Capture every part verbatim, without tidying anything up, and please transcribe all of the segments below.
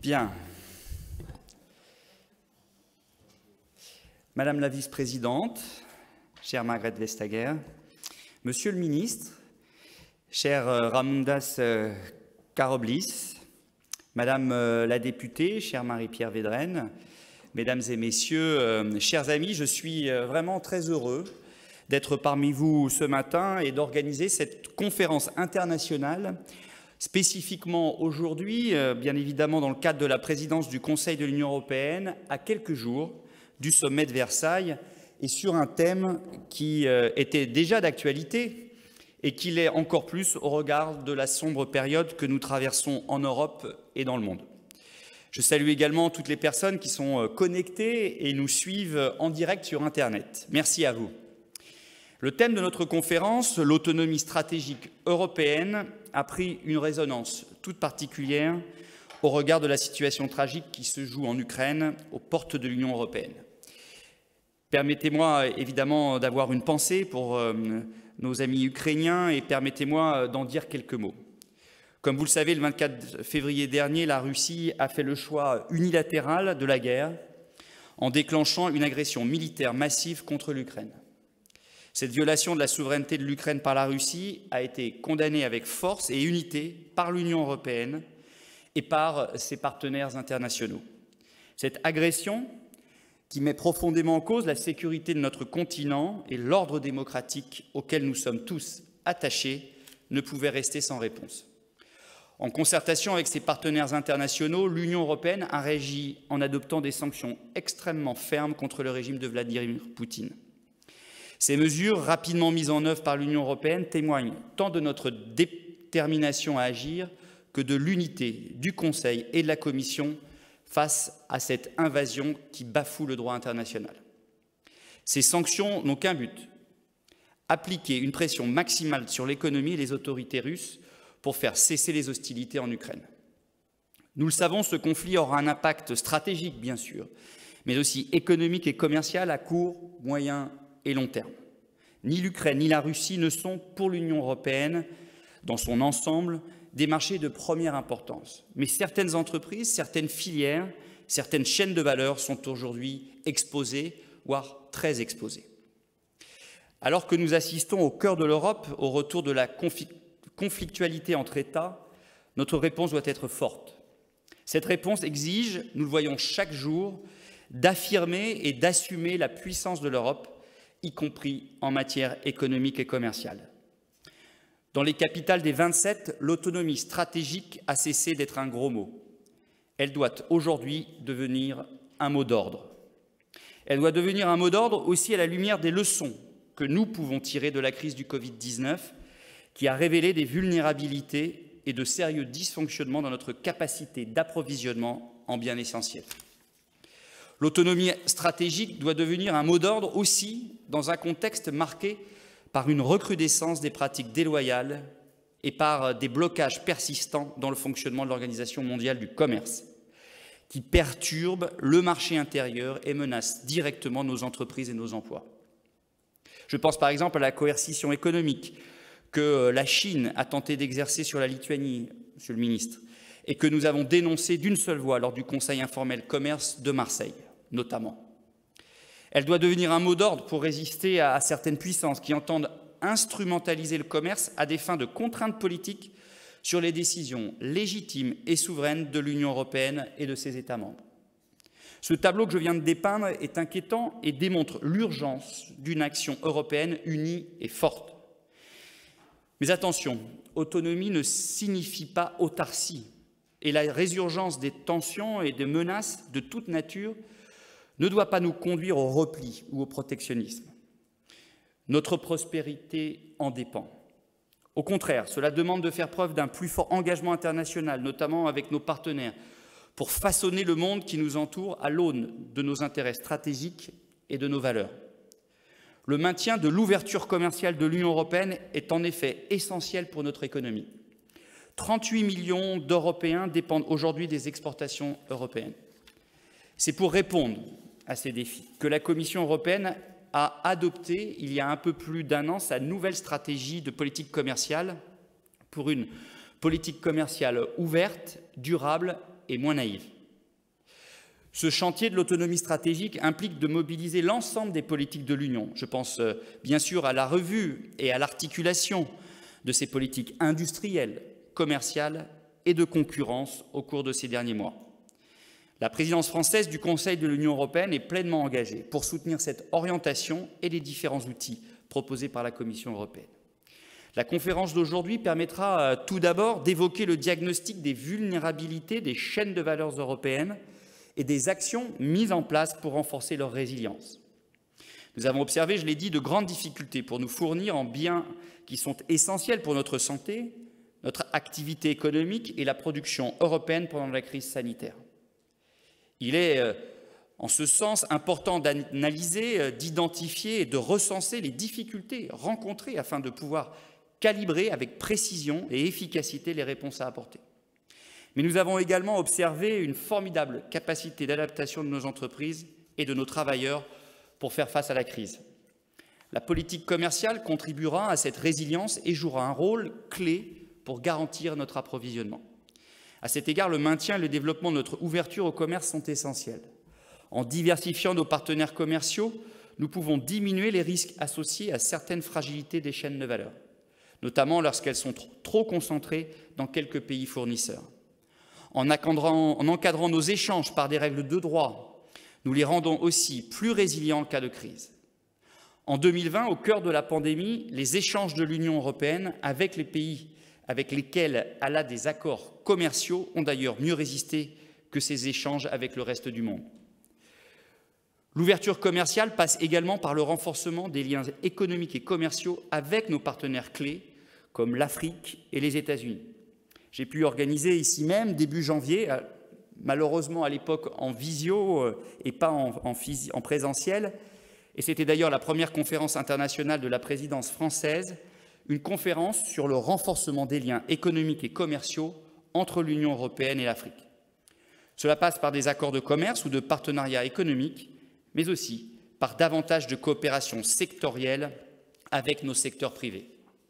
Bien. Madame la vice-présidente, chère Margrethe Vestager, Monsieur le ministre, cher Ramundas Karoblis, Madame la députée, chère Marie-Pierre Védrenne, Mesdames et Messieurs, chers amis, je suis vraiment très heureux d'être parmi vous ce matin et d'organiser cette conférence internationale spécifiquement aujourd'hui, bien évidemment dans le cadre de la présidence du Conseil de l'Union européenne, à quelques jours du sommet de Versailles, et sur un thème qui était déjà d'actualité et qui l'est encore plus au regard de la sombre période que nous traversons en Europe et dans le monde. Je salue également toutes les personnes qui sont connectées et nous suivent en direct sur Internet. Merci à vous. Le thème de notre conférence, l'autonomie stratégique européenne, a pris une résonance toute particulière au regard de la situation tragique qui se joue en Ukraine, aux portes de l'Union européenne. Permettez-moi évidemment d'avoir une pensée pour euh, nos amis ukrainiens et permettez-moi d'en dire quelques mots. Comme vous le savez, le vingt-quatre février dernier, la Russie a fait le choix unilatéral de la guerre en déclenchant une agression militaire massive contre l'Ukraine. Cette violation de la souveraineté de l'Ukraine par la Russie a été condamnée avec force et unité par l'Union européenne et par ses partenaires internationaux. Cette agression, qui met profondément en cause la sécurité de notre continent et l'ordre démocratique auquel nous sommes tous attachés, ne pouvait rester sans réponse. En concertation avec ses partenaires internationaux, l'Union européenne a réagi en adoptant des sanctions extrêmement fermes contre le régime de Vladimir Poutine. Ces mesures, rapidement mises en œuvre par l'Union européenne, témoignent tant de notre détermination à agir que de l'unité du Conseil et de la Commission face à cette invasion qui bafoue le droit international. Ces sanctions n'ont qu'un but, appliquer une pression maximale sur l'économie et les autorités russes pour faire cesser les hostilités en Ukraine. Nous le savons, ce conflit aura un impact stratégique, bien sûr, mais aussi économique et commercial à court, moyen et long terme. Ni l'Ukraine ni la Russie ne sont, pour l'Union européenne, dans son ensemble, des marchés de première importance. Mais certaines entreprises, certaines filières, certaines chaînes de valeur sont aujourd'hui exposées, voire très exposées. Alors que nous assistons au cœur de l'Europe au retour de la conflictualité entre États, notre réponse doit être forte. Cette réponse exige, nous le voyons chaque jour, d'affirmer et d'assumer la puissance de l'Europe, y compris en matière économique et commerciale. Dans les capitales des vingt-sept, l'autonomie stratégique a cessé d'être un gros mot. Elle doit aujourd'hui devenir un mot d'ordre. Elle doit devenir un mot d'ordre aussi à la lumière des leçons que nous pouvons tirer de la crise du Covid dix-neuf, qui a révélé des vulnérabilités et de sérieux dysfonctionnements dans notre capacité d'approvisionnement en biens essentiels. L'autonomie stratégique doit devenir un mot d'ordre aussi dans un contexte marqué par une recrudescence des pratiques déloyales et par des blocages persistants dans le fonctionnement de l'Organisation mondiale du commerce, qui perturbent le marché intérieur et menacent directement nos entreprises et nos emplois. Je pense par exemple à la coercition économique que la Chine a tenté d'exercer sur la Lituanie, Monsieur le ministre, et que nous avons dénoncée d'une seule voix lors du Conseil informel commerce de Marseille, notamment. Elle doit devenir un mot d'ordre pour résister à certaines puissances qui entendent instrumentaliser le commerce à des fins de contraintes politiques sur les décisions légitimes et souveraines de l'Union européenne et de ses États membres. Ce tableau que je viens de dépeindre est inquiétant et démontre l'urgence d'une action européenne unie et forte. Mais attention, autonomie ne signifie pas autarcie, et la résurgence des tensions et des menaces de toute nature ne doit pas nous conduire au repli ou au protectionnisme. Notre prospérité en dépend. Au contraire, cela demande de faire preuve d'un plus fort engagement international, notamment avec nos partenaires, pour façonner le monde qui nous entoure à l'aune de nos intérêts stratégiques et de nos valeurs. Le maintien de l'ouverture commerciale de l'Union européenne est en effet essentiel pour notre économie. trente-huit millions d'Européens dépendent aujourd'hui des exportations européennes. C'est pour répondre à ces défis que la Commission européenne a adopté, il y a un peu plus d'un an, sa nouvelle stratégie de politique commerciale pour une politique commerciale ouverte, durable et moins naïve. Ce chantier de l'autonomie stratégique implique de mobiliser l'ensemble des politiques de l'Union. Je pense euh, bien sûr à la revue et à l'articulation de ces politiques industrielles, commerciales et de concurrence au cours de ces derniers mois. La présidence française du Conseil de l'Union européenne est pleinement engagée pour soutenir cette orientation et les différents outils proposés par la Commission européenne. La conférence d'aujourd'hui permettra euh, tout d'abord d'évoquer le diagnostic des vulnérabilités des chaînes de valeurs européennes et des actions mises en place pour renforcer leur résilience. Nous avons observé, je l'ai dit, de grandes difficultés pour nous fournir en biens qui sont essentiels pour notre santé, notre activité économique et la production européenne pendant la crise sanitaire. Il est, euh, en ce sens, important d'analyser, euh, d'identifier et de recenser les difficultés rencontrées afin de pouvoir calibrer avec précision et efficacité les réponses à apporter. Mais nous avons également observé une formidable capacité d'adaptation de nos entreprises et de nos travailleurs pour faire face à la crise. La politique commerciale contribuera à cette résilience et jouera un rôle clé pour garantir notre approvisionnement. À cet égard, le maintien et le développement de notre ouverture au commerce sont essentiels. En diversifiant nos partenaires commerciaux, nous pouvons diminuer les risques associés à certaines fragilités des chaînes de valeur, notamment lorsqu'elles sont trop concentrées dans quelques pays fournisseurs. En encadrant, en encadrant nos échanges par des règles de droit, nous les rendons aussi plus résilients en cas de crise. En deux mille vingt, au cœur de la pandémie, les échanges de l'Union européenne avec les pays avec lesquels elle a des accords commerciaux ont d'ailleurs mieux résisté que ces échanges avec le reste du monde. L'ouverture commerciale passe également par le renforcement des liens économiques et commerciaux avec nos partenaires clés, comme l'Afrique et les États-Unis. J'ai pu organiser ici même, début janvier, malheureusement à l'époque en visio et pas en, en, en présentiel, et c'était d'ailleurs la première conférence internationale de la présidence française, une conférence sur le renforcement des liens économiques et commerciaux entre l'Union européenne et l'Afrique. Cela passe par des accords de commerce ou de partenariat économique, mais aussi par davantage de coopération sectorielle avec nos secteurs privés.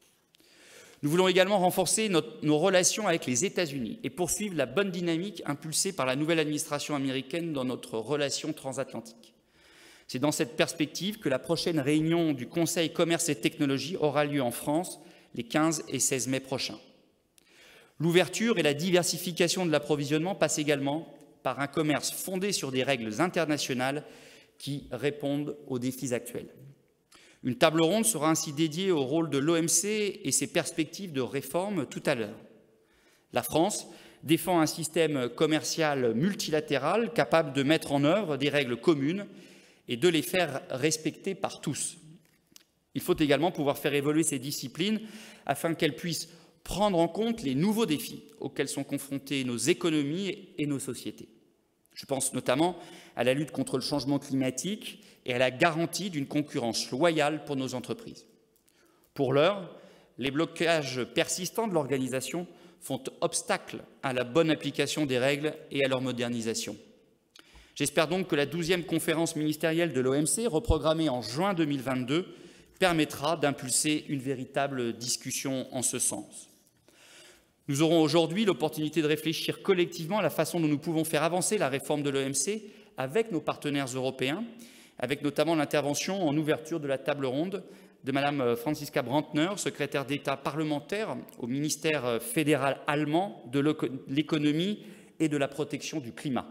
Nous voulons également renforcer notre, nos relations avec les États-Unis et poursuivre la bonne dynamique impulsée par la nouvelle administration américaine dans notre relation transatlantique. C'est dans cette perspective que la prochaine réunion du Conseil Commerce et Technologie aura lieu en France les quinze et seize mai prochains. L'ouverture et la diversification de l'approvisionnement passent également par un commerce fondé sur des règles internationales qui répondent aux défis actuels. Une table ronde sera ainsi dédiée au rôle de l'O M C et ses perspectives de réforme tout à l'heure. La France défend un système commercial multilatéral capable de mettre en œuvre des règles communes et de les faire respecter par tous. Il faut également pouvoir faire évoluer ces disciplines afin qu'elles puissent prendre en compte les nouveaux défis auxquels sont confrontées nos économies et nos sociétés. Je pense notamment à la lutte contre le changement climatique et à la garantie d'une concurrence loyale pour nos entreprises. Pour l'heure, les blocages persistants de l'organisation font obstacle à la bonne application des règles et à leur modernisation. J'espère donc que la douzième conférence ministérielle de l'O M C, reprogrammée en juin deux mille vingt-deux, permettra d'impulser une véritable discussion en ce sens. Nous aurons aujourd'hui l'opportunité de réfléchir collectivement à la façon dont nous pouvons faire avancer la réforme de l'O M C avec nos partenaires européens, avec notamment l'intervention en ouverture de la table ronde de Madame Franziska Brantner, secrétaire d'État parlementaire au ministère fédéral allemand de l'économie et de la protection du climat.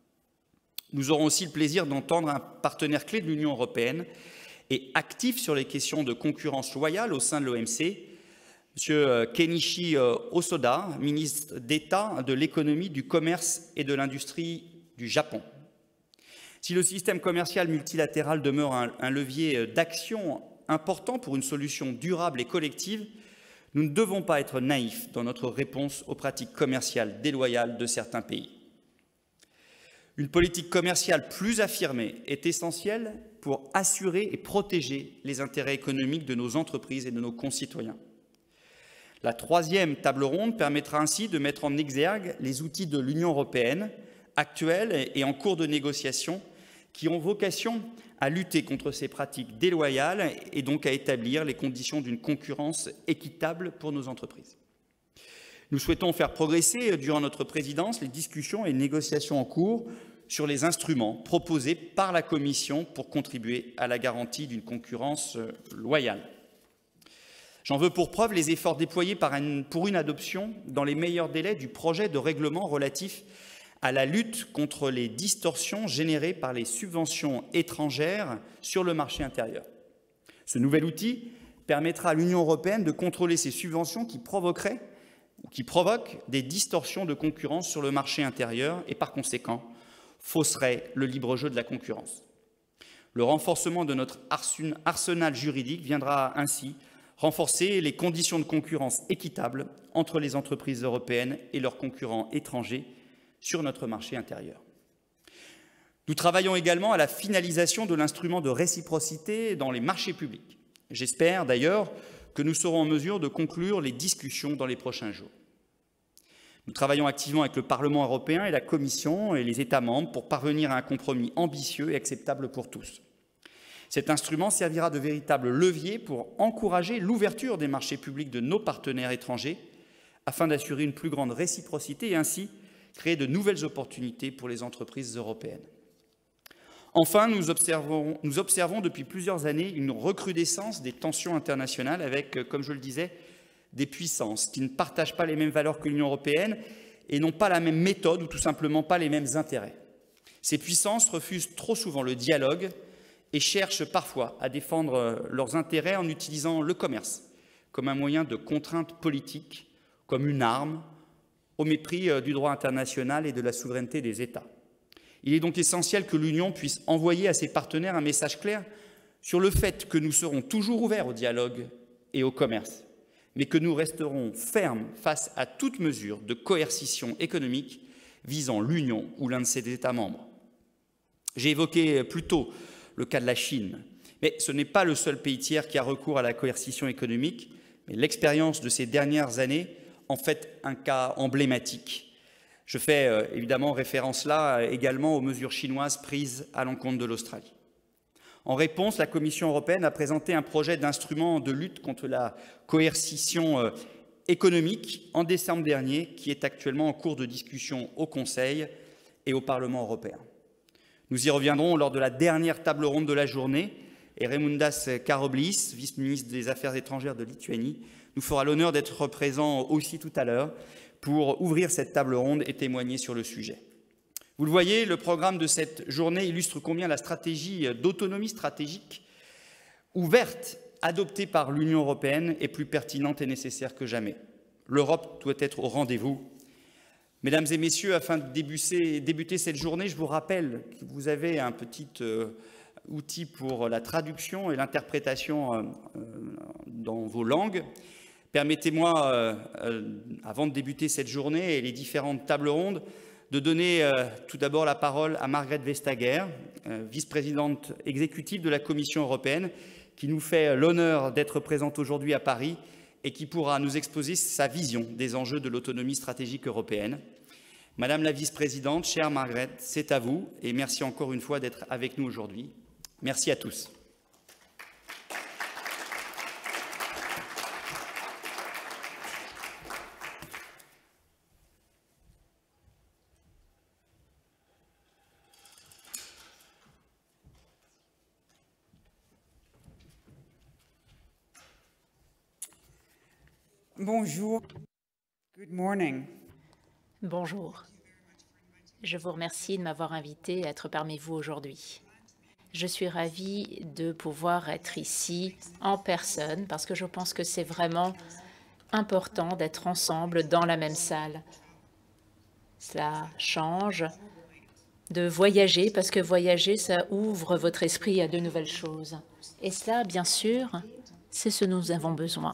Nous aurons aussi le plaisir d'entendre un partenaire clé de l'Union européenne et actif sur les questions de concurrence loyale au sein de l'O M C, M. Kenichi Osoda, ministre d'État de l'économie, du commerce et de l'industrie du Japon. Si le système commercial multilatéral demeure un, un levier d'action important pour une solution durable et collective, nous ne devons pas être naïfs dans notre réponse aux pratiques commerciales déloyales de certains pays. Une politique commerciale plus affirmée est essentielle pour assurer et protéger les intérêts économiques de nos entreprises et de nos concitoyens. La troisième table ronde permettra ainsi de mettre en exergue les outils de l'Union européenne actuels et en cours de négociation qui ont vocation à lutter contre ces pratiques déloyales et donc à établir les conditions d'une concurrence équitable pour nos entreprises. Nous souhaitons faire progresser durant notre présidence les discussions et négociations en cours sur les instruments proposés par la Commission pour contribuer à la garantie d'une concurrence loyale. J'en veux pour preuve les efforts déployés par une, pour une adoption dans les meilleurs délais du projet de règlement relatif à la lutte contre les distorsions générées par les subventions étrangères sur le marché intérieur. Ce nouvel outil permettra à l'Union européenne de contrôler ces subventions qui provoqueraient ou qui provoquent des distorsions de concurrence sur le marché intérieur et, par conséquent, fausseraient le libre jeu de la concurrence. Le renforcement de notre arsenal juridique viendra ainsi renforcer les conditions de concurrence équitables entre les entreprises européennes et leurs concurrents étrangers sur notre marché intérieur. Nous travaillons également à la finalisation de l'instrument de réciprocité dans les marchés publics. J'espère d'ailleurs que nous serons en mesure de conclure les discussions dans les prochains jours. Nous travaillons activement avec le Parlement européen et la Commission et les États membres pour parvenir à un compromis ambitieux et acceptable pour tous. Cet instrument servira de véritable levier pour encourager l'ouverture des marchés publics de nos partenaires étrangers afin d'assurer une plus grande réciprocité et ainsi créer de nouvelles opportunités pour les entreprises européennes. Enfin, nous observons, nous observons depuis plusieurs années une recrudescence des tensions internationales avec, comme je le disais, des puissances qui ne partagent pas les mêmes valeurs que l'Union européenne et n'ont pas la même méthode ou tout simplement pas les mêmes intérêts. Ces puissances refusent trop souvent le dialogue et cherchent parfois à défendre leurs intérêts en utilisant le commerce comme un moyen de contrainte politique, comme une arme, au mépris du droit international et de la souveraineté des États. Il est donc essentiel que l'Union puisse envoyer à ses partenaires un message clair sur le fait que nous serons toujours ouverts au dialogue et au commerce, mais que nous resterons fermes face à toute mesure de coercition économique visant l'Union ou l'un de ses États membres. J'ai évoqué plus tôt le cas de la Chine, mais ce n'est pas le seul pays tiers qui a recours à la coercition économique, mais l'expérience de ces dernières années en fait un cas emblématique. Je fais euh, évidemment référence là euh, également aux mesures chinoises prises à l'encontre de l'Australie. En réponse, la Commission européenne a présenté un projet d'instrument de lutte contre la coercition euh, économique en décembre dernier, qui est actuellement en cours de discussion au Conseil et au Parlement européen. Nous y reviendrons lors de la dernière table ronde de la journée, et Raimundas Karoblis, vice-ministre des Affaires étrangères de Lituanie, nous fera l'honneur d'être présent aussi tout à l'heure pour ouvrir cette table ronde et témoigner sur le sujet. Vous le voyez, le programme de cette journée illustre combien la stratégie d'autonomie stratégique ouverte adoptée par l'Union européenne est plus pertinente et nécessaire que jamais. L'Europe doit être au rendez-vous. Mesdames et messieurs, afin de débuter, débuter cette journée, je vous rappelle que vous avez un petit euh, outil pour la traduction et l'interprétation euh, dans vos langues. Permettez-moi, euh, euh, avant de débuter cette journée et les différentes tables rondes, de donner euh, tout d'abord la parole à Margrethe Vestager, euh, vice-présidente exécutive de la Commission européenne, qui nous fait l'honneur d'être présente aujourd'hui à Paris et qui pourra nous exposer sa vision des enjeux de l'autonomie stratégique européenne. Madame la vice-présidente, chère Margrethe, c'est à vous et merci encore une fois d'être avec nous aujourd'hui. Merci à tous. Bonjour. Good morning. Bonjour. Je vous remercie de m'avoir invité à être parmi vous aujourd'hui. Je suis ravie de pouvoir être ici en personne parce que je pense que c'est vraiment important d'être ensemble dans la même salle. Cela change de voyager parce que voyager, ça ouvre votre esprit à de nouvelles choses. Et cela, bien sûr, c'est ce dont nous avons besoin.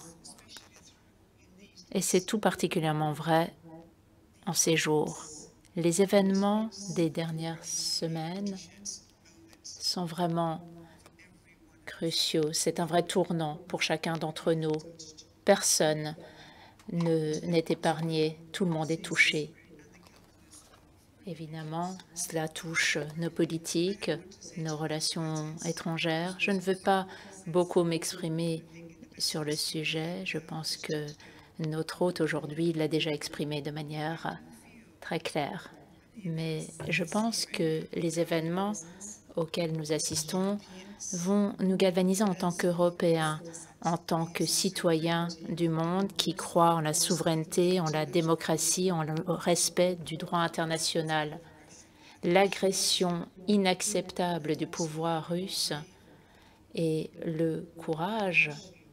Et c'est tout particulièrement vrai en ces jours. Les événements des dernières semaines sont vraiment cruciaux. C'est un vrai tournant pour chacun d'entre nous. Personne n'est épargné, tout le monde est touché. Évidemment, cela touche nos politiques, nos relations étrangères. Je ne veux pas beaucoup m'exprimer sur le sujet. Je pense que notre hôte aujourd'hui l'a déjà exprimé de manière très claire. Mais je pense que les événements auxquels nous assistons vont nous galvaniser en tant qu'Européens, en tant que citoyens du monde qui croient en la souveraineté, en la démocratie, en le respect du droit international. L'agression inacceptable du pouvoir russe et le courage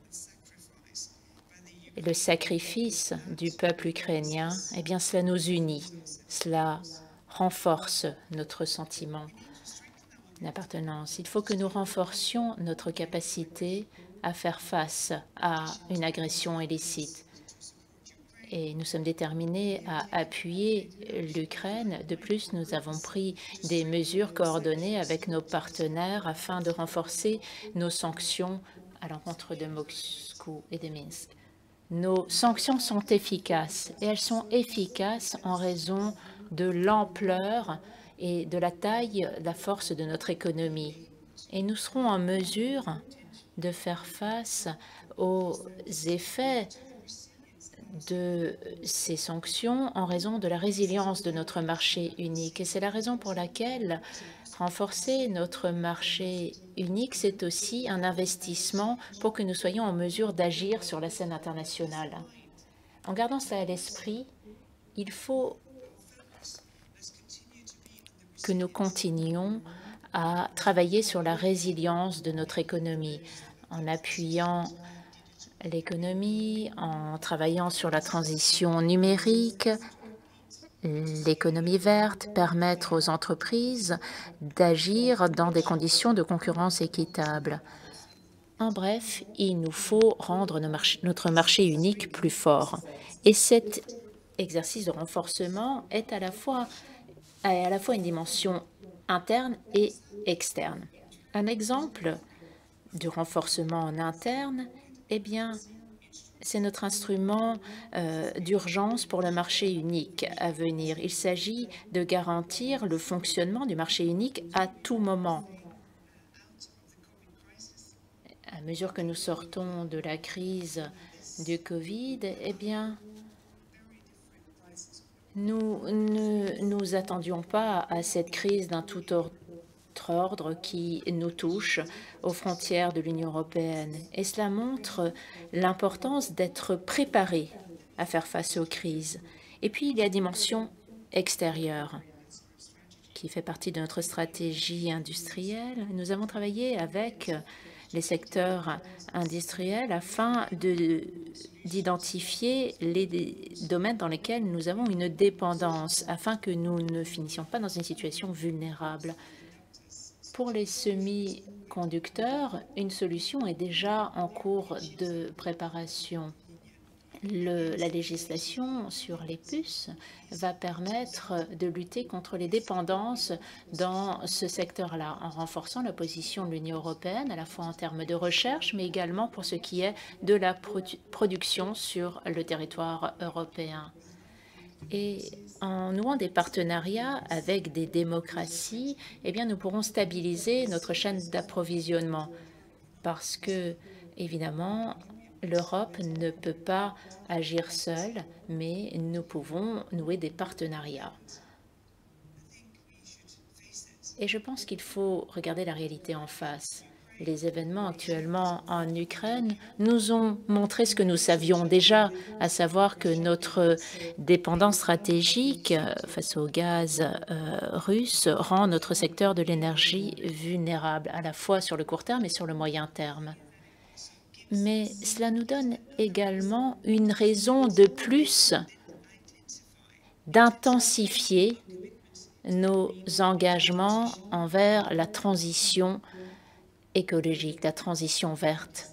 et le sacrifice du peuple ukrainien, eh bien, cela nous unit, cela renforce notre sentiment d'appartenance. Il faut que nous renforcions notre capacité à faire face à une agression illicite. Et nous sommes déterminés à appuyer l'Ukraine. De plus, nous avons pris des mesures coordonnées avec nos partenaires afin de renforcer nos sanctions à l'encontre de Moscou et de Minsk. Nos sanctions sont efficaces et elles sont efficaces en raison de l'ampleur et de la taille, de la force de notre économie. Et nous serons en mesure de faire face aux effets de ces sanctions en raison de la résilience de notre marché unique. Et c'est la raison pour laquelle renforcer notre marché unique, c'est aussi un investissement pour que nous soyons en mesure d'agir sur la scène internationale. En gardant cela à l'esprit, il faut que nous continuions à travailler sur la résilience de notre économie, en appuyant l'économie, en travaillant sur la transition numérique, l'économie verte, permettre aux entreprises d'agir dans des conditions de concurrence équitables. En bref, il nous faut rendre nos march- notre marché unique plus fort. Et cet exercice de renforcement est à la fois, a à la fois une dimension interne et externe. Un exemple du renforcement en interne, eh bien, c'est notre instrument euh, d'urgence pour le marché unique à venir. Il s'agit de garantir le fonctionnement du marché unique à tout moment. À mesure que nous sortons de la crise du Covid, eh bien, nous ne nous attendions pas à cette crise d'un tout autre ordre qui nous touche aux frontières de l'Union européenne. Et cela montre l'importance d'être préparé à faire face aux crises. Et puis, il y a la dimension extérieure qui fait partie de notre stratégie industrielle. Nous avons travaillé avec les secteurs industriels afin d'identifier les domaines dans lesquels nous avons une dépendance, afin que nous ne finissions pas dans une situation vulnérable. Pour les semi-conducteurs, une solution est déjà en cours de préparation. Le, la législation sur les puces va permettre de lutter contre les dépendances dans ce secteur-là, en renforçant la position de l'Union européenne, à la fois en termes de recherche, mais également pour ce qui est de la produ- production sur le territoire européen. Et en nouant des partenariats avec des démocraties, eh bien, nous pourrons stabiliser notre chaîne d'approvisionnement parce que, évidemment, l'Europe ne peut pas agir seule, mais nous pouvons nouer des partenariats. Et je pense qu'il faut regarder la réalité en face. Les événements actuellement en Ukraine nous ont montré ce que nous savions déjà, à savoir que notre dépendance stratégique face au gaz euh, russe rend notre secteur de l'énergie vulnérable, à la fois sur le court terme et sur le moyen terme. Mais cela nous donne également une raison de plus d'intensifier nos engagements envers la transition écologique, la transition verte.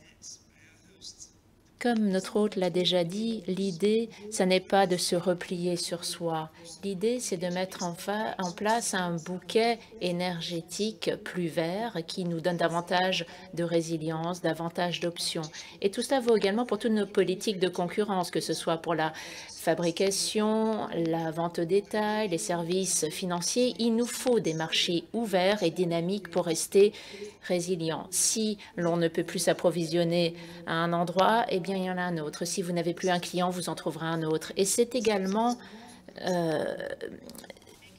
Comme notre hôte l'a déjà dit, l'idée, ce n'est pas de se replier sur soi. L'idée, c'est de mettre en, en place un bouquet énergétique plus vert qui nous donne davantage de résilience, davantage d'options. Et tout cela vaut également pour toutes nos politiques de concurrence, que ce soit pour la fabrication, la vente au détail, les services financiers. Il nous faut des marchés ouverts et dynamiques pour rester résilients. Si l'on ne peut plus s'approvisionner à un endroit, eh bien, il y en a un autre. Si vous n'avez plus un client, vous en trouverez un autre. Et c'est également euh,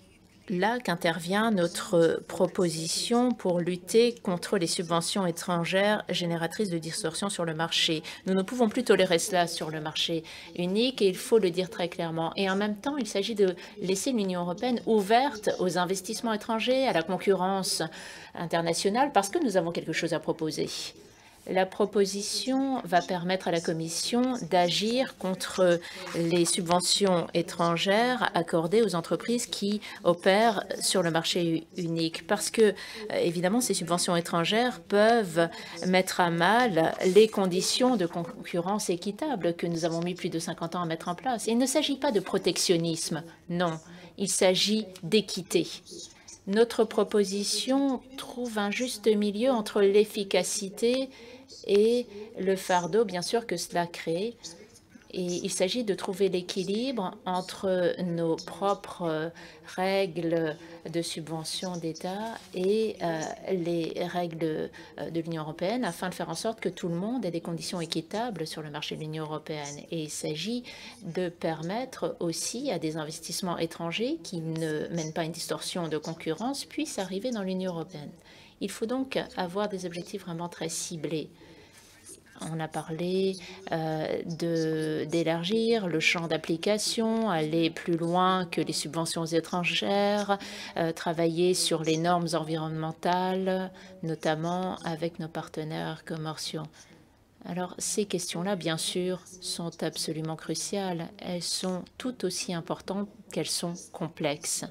là qu'intervient notre proposition pour lutter contre les subventions étrangères génératrices de distorsions sur le marché. Nous ne pouvons plus tolérer cela sur le marché unique et il faut le dire très clairement. Et en même temps, il s'agit de laisser l'Union européenne ouverte aux investissements étrangers, à la concurrence internationale, parce que nous avons quelque chose à proposer. La proposition va permettre à la Commission d'agir contre les subventions étrangères accordées aux entreprises qui opèrent sur le marché unique. Parce que, évidemment, ces subventions étrangères peuvent mettre à mal les conditions de concurrence équitable que nous avons mis plus de cinquante ans à mettre en place. Il ne s'agit pas de protectionnisme, non. Il s'agit d'équité. Notre proposition trouve un juste milieu entre l'efficacité et le fardeau, bien sûr, que cela crée. Et il s'agit de trouver l'équilibre entre nos propres règles de subvention d'État et euh, les règles de l'Union européenne afin de faire en sorte que tout le monde ait des conditions équitables sur le marché de l'Union européenne. Et il s'agit de permettre aussi à des investissements étrangers qui ne mènent pas à une distorsion de concurrence puissent arriver dans l'Union européenne. Il faut donc avoir des objectifs vraiment très ciblés. On a parlé euh, d'élargir le champ d'application, aller plus loin que les subventions étrangères, euh, travailler sur les normes environnementales, notamment avec nos partenaires commerciaux. Alors, ces questions-là, bien sûr, sont absolument cruciales. Elles sont tout aussi importantes qu'elles sont complexes.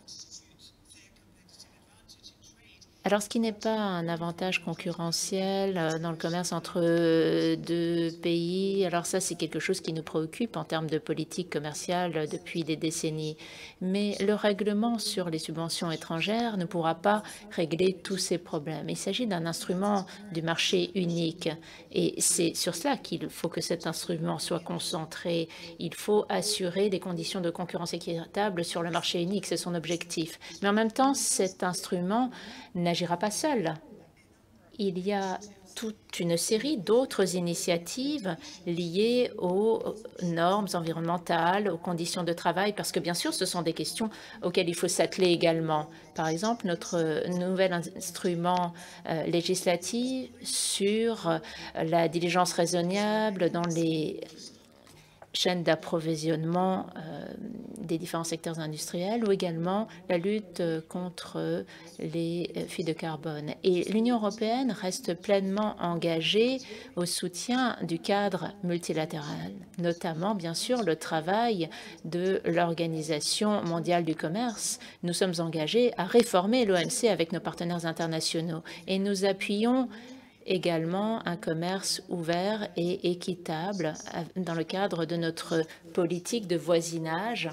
Alors, ce qui n'est pas un avantage concurrentiel dans le commerce entre deux pays, alors ça, c'est quelque chose qui nous préoccupe en termes de politique commerciale depuis des décennies. Mais le règlement sur les subventions étrangères ne pourra pas régler tous ces problèmes. Il s'agit d'un instrument du marché unique et c'est sur cela qu'il faut que cet instrument soit concentré. Il faut assurer des conditions de concurrence équitables sur le marché unique, c'est son objectif. Mais en même temps, cet instrument n'agira pas seul. Il y a toute une série d'autres initiatives liées aux normes environnementales, aux conditions de travail, parce que bien sûr, ce sont des questions auxquelles il faut s'atteler également. Par exemple, notre nouvel instrument euh, législatif sur euh, la diligence raisonnable dans les chaînes d'approvisionnement euh, des différents secteurs industriels ou également la lutte contre les fuites de carbone. Et l'Union européenne reste pleinement engagée au soutien du cadre multilatéral, notamment, bien sûr, le travail de l'Organisation mondiale du commerce. Nous sommes engagés à réformer l'O M C avec nos partenaires internationaux et nous appuyons également un commerce ouvert et équitable dans le cadre de notre politique de voisinage.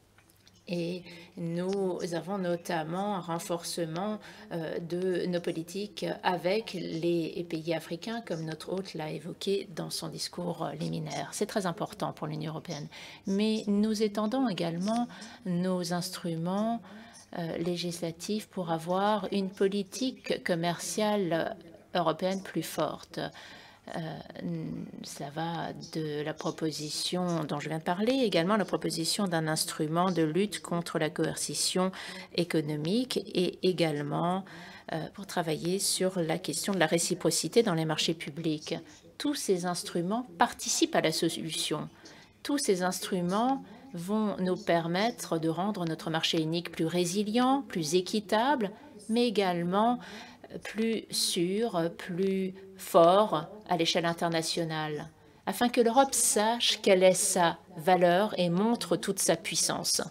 Et nous avons notamment un renforcement euh, de nos politiques avec les pays africains, comme notre hôte l'a évoqué dans son discours liminaire. C'est très important pour l'Union européenne. Mais nous étendons également nos instruments euh, législatifs pour avoir une politique commerciale européenne plus forte. Euh, ça va de la proposition dont je viens de parler, également la proposition d'un instrument de lutte contre la coercition économique et également euh, pour travailler sur la question de la réciprocité dans les marchés publics. Tous ces instruments participent à la solution. Tous ces instruments vont nous permettre de rendre notre marché unique plus résilient, plus équitable, mais également plus sûr, plus fort à l'échelle internationale, afin que l'Europe sache quelle est sa valeur et montre toute sa puissance.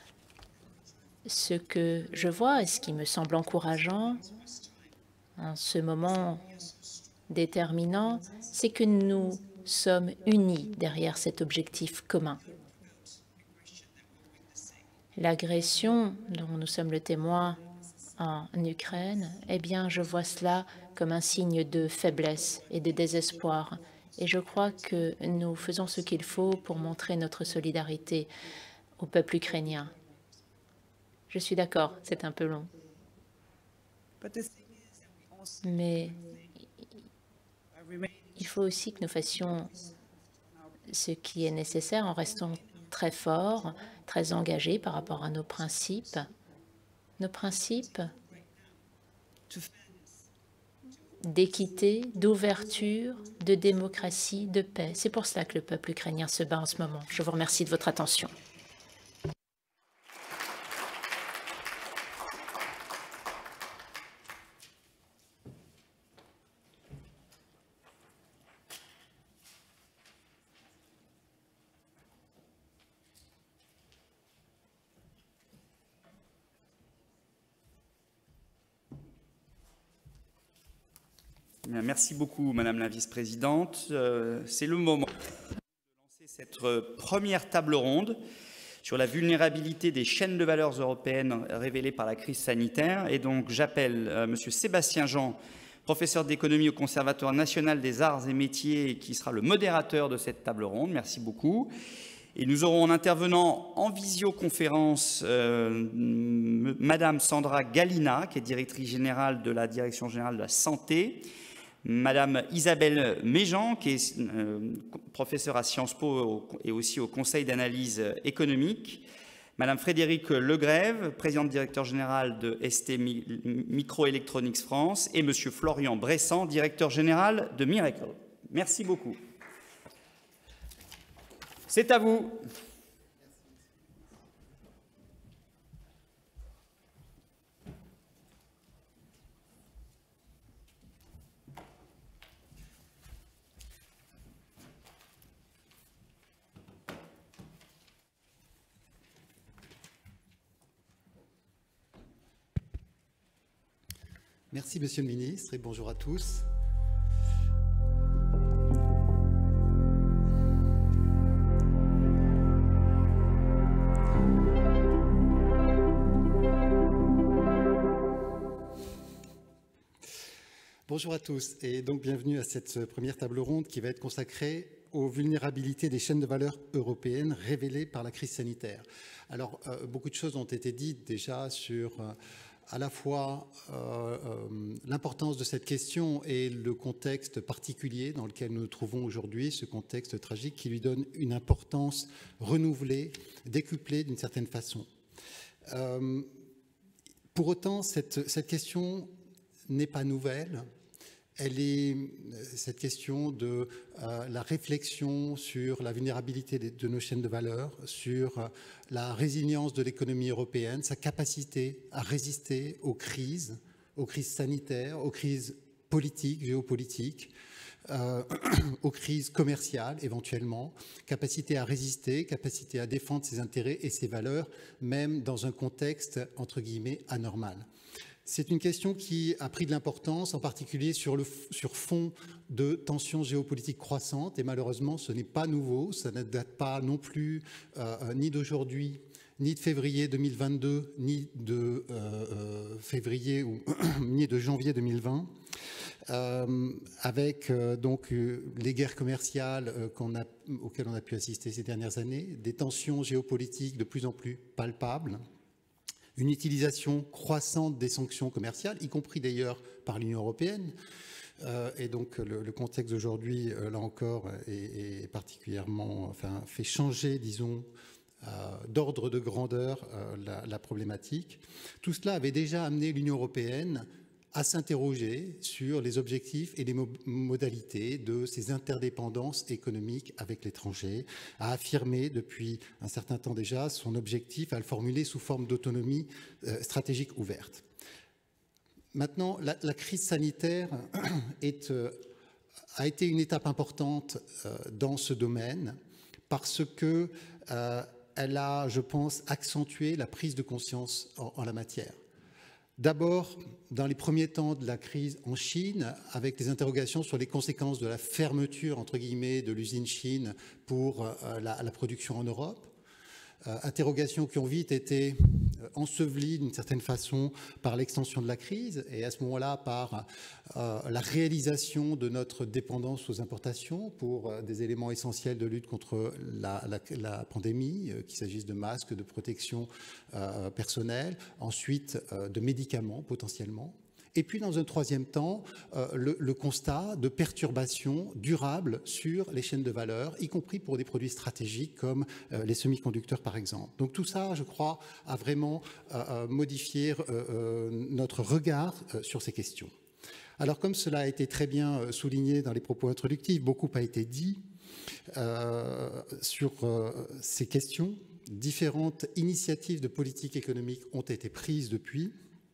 Ce que je vois et ce qui me semble encourageant en ce moment déterminant, c'est que nous sommes unis derrière cet objectif commun. L'agression dont nous sommes le témoin en Ukraine, eh bien, je vois cela comme un signe de faiblesse et de désespoir. Et je crois que nous faisons ce qu'il faut pour montrer notre solidarité au peuple ukrainien. Je suis d'accord, c'est un peu long. Mais il faut aussi que nous fassions ce qui est nécessaire en restant très forts, très engagés par rapport à nos principes nos principes d'équité, d'ouverture, de démocratie, de paix. C'est pour cela que le peuple ukrainien se bat en ce moment. Je vous remercie de votre attention. Merci beaucoup, Madame la Vice-présidente. Euh, C'est le moment de lancer cette première table ronde sur la vulnérabilité des chaînes de valeurs européennes révélées par la crise sanitaire. Et donc, j'appelle euh, Monsieur Sébastien Jean, professeur d'économie au Conservatoire national des arts et métiers, qui sera le modérateur de cette table ronde. Merci beaucoup. Et nous aurons en intervenant en visioconférence euh, Madame Sandra Gallina, qui est directrice générale de la Direction générale de la santé, Madame Isabelle Méjean, qui est euh, professeure à Sciences Po et aussi au Conseil d'analyse économique, Madame Frédérique Legrève, présidente directeur général de S T Microelectronics France, et Monsieur Florian Bressan, directeur général de Miracle. Merci beaucoup. C'est à vous. Merci, Monsieur le Ministre, et bonjour à tous. Bonjour à tous, et donc bienvenue à cette première table ronde qui va être consacrée aux vulnérabilités des chaînes de valeur européennes révélées par la crise sanitaire. Alors, euh, beaucoup de choses ont été dites déjà sur euh, à la fois euh, euh, l'importance de cette question et le contexte particulier dans lequel nous nous trouvons aujourd'hui, ce contexte tragique qui lui donne une importance renouvelée, décuplée d'une certaine façon. Euh, pour autant, cette, cette question n'est pas nouvelle. Elle est cette question de euh, la réflexion sur la vulnérabilité de, de nos chaînes de valeur, sur euh, la résilience de l'économie européenne, sa capacité à résister aux crises, aux crises sanitaires, aux crises politiques, géopolitiques, euh, aux crises commerciales éventuellement, capacité à résister, capacité à défendre ses intérêts et ses valeurs, même dans un contexte entre guillemets anormal. C'est une question qui a pris de l'importance, en particulier sur, le, sur fond de tensions géopolitiques croissantes. Et malheureusement, ce n'est pas nouveau. Ça ne date pas non plus euh, ni d'aujourd'hui, ni de février deux mille vingt-deux, ni de euh, février ou ni de janvier deux mille vingt. Euh, avec euh, donc euh, les guerres commerciales euh, qu'on a, auxquelles on a pu assister ces dernières années, des tensions géopolitiques de plus en plus palpables, une utilisation croissante des sanctions commerciales, y compris d'ailleurs par l'Union européenne. Euh, et donc le, le contexte d'aujourd'hui, euh, là encore, est, est particulièrement, enfin, fait changer, disons, euh, d'ordre de grandeur euh, la, la problématique. Tout cela avait déjà amené l'Union européenne à s'interroger sur les objectifs et les mo modalités de ces interdépendances économiques avec l'étranger, à affirmer depuis un certain temps déjà son objectif, à le formuler sous forme d'autonomie euh, stratégique ouverte. Maintenant, la, la crise sanitaire est, euh, a été une étape importante euh, dans ce domaine parce que euh, elle a, je pense, accentué la prise de conscience en, en la matière. D'abord, dans les premiers temps de la crise en Chine, avec des interrogations sur les conséquences de la fermeture, entre guillemets, de l'usine Chine pour euh, la, la production en Europe. Euh, interrogations qui ont vite été euh, ensevelies d'une certaine façon par l'extension de la crise et à ce moment-là par euh, la réalisation de notre dépendance aux importations pour euh, des éléments essentiels de lutte contre la, la, la pandémie, euh, qu'il s'agisse de masques, de protection euh, personnelle, ensuite euh, de médicaments potentiellement. Et puis, dans un troisième temps, euh, le, le constat de perturbations durables sur les chaînes de valeur, y compris pour des produits stratégiques comme euh, les semi-conducteurs, par exemple. Donc tout ça, je crois, a vraiment euh, modifié euh, euh, notre regard euh, sur ces questions. Alors, comme cela a été très bien souligné dans les propos introductifs, beaucoup a été dit euh, sur euh, ces questions. Différentes initiatives de politique économique ont été prises depuis.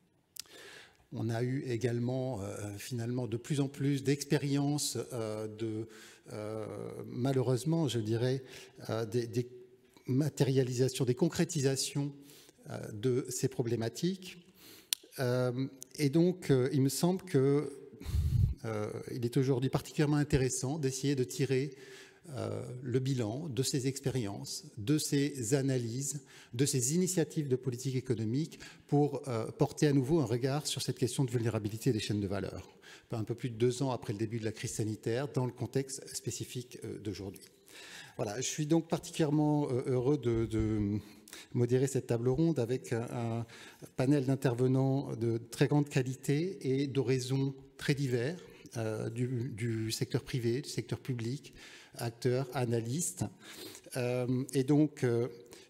On a eu également, euh, finalement, de plus en plus d'expériences euh, de, euh, malheureusement, je dirais, euh, des, des matérialisations, des concrétisations euh, de ces problématiques. Euh, et donc, euh, il me semble qu'il euh, est aujourd'hui particulièrement intéressant d'essayer de tirer euh, le bilan de ces expériences, de ces analyses, de ces initiatives de politique économique pour euh, porter à nouveau un regard sur cette question de vulnérabilité des chaînes de valeur, un peu plus de deux ans après le début de la crise sanitaire, dans le contexte spécifique euh, d'aujourd'hui. Voilà, je suis donc particulièrement euh, heureux de, de modérer cette table ronde avec un, un panel d'intervenants de très grande qualité et d'horizons très divers euh, du, du secteur privé, du secteur public, acteurs, analystes. Euh, et donc, euh,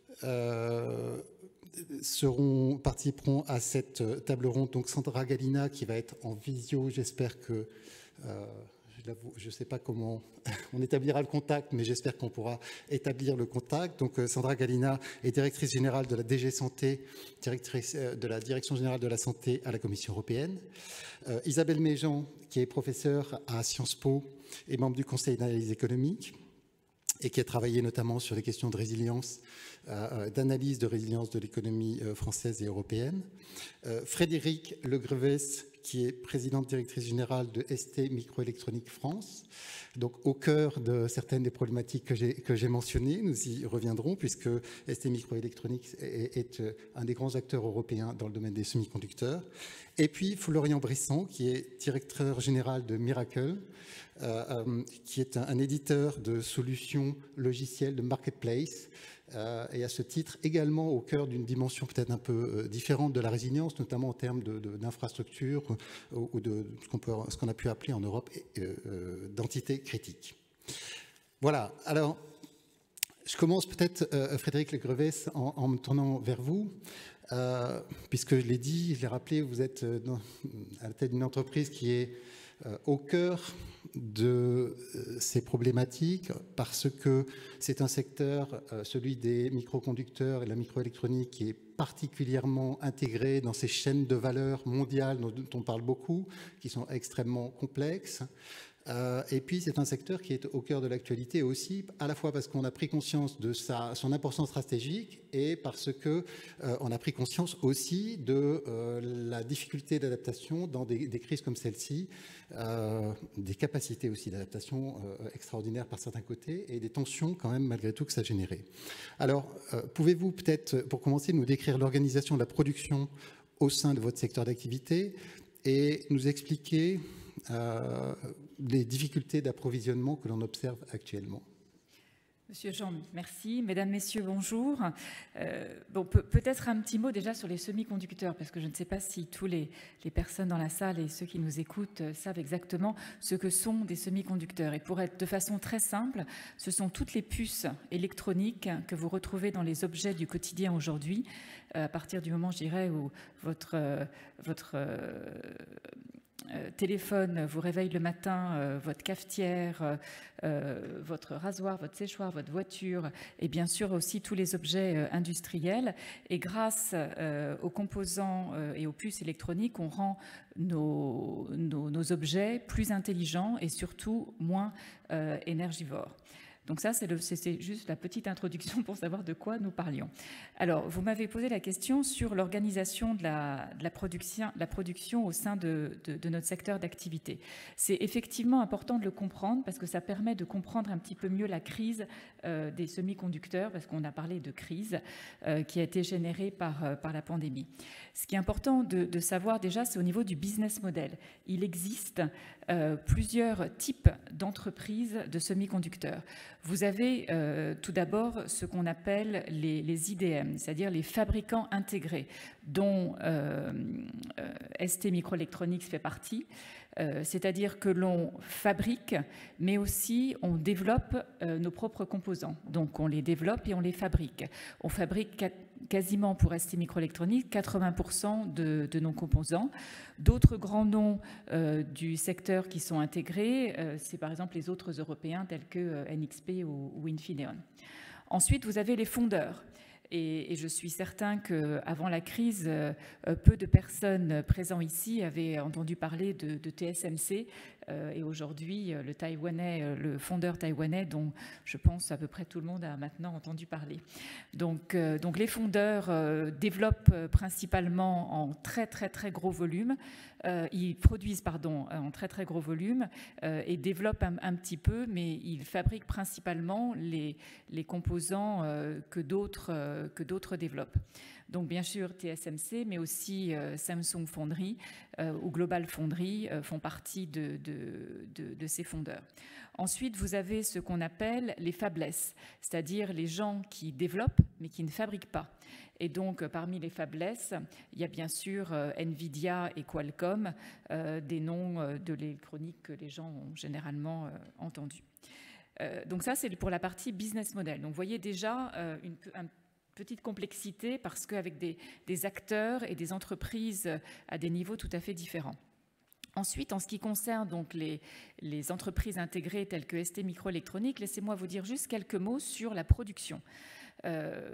euh, seront, participeront à cette table ronde donc Sandra Gallina qui va être en visio. J'espère que... Euh, je ne sais pas comment on établira le contact, mais j'espère qu'on pourra établir le contact. Donc, Sandra Gallina est directrice générale de la D G Santé, directrice de la Direction générale de la santé à la Commission européenne. Euh, Isabelle Méjean, qui est professeure à Sciences Po et membre du Conseil d'analyse économique, et qui a travaillé notamment sur les questions de résilience, euh, d'analyse de résilience de l'économie euh, française et européenne. Euh, Frédéric Legreves, qui est présidente directrice générale de S T Microélectronique France, donc au cœur de certaines des problématiques que j'ai que j'ai mentionnées. Nous y reviendrons puisque S T Microélectronique est, est un des grands acteurs européens dans le domaine des semi-conducteurs. Et puis Florian Brisson, qui est directeur général de Miracle, euh, euh, qui est un, un éditeur de solutions logicielles de marketplace, Euh, et à ce titre également au cœur d'une dimension peut-être un peu euh, différente de la résilience, notamment en termes d'infrastructures de, de, ou de ce qu'on peut, ce qu'on a pu appeler en Europe euh, euh, d'entités critiques. Voilà, alors je commence peut-être, euh, Frédéric Legreves, en, en me tournant vers vous, euh, puisque je l'ai dit, je l'ai rappelé, vous êtes dans, à la tête d'une entreprise qui est euh, au cœur de ces problématiques parce que c'est un secteur, celui des microconducteurs et de la microélectronique, qui est particulièrement intégré dans ces chaînes de valeur mondiales dont on parle beaucoup, qui sont extrêmement complexes. Euh, et puis c'est un secteur qui est au cœur de l'actualité aussi, à la fois parce qu'on a pris conscience de sa, son importance stratégique et parce que euh, on a pris conscience aussi de euh, la difficulté d'adaptation dans des, des crises comme celle-ci, euh, des capacités aussi d'adaptation euh, extraordinaires par certains côtés et des tensions quand même malgré tout que ça générait. Alors euh, pouvez-vous peut-être pour commencer nous décrire l'organisation de la production au sein de votre secteur d'activité et nous expliquer Euh, les difficultés d'approvisionnement que l'on observe actuellement. Monsieur Jean, merci. Mesdames, Messieurs, bonjour. Euh, bon, pe peut-être un petit mot déjà sur les semi-conducteurs, parce que je ne sais pas si tous les, les personnes dans la salle et ceux qui nous écoutent savent exactement ce que sont des semi-conducteurs. Et pour être de façon très simple, ce sont toutes les puces électroniques que vous retrouvez dans les objets du quotidien aujourd'hui, à partir du moment, je dirais, où votre... Euh, votre euh, Euh, téléphone vous réveille le matin, euh, votre cafetière, euh, euh, votre rasoir, votre séchoir, votre voiture et bien sûr aussi tous les objets euh, industriels. Et grâce euh, aux composants euh, et aux puces électroniques, on rend nos, nos, nos objets plus intelligents et surtout moins euh, énergivores. Donc ça, c'est juste la petite introduction pour savoir de quoi nous parlions. Alors, vous m'avez posé la question sur l'organisation de la, de, la production, de la production au sein de, de, de notre secteur d'activité. C'est effectivement important de le comprendre parce que ça permet de comprendre un petit peu mieux la crise euh, des semi-conducteurs, parce qu'on a parlé de crise euh, qui a été générée par, euh, par la pandémie. Ce qui est important de, de savoir déjà, c'est au niveau du business model. Il existe euh, plusieurs types d'entreprises de semi-conducteurs. Vous avez euh, tout d'abord ce qu'on appelle les, les I D M, c'est-à-dire les fabricants intégrés, dont euh, euh, S T Microelectronics fait partie. Euh, c'est-à-dire que l'on fabrique, mais aussi on développe euh, nos propres composants. Donc on les développe et on les fabrique. On fabrique quasiment pour S T Microelectronics quatre-vingts pour cent de, de nos composants. D'autres grands noms euh, du secteur qui sont intégrés, euh, c'est par exemple les autres européens tels que euh, N X P ou, ou Infineon. Ensuite, vous avez les fondeurs. Et, et je suis certain qu'avant la crise, euh, peu de personnes présentes ici avaient entendu parler de, de T S M C. Euh, et aujourd'hui, le Taïwanais, le fondeur taïwanais, dont je pense à peu près tout le monde a maintenant entendu parler. Donc, euh, donc les fondeurs euh, développent principalement en très très très gros volume. Euh, ils produisent pardon en très très gros volume euh, et développent un, un petit peu, mais ils fabriquent principalement les, les composants euh, que d'autres euh, que d'autres développent. Donc bien sûr T S M C, mais aussi euh, Samsung Foundry euh, ou Global Foundry euh, font partie de, de, de, de ces fondeurs. Ensuite, vous avez ce qu'on appelle les fabless, c'est-à-dire les gens qui développent mais qui ne fabriquent pas. Et donc, parmi les fabless, il y a bien sûr euh, Nvidia et Qualcomm, euh, des noms euh, de l'électronique que les gens ont généralement euh, entendus. Euh, donc ça, c'est pour la partie business model. Donc, vous voyez déjà euh, une, un petite complexité parce qu'avec des, des acteurs et des entreprises à des niveaux tout à fait différents. Ensuite, en ce qui concerne donc les, les entreprises intégrées telles que S T Microelectronics, laissez-moi vous dire juste quelques mots sur la production. Euh,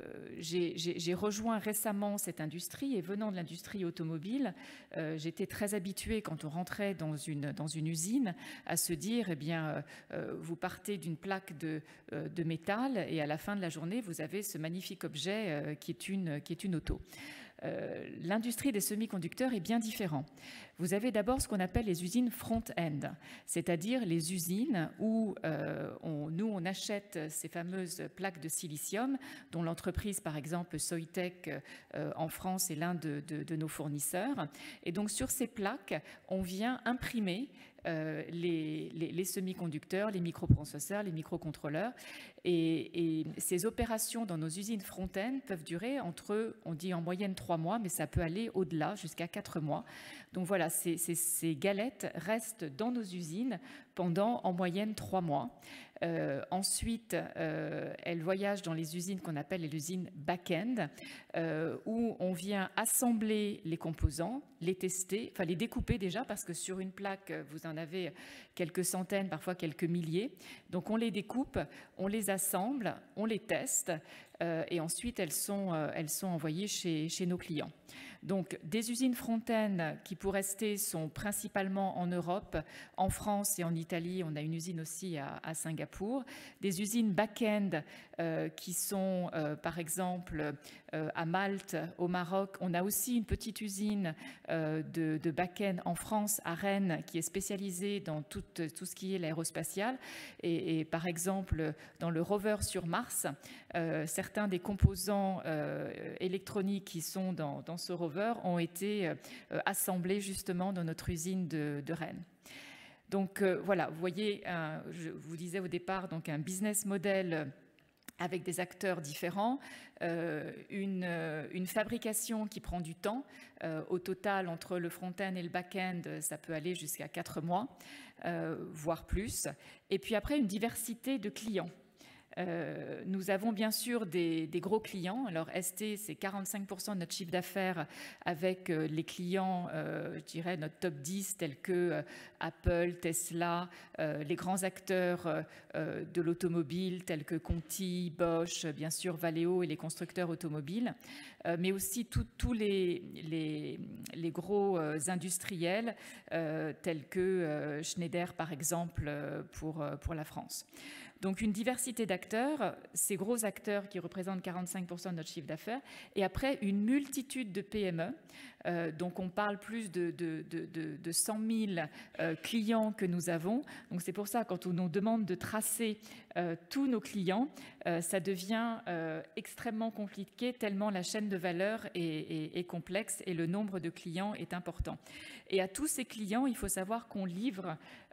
j'ai rejoint récemment cette industrie et venant de l'industrie automobile, euh, j'étais très habituée quand on rentrait dans une, dans une usine à se dire, eh bien, euh, vous partez d'une plaque de, euh, de métal et à la fin de la journée, vous avez ce magnifique objet euh, qui est une, qui est une auto. Euh, l'industrie des semi-conducteurs est bien différente. Vous avez d'abord ce qu'on appelle les usines front-end, c'est-à-dire les usines où euh, on, nous, on achète ces fameuses plaques de silicium dont l'entreprise, par exemple, Soitec euh, en France est l'un de, de, de nos fournisseurs. Et donc, sur ces plaques, on vient imprimer Euh, les, les, les semi-conducteurs, les microprocesseurs, les microcontrôleurs. Et, et ces opérations dans nos usines front-end peuvent durer entre, on dit en moyenne trois mois, mais ça peut aller au-delà, jusqu'à quatre mois. Donc voilà, ces, ces, ces galettes restent dans nos usines pendant en moyenne trois mois. Euh, ensuite, euh, elles voyagent dans les usines qu'on appelle les usines back-end, euh, où on vient assembler les composants, les tester, enfin les découper déjà, parce que sur une plaque, vous en avez quelques centaines, parfois quelques milliers. Donc on les découpe, on les assemble, on les teste, euh, et ensuite elles sont, euh, elles sont envoyées chez, chez nos clients. Donc, des usines front-end qui, pour rester, sont principalement en Europe, en France et en Italie. On a une usine aussi à, à Singapour. Des usines back-end euh, qui sont, euh, par exemple, euh, à Malte, au Maroc. On a aussi une petite usine euh, de, de back-end en France, à Rennes, qui est spécialisée dans tout, tout ce qui est l'aérospatial. Et, et par exemple, dans le rover sur Mars, euh, certains des composants euh, électroniques qui sont dans, dans ce rover ont été euh, assemblés justement dans notre usine de, de Rennes. Donc euh, voilà, vous voyez, un, je vous disais au départ, donc un business model avec des acteurs différents, euh, une, une fabrication qui prend du temps. Euh, au total, entre le front-end et le back-end, ça peut aller jusqu'à quatre mois, euh, voire plus. Et puis après, une diversité de clients. Euh, nous avons bien sûr des, des gros clients. Alors S T, c'est quarante-cinq pour cent de notre chiffre d'affaires avec euh, les clients, euh, je dirais, notre top dix tels que euh, Apple, Tesla, euh, les grands acteurs euh, de l'automobile tels que Conti, Bosch, bien sûr Valeo et les constructeurs automobiles, euh, mais aussi tous les, les, les gros euh, industriels euh, tels que euh, Schneider, par exemple, euh, pour, euh, pour la France. Donc une diversité d'acteurs, ces gros acteurs qui représentent quarante-cinq pour cent de notre chiffre d'affaires, et après une multitude de P M E. Euh, donc on parle plus de, de, de, de, de cent mille euh, clients que nous avons. Donc c'est pour ça, quand on nous demande de tracer euh, tous nos clients, euh, ça devient euh, extrêmement compliqué tellement la chaîne de valeur est, est, est complexe et le nombre de clients est important. Et à tous ces clients, il faut savoir qu'on livre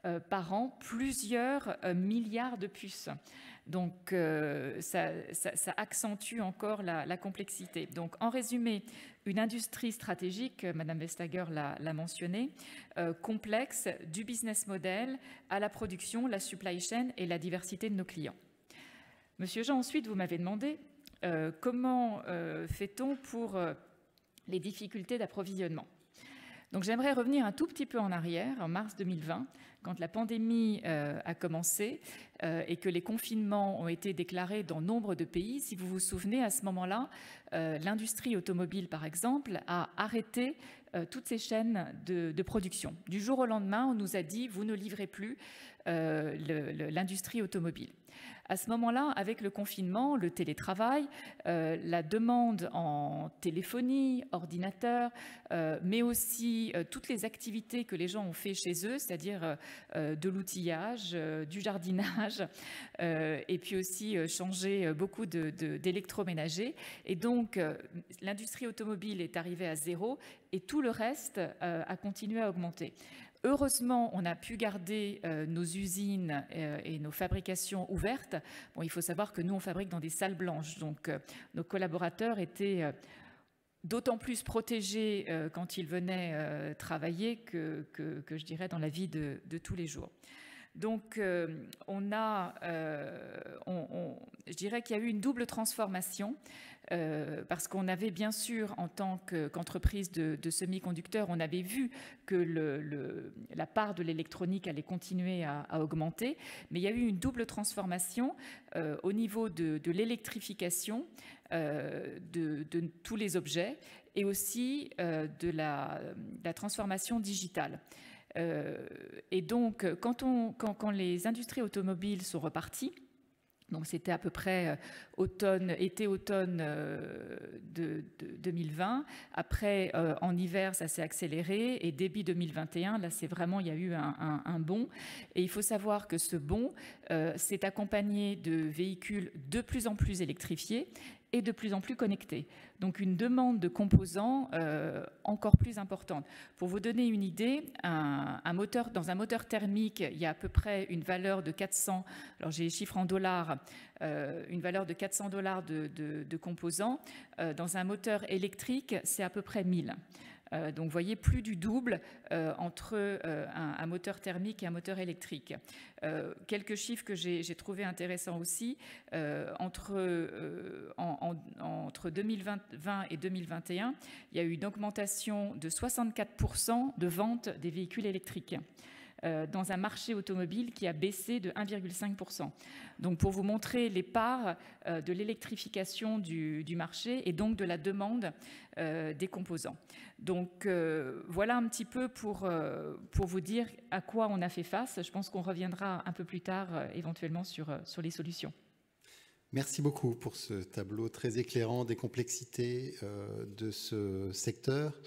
euh, par an plusieurs euh, milliards de puces. Donc, euh, ça, ça, ça accentue encore la, la complexité. Donc, en résumé, une industrie stratégique, Madame Vestager l'a mentionné, euh, complexe du business model à la production, la supply chain et la diversité de nos clients. Monsieur Jean, ensuite, vous m'avez demandé euh, comment euh, fait-on pour euh, les difficultés d'approvisionnement. Donc j'aimerais revenir un tout petit peu en arrière, en mars deux mille vingt, quand la pandémie euh, a commencé euh, et que les confinements ont été déclarés dans nombre de pays. Si vous vous souvenez, à ce moment-là, euh, l'industrie automobile, par exemple, a arrêté euh, toutes ces chaînes de, de production. Du jour au lendemain, on nous a dit « vous ne livrez plus euh, l'industrie automobile ». À ce moment-là, avec le confinement, le télétravail, euh, la demande en téléphonie, ordinateur, euh, mais aussi euh, toutes les activités que les gens ont fait chez eux, c'est-à-dire euh, de l'outillage, euh, du jardinage, euh, et puis aussi euh, changer beaucoup d'électroménager. Et donc, euh, l'industrie automobile est arrivée à zéro et tout le reste euh, a continué à augmenter. Heureusement, on a pu garder euh, nos usines euh, et nos fabrications ouvertes. Bon, il faut savoir que nous, on fabrique dans des salles blanches, donc euh, nos collaborateurs étaient euh, d'autant plus protégés euh, quand ils venaient euh, travailler que, que, que, je dirais, dans la vie de, de tous les jours. Donc, euh, on a, euh, on, on, je dirais qu'il y a eu une double transformation euh, parce qu'on avait bien sûr, en tant qu'entreprise de, de semi-conducteurs, on avait vu que le, le, la part de l'électronique allait continuer à, à augmenter, mais il y a eu une double transformation euh, au niveau de, de l'électrification euh, de, de tous les objets et aussi euh, de, la, de la transformation digitale. Euh, et donc, quand, on, quand, quand les industries automobiles sont reparties, donc c'était à peu près euh, automne, été-automne euh, de, de deux mille vingt. Après, euh, en hiver, ça s'est accéléré et début deux mille vingt et un, là, c'est vraiment, il y a eu un, un, un bond. Et il faut savoir que ce bond euh, s'est accompagné de véhicules de plus en plus électrifiés et de plus en plus connectés. Donc une demande de composants euh, encore plus importante. Pour vous donner une idée, un, un moteur, dans un moteur thermique, il y a à peu près une valeur de quatre cents, alors j'ai les chiffres en dollars, euh, une valeur de quatre cents dollars de, de, de composants. Euh, dans un moteur électrique, c'est à peu près mille. Euh, donc, vous voyez, plus du double euh, entre euh, un, un moteur thermique et un moteur électrique. Euh, quelques chiffres que j'ai trouvé intéressants aussi. Euh, entre, euh, en, en, entre deux mille vingt et deux mille vingt et un, il y a eu une augmentation de soixante-quatre pour cent de vente des véhicules électriques dans un marché automobile qui a baissé de un virgule cinq pour cent. Donc, pour vous montrer les parts euh, de l'électrification du, du marché et donc de la demande euh, des composants. Donc, euh, voilà un petit peu pour, euh, pour vous dire à quoi on a fait face. Je pense qu'on reviendra un peu plus tard, euh, éventuellement, sur, euh, sur les solutions. Merci beaucoup pour ce tableau très éclairant des complexités euh, de ce secteur.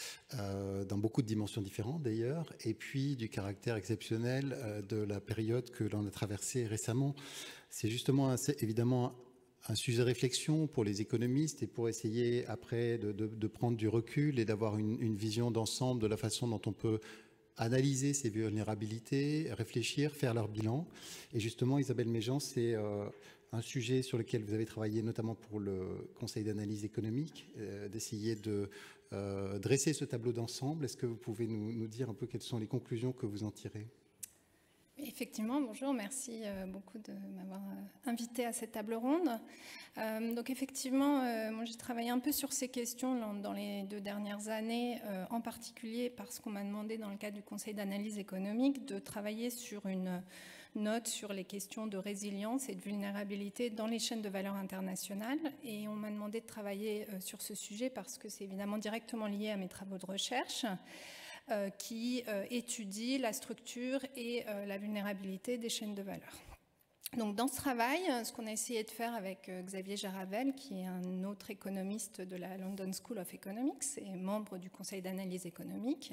Euh, dans beaucoup de dimensions différentes d'ailleurs, et puis du caractère exceptionnel euh, de la période que l'on a traversée récemment. C'est justement un, évidemment un sujet de réflexion pour les économistes et pour essayer après de, de, de prendre du recul et d'avoir une, une vision d'ensemble de la façon dont on peut analyser ces vulnérabilités, réfléchir, faire leur bilan. Et justement, Isabelle Méjean, c'est euh, un sujet sur lequel vous avez travaillé notamment pour le Conseil d'analyse économique, euh, d'essayer de euh, dresser ce tableau d'ensemble. Est-ce que vous pouvez nous, nous dire un peu quelles sont les conclusions que vous en tirez ? Effectivement, bonjour, merci beaucoup de m'avoir invité à cette table ronde. Euh, donc effectivement, euh, moi j'ai travaillé un peu sur ces questions dans les deux dernières années, euh, en particulier parce qu'on m'a demandé dans le cadre du Conseil d'analyse économique de travailler sur une note sur les questions de résilience et de vulnérabilité dans les chaînes de valeur internationales. Et on m'a demandé de travailler euh, sur ce sujet parce que c'est évidemment directement lié à mes travaux de recherche. Euh, qui euh, étudie la structure et euh, la vulnérabilité des chaînes de valeur. Donc, dans ce travail, ce qu'on a essayé de faire avec euh, Xavier Jaravel, qui est un autre économiste de la London School of Economics et membre du Conseil d'analyse économique,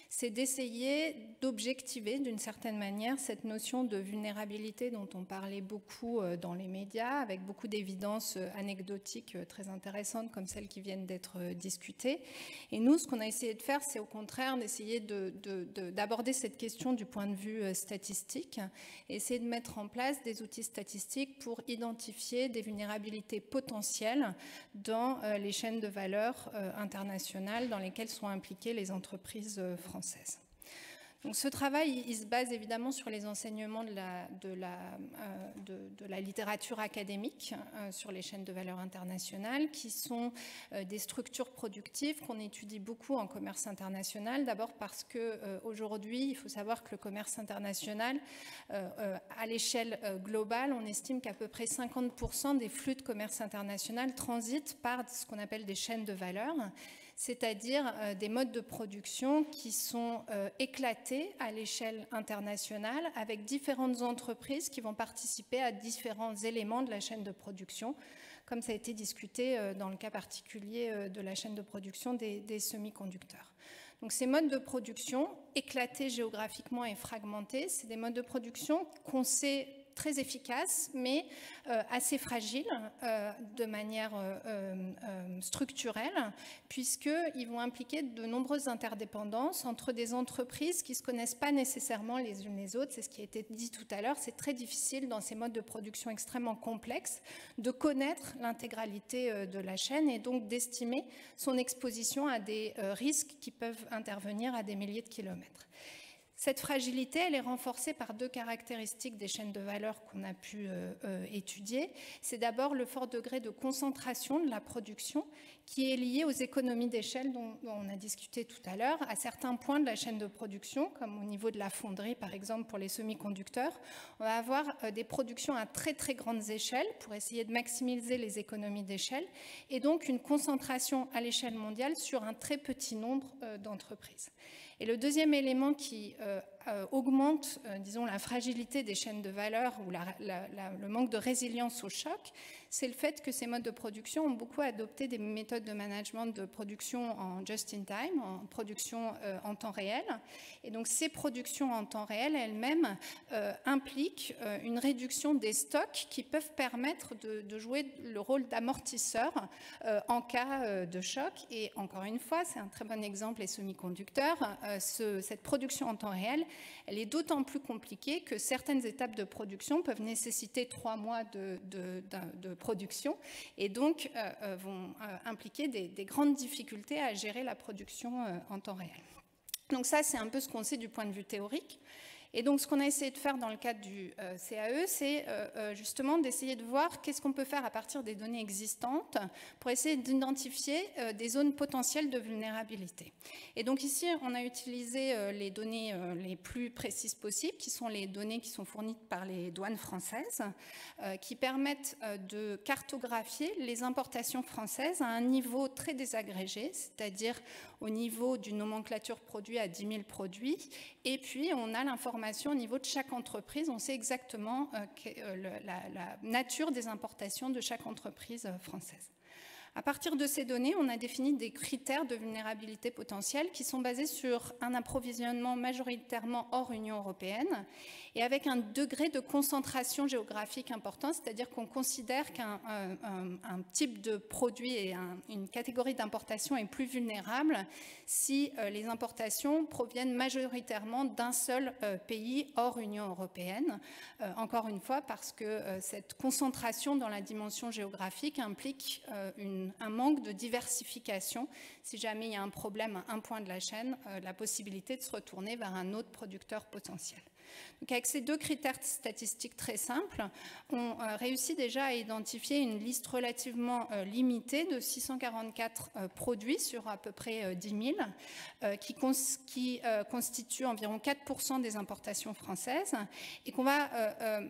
c'est d'essayer d'objectiver d'une certaine manière cette notion de vulnérabilité dont on parlait beaucoup dans les médias, avec beaucoup d'évidences anecdotiques très intéressantes comme celles qui viennent d'être discutées. Et nous, ce qu'on a essayé de faire, c'est au contraire d'essayer de, de, de, d'aborder cette question du point de vue statistique, et essayer de mettre en place des outils statistiques pour identifier des vulnérabilités potentielles dans les chaînes de valeur internationales dans lesquelles sont impliquées les entreprises françaises. Donc ce travail, il se base évidemment sur les enseignements de la, de la, euh, de, de la littérature académique euh, sur les chaînes de valeur internationales, qui sont euh, des structures productives qu'on étudie beaucoup en commerce international. D'abord parce qu'aujourd'hui, euh, il faut savoir que le commerce international, euh, euh, à l'échelle euh, globale, on estime qu'à peu près cinquante pour cent des flux de commerce international transitent par ce qu'on appelle des chaînes de valeur, c'est-à-dire euh, des modes de production qui sont euh, éclatés à l'échelle internationale avec différentes entreprises qui vont participer à différents éléments de la chaîne de production, comme ça a été discuté euh, dans le cas particulier euh, de la chaîne de production des, des semi-conducteurs. Donc ces modes de production éclatés géographiquement et fragmentés, c'est des modes de production qu'on sait très efficaces, mais euh, assez fragiles euh, de manière euh, euh, structurelle, puisqu'ils vont impliquer de nombreuses interdépendances entre des entreprises qui ne se connaissent pas nécessairement les unes les autres. C'est ce qui a été dit tout à l'heure. C'est très difficile dans ces modes de production extrêmement complexes de connaître l'intégralité euh, de la chaîne et donc d'estimer son exposition à des euh, risques qui peuvent intervenir à des milliers de kilomètres. Cette fragilité, elle est renforcée par deux caractéristiques des chaînes de valeur qu'on a pu euh, euh, étudier. C'est d'abord le fort degré de concentration de la production qui est lié aux économies d'échelle dont, dont on a discuté tout à l'heure. À certains points de la chaîne de production, comme au niveau de la fonderie par exemple pour les semi-conducteurs, on va avoir euh, des productions à très très grandes échelles pour essayer de maximiser les économies d'échelle et donc une concentration à l'échelle mondiale sur un très petit nombre euh, d'entreprises. Et le deuxième élément qui euh, euh, augmente, euh, disons, la fragilité des chaînes de valeur ou la, la, la, le manque de résilience au choc, c'est le fait que ces modes de production ont beaucoup adopté des méthodes de management de production en just-in-time, en production euh, en temps réel. Et donc ces productions en temps réel elles-mêmes euh, impliquent euh, une réduction des stocks qui peuvent permettre de, de jouer le rôle d'amortisseur euh, en cas euh, de choc. Et encore une fois, c'est un très bon exemple, les semi-conducteurs. Euh, ce, cette production en temps réel, elle est d'autant plus compliquée que certaines étapes de production peuvent nécessiter trois mois de, de, de, de production et donc euh, vont euh, impliquer des, des grandes difficultés à gérer la production euh, en temps réel. Donc ça, c'est un peu ce qu'on sait du point de vue théorique. Et donc, ce qu'on a essayé de faire dans le cadre du euh, C A E, c'est euh, justement d'essayer de voir qu'est-ce qu'on peut faire à partir des données existantes pour essayer d'identifier euh, des zones potentielles de vulnérabilité. Et donc ici, on a utilisé euh, les données euh, les plus précises possibles, qui sont les données qui sont fournies par les douanes françaises, euh, qui permettent euh, de cartographier les importations françaises à un niveau très désagrégé, c'est-à-dire au niveau d'une nomenclature produit à dix mille produits, et puis on a l'information au niveau de chaque entreprise, on sait exactement euh, que, euh, le, la, la nature des importations de chaque entreprise euh, française. À partir de ces données, on a défini des critères de vulnérabilité potentielle qui sont basés sur un approvisionnement majoritairement hors Union européenne et avec un degré de concentration géographique important, c'est-à-dire qu'on considère qu'un un, un type de produit et un, une catégorie d'importation est plus vulnérable si euh, les importations proviennent majoritairement d'un seul euh, pays hors Union européenne. Euh, encore une fois, parce que euh, cette concentration dans la dimension géographique implique euh, une un manque de diversification. Si jamais il y a un problème à un point de la chaîne, euh, la possibilité de se retourner vers un autre producteur potentiel. Donc avec ces deux critères statistiques très simples, on euh, réussit déjà à identifier une liste relativement euh, limitée de six cent quarante-quatre euh, produits sur à peu près euh, dix mille, euh, qui, cons qui euh, constituent environ quatre pour cent des importations françaises et qu'on va euh,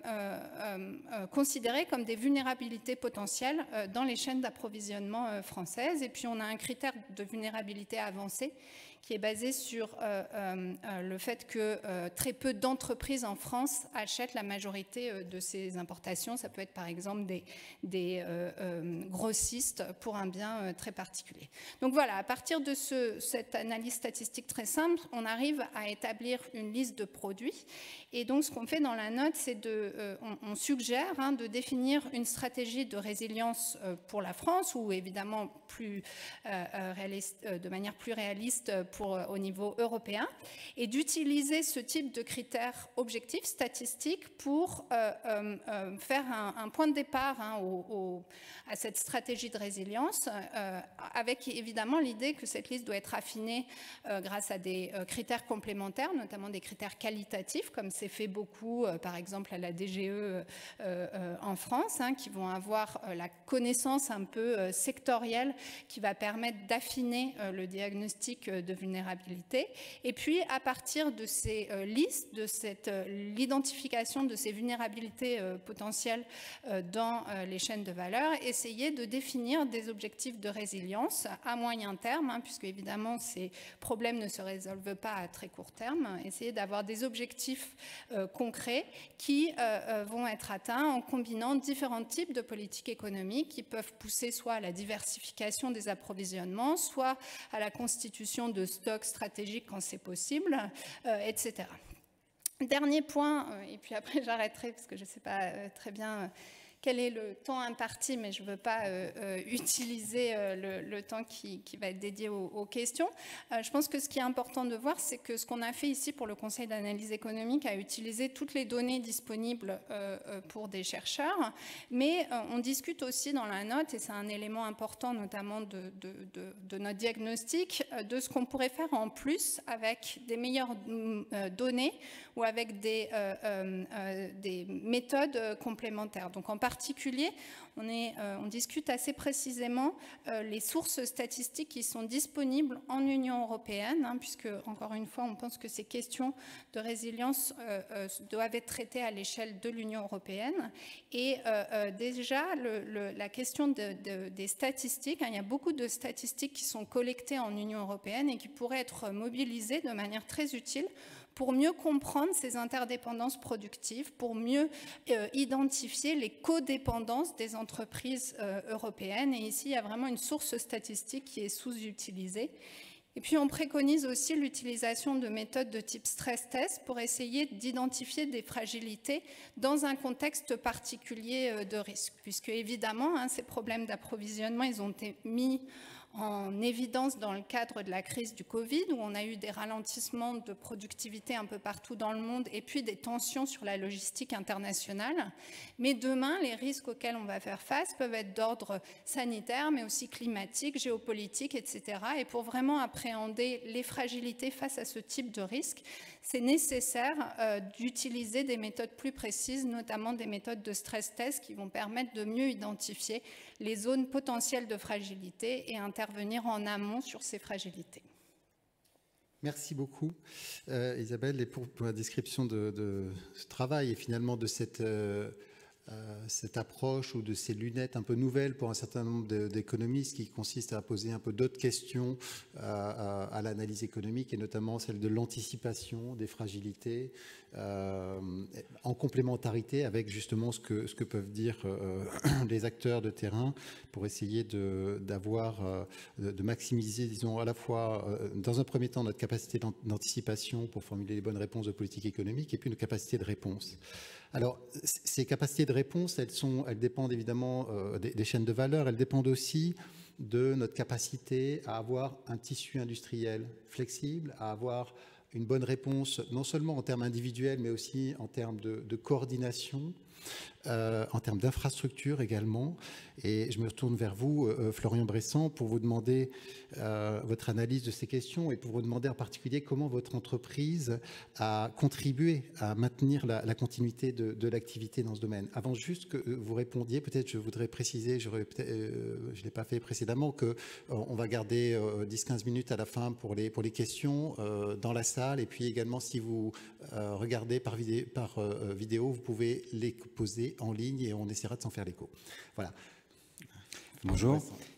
euh, euh, considérer comme des vulnérabilités potentielles euh, dans les chaînes d'approvisionnement euh, françaises. Et puis on a un critère de vulnérabilité avancé qui est basé sur euh, euh, le fait que euh, très peu d'entreprises en France achètent la majorité euh, de ces importations. Ça peut être par exemple des, des euh, euh, grossistes pour un bien euh, très particulier. Donc voilà, à partir de ce, cette analyse statistique très simple, on arrive à établir une liste de produits. Et donc ce qu'on fait dans la note, c'est de, euh, on, on suggère hein, de définir une stratégie de résilience euh, pour la France, ou évidemment plus euh, réaliste, euh, de manière plus réaliste pour, euh, au niveau européen, et d'utiliser ce type de critères objectifs, statistiques, pour euh, euh, faire un, un point de départ hein, au, au, à cette stratégie de résilience, euh, avec évidemment l'idée que cette liste doit être affinée euh, grâce à des euh, critères complémentaires, notamment des critères qualitatifs, comme c'est fait beaucoup, euh, par exemple, à la D G E euh, euh, en France, hein, qui vont avoir euh, la connaissance un peu euh, sectorielle qui va permettre d'affiner euh, le diagnostic euh, de vulnérabilité. Et puis, à partir de ces euh, listes, de cette, euh, l'identification de ces vulnérabilités euh, potentielles euh, dans euh, les chaînes de valeur, essayer de définir des objectifs de résilience à moyen terme, hein, puisque évidemment ces problèmes ne se résolvent pas à très court terme, essayer d'avoir des objectifs euh, concrets qui euh, euh, vont être atteints en combinant différents types de politiques économiques qui peuvent pousser soit à la diversification des approvisionnements, soit à la constitution de stocks stratégiques quand c'est possible, euh, et cetera. Dernier point, euh, et puis après j'arrêterai parce que je ne sais pas euh, très bien euh, quel est le temps imparti, mais je ne veux pas euh, euh, utiliser euh, le, le temps qui, qui va être dédié aux, aux questions. Euh, je pense que ce qui est important de voir, c'est que ce qu'on a fait ici pour le Conseil d'analyse économique a utilisé toutes les données disponibles euh, euh, pour des chercheurs, mais euh, on discute aussi dans la note, et c'est un élément important notamment de, de, de, de notre diagnostic, euh, de ce qu'on pourrait faire en plus avec des meilleures euh, données ou avec des, euh, euh, des méthodes complémentaires. Donc en particulier, on, est, euh, on discute assez précisément euh, les sources statistiques qui sont disponibles en Union européenne, hein, puisque, encore une fois, on pense que ces questions de résilience euh, euh, doivent être traitées à l'échelle de l'Union européenne. Et euh, euh, déjà, le, le, la question de, de, des statistiques, hein, il y a beaucoup de statistiques qui sont collectées en Union européenne et qui pourraient être mobilisées de manière très utile pour mieux comprendre ces interdépendances productives, pour mieux euh, identifier les codépendances des entreprises euh, européennes. Et ici, il y a vraiment une source statistique qui est sous-utilisée. Et puis, on préconise aussi l'utilisation de méthodes de type stress test pour essayer d'identifier des fragilités dans un contexte particulier de risque. Puisque, évidemment, hein, ces problèmes d'approvisionnement, ils ont été mis en évidence dans le cadre de la crise du Covid, où on a eu des ralentissements de productivité un peu partout dans le monde et puis des tensions sur la logistique internationale. Mais demain, les risques auxquels on va faire face peuvent être d'ordre sanitaire, mais aussi climatique, géopolitique, et cetera. Et pour vraiment appréhender les fragilités face à ce type de risque, c'est nécessaire euh, d'utiliser des méthodes plus précises, notamment des méthodes de stress test qui vont permettre de mieux identifier les zones potentielles de fragilité et intervenir en amont sur ces fragilités. Merci beaucoup, euh, Isabelle, et pour, pour la description de, de ce travail et finalement de cette, euh, euh, cette approche ou de ces lunettes un peu nouvelles pour un certain nombre d'économistes qui consistent à poser un peu d'autres questions à, à, à l'analyse économique et notamment celle de l'anticipation des fragilités euh, en complémentarité avec justement ce que, ce que peuvent dire euh, les acteurs de terrain pour essayer de, d'avoir, euh, de, de maximiser, disons, à la fois, euh, dans un premier temps, notre capacité d'anticipation pour formuler les bonnes réponses de politique économique et puis notre capacité de réponse. Alors, ces capacités de réponse, elles, sont, elles dépendent évidemment euh, des, des chaînes de valeur, elles dépendent aussi de notre capacité à avoir un tissu industriel flexible, à avoir une bonne réponse, non seulement en termes individuels, mais aussi en termes de, de coordination, euh, en termes d'infrastructure également. Et je me retourne vers vous, euh, Florian Bressant, pour vous demander euh, votre analyse de ces questions et pour vous demander en particulier comment votre entreprise a contribué à maintenir la, la continuité de, de l'activité dans ce domaine. Avant juste que vous répondiez, peut-être je voudrais préciser, je euh, ne l'ai pas fait précédemment, qu'on euh, va garder euh, dix à quinze minutes à la fin pour les, pour les questions euh, dans la salle. Et puis également, si vous euh, regardez par, vidé, par euh, vidéo, vous pouvez les poser en ligne et on essaiera de s'en faire l'écho. Voilà. Bonjour.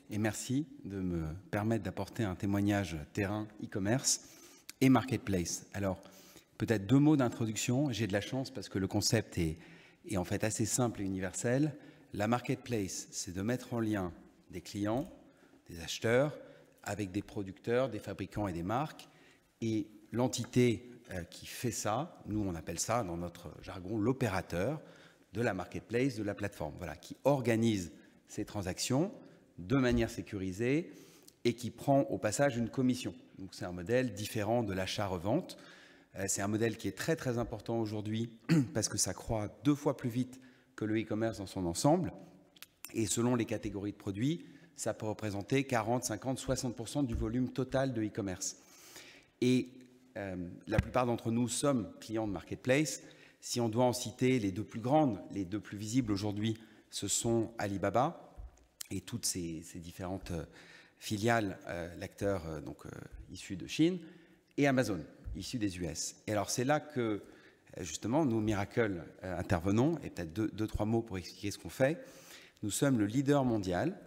et merci de me permettre d'apporter un témoignage terrain e-commerce et marketplace. Alors, peut-être deux mots d'introduction. J'ai de la chance parce que le concept est, est en fait assez simple et universel. La marketplace, c'est de mettre en lien des clients, des acheteurs, avec des producteurs, des fabricants et des marques. Et l'entité euh, qui fait ça, nous on appelle ça dans notre jargon l'opérateur de la marketplace, de la plateforme, voilà, qui organise ces transactions de manière sécurisée et qui prend au passage une commission. Donc c'est un modèle différent de l'achat-revente. Euh, c'est un modèle qui est très très important aujourd'hui parce que ça croît deux fois plus vite que le e-commerce dans son ensemble. Et selon les catégories de produits, ça peut représenter quarante, cinquante, soixante pour cent du volume total de e-commerce. Et euh, la plupart d'entre nous sommes clients de marketplace. Si on doit en citer les deux plus grandes, les deux plus visibles aujourd'hui, ce sont Alibaba et toutes ces, ces différentes euh, filiales, euh, l'acteur euh, donc euh, issu de Chine, et Amazon, issu des U S. Et alors c'est là que justement nous, Miracle, euh, intervenons, et peut-être deux, deux, trois mots pour expliquer ce qu'on fait. Nous sommes le leader mondial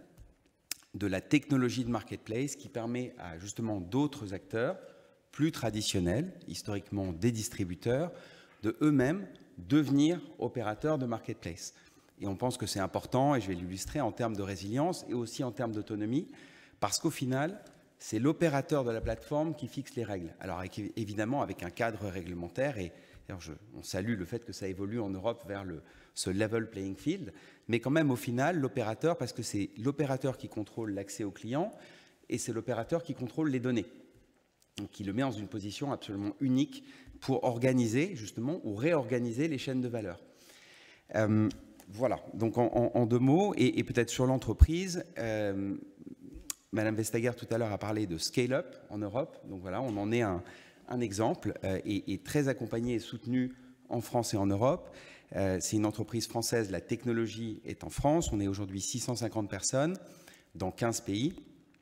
de la technologie de marketplace qui permet à justement d'autres acteurs plus traditionnels, historiquement des distributeurs, de eux-mêmes devenir opérateurs de marketplace. Et on pense que c'est important, et je vais l'illustrer en termes de résilience et aussi en termes d'autonomie, parce qu'au final, c'est l'opérateur de la plateforme qui fixe les règles. Alors avec, évidemment avec un cadre réglementaire, et je, on salue le fait que ça évolue en Europe vers le, ce level playing field, mais quand même au final, l'opérateur, parce que c'est l'opérateur qui contrôle l'accès aux clients, et c'est l'opérateur qui contrôle les données, donc qui le met dans une position absolument unique pour organiser justement ou réorganiser les chaînes de valeur. Euh, voilà, donc en, en, en deux mots, et, et peut-être sur l'entreprise, euh, Madame Vestager tout à l'heure a parlé de scale-up en Europe, donc voilà, on en est un, un exemple, euh, et, et très accompagné et soutenu en France et en Europe. Euh, c'est une entreprise française, la technologie est en France, on est aujourd'hui six cent cinquante personnes dans quinze pays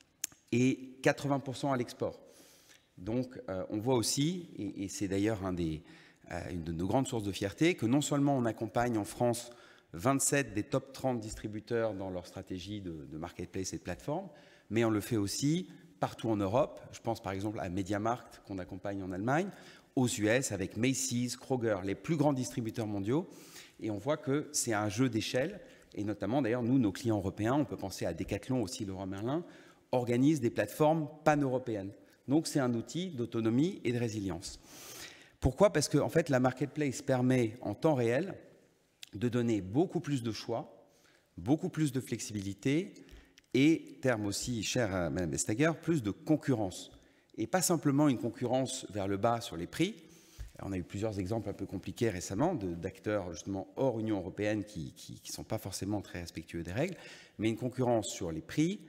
et quatre-vingts pour cent à l'export. Donc euh, on voit aussi, et, et c'est d'ailleurs un des, euh, une de nos grandes sources de fierté, que non seulement on accompagne en France vingt-sept des top trente distributeurs dans leur stratégie de, de marketplace et de plateforme, mais on le fait aussi partout en Europe. Je pense par exemple à MediaMarkt qu'on accompagne en Allemagne, aux U S avec Macy's, Kroger, les plus grands distributeurs mondiaux. Et on voit que c'est un jeu d'échelle. Et notamment, d'ailleurs, nous, nos clients européens, on peut penser à Decathlon aussi, Leroy Merlin, organisent des plateformes pan-européennes. Donc, c'est un outil d'autonomie et de résilience. Pourquoi? Parce que, en fait, la marketplace permet en temps réel de donner beaucoup plus de choix, beaucoup plus de flexibilité et, terme aussi cher à Mme Vestager, plus de concurrence. Et pas simplement une concurrence vers le bas sur les prix. On a eu plusieurs exemples un peu compliqués récemment d'acteurs justement hors Union européenne qui ne sont pas forcément très respectueux des règles, mais une concurrence sur les prix,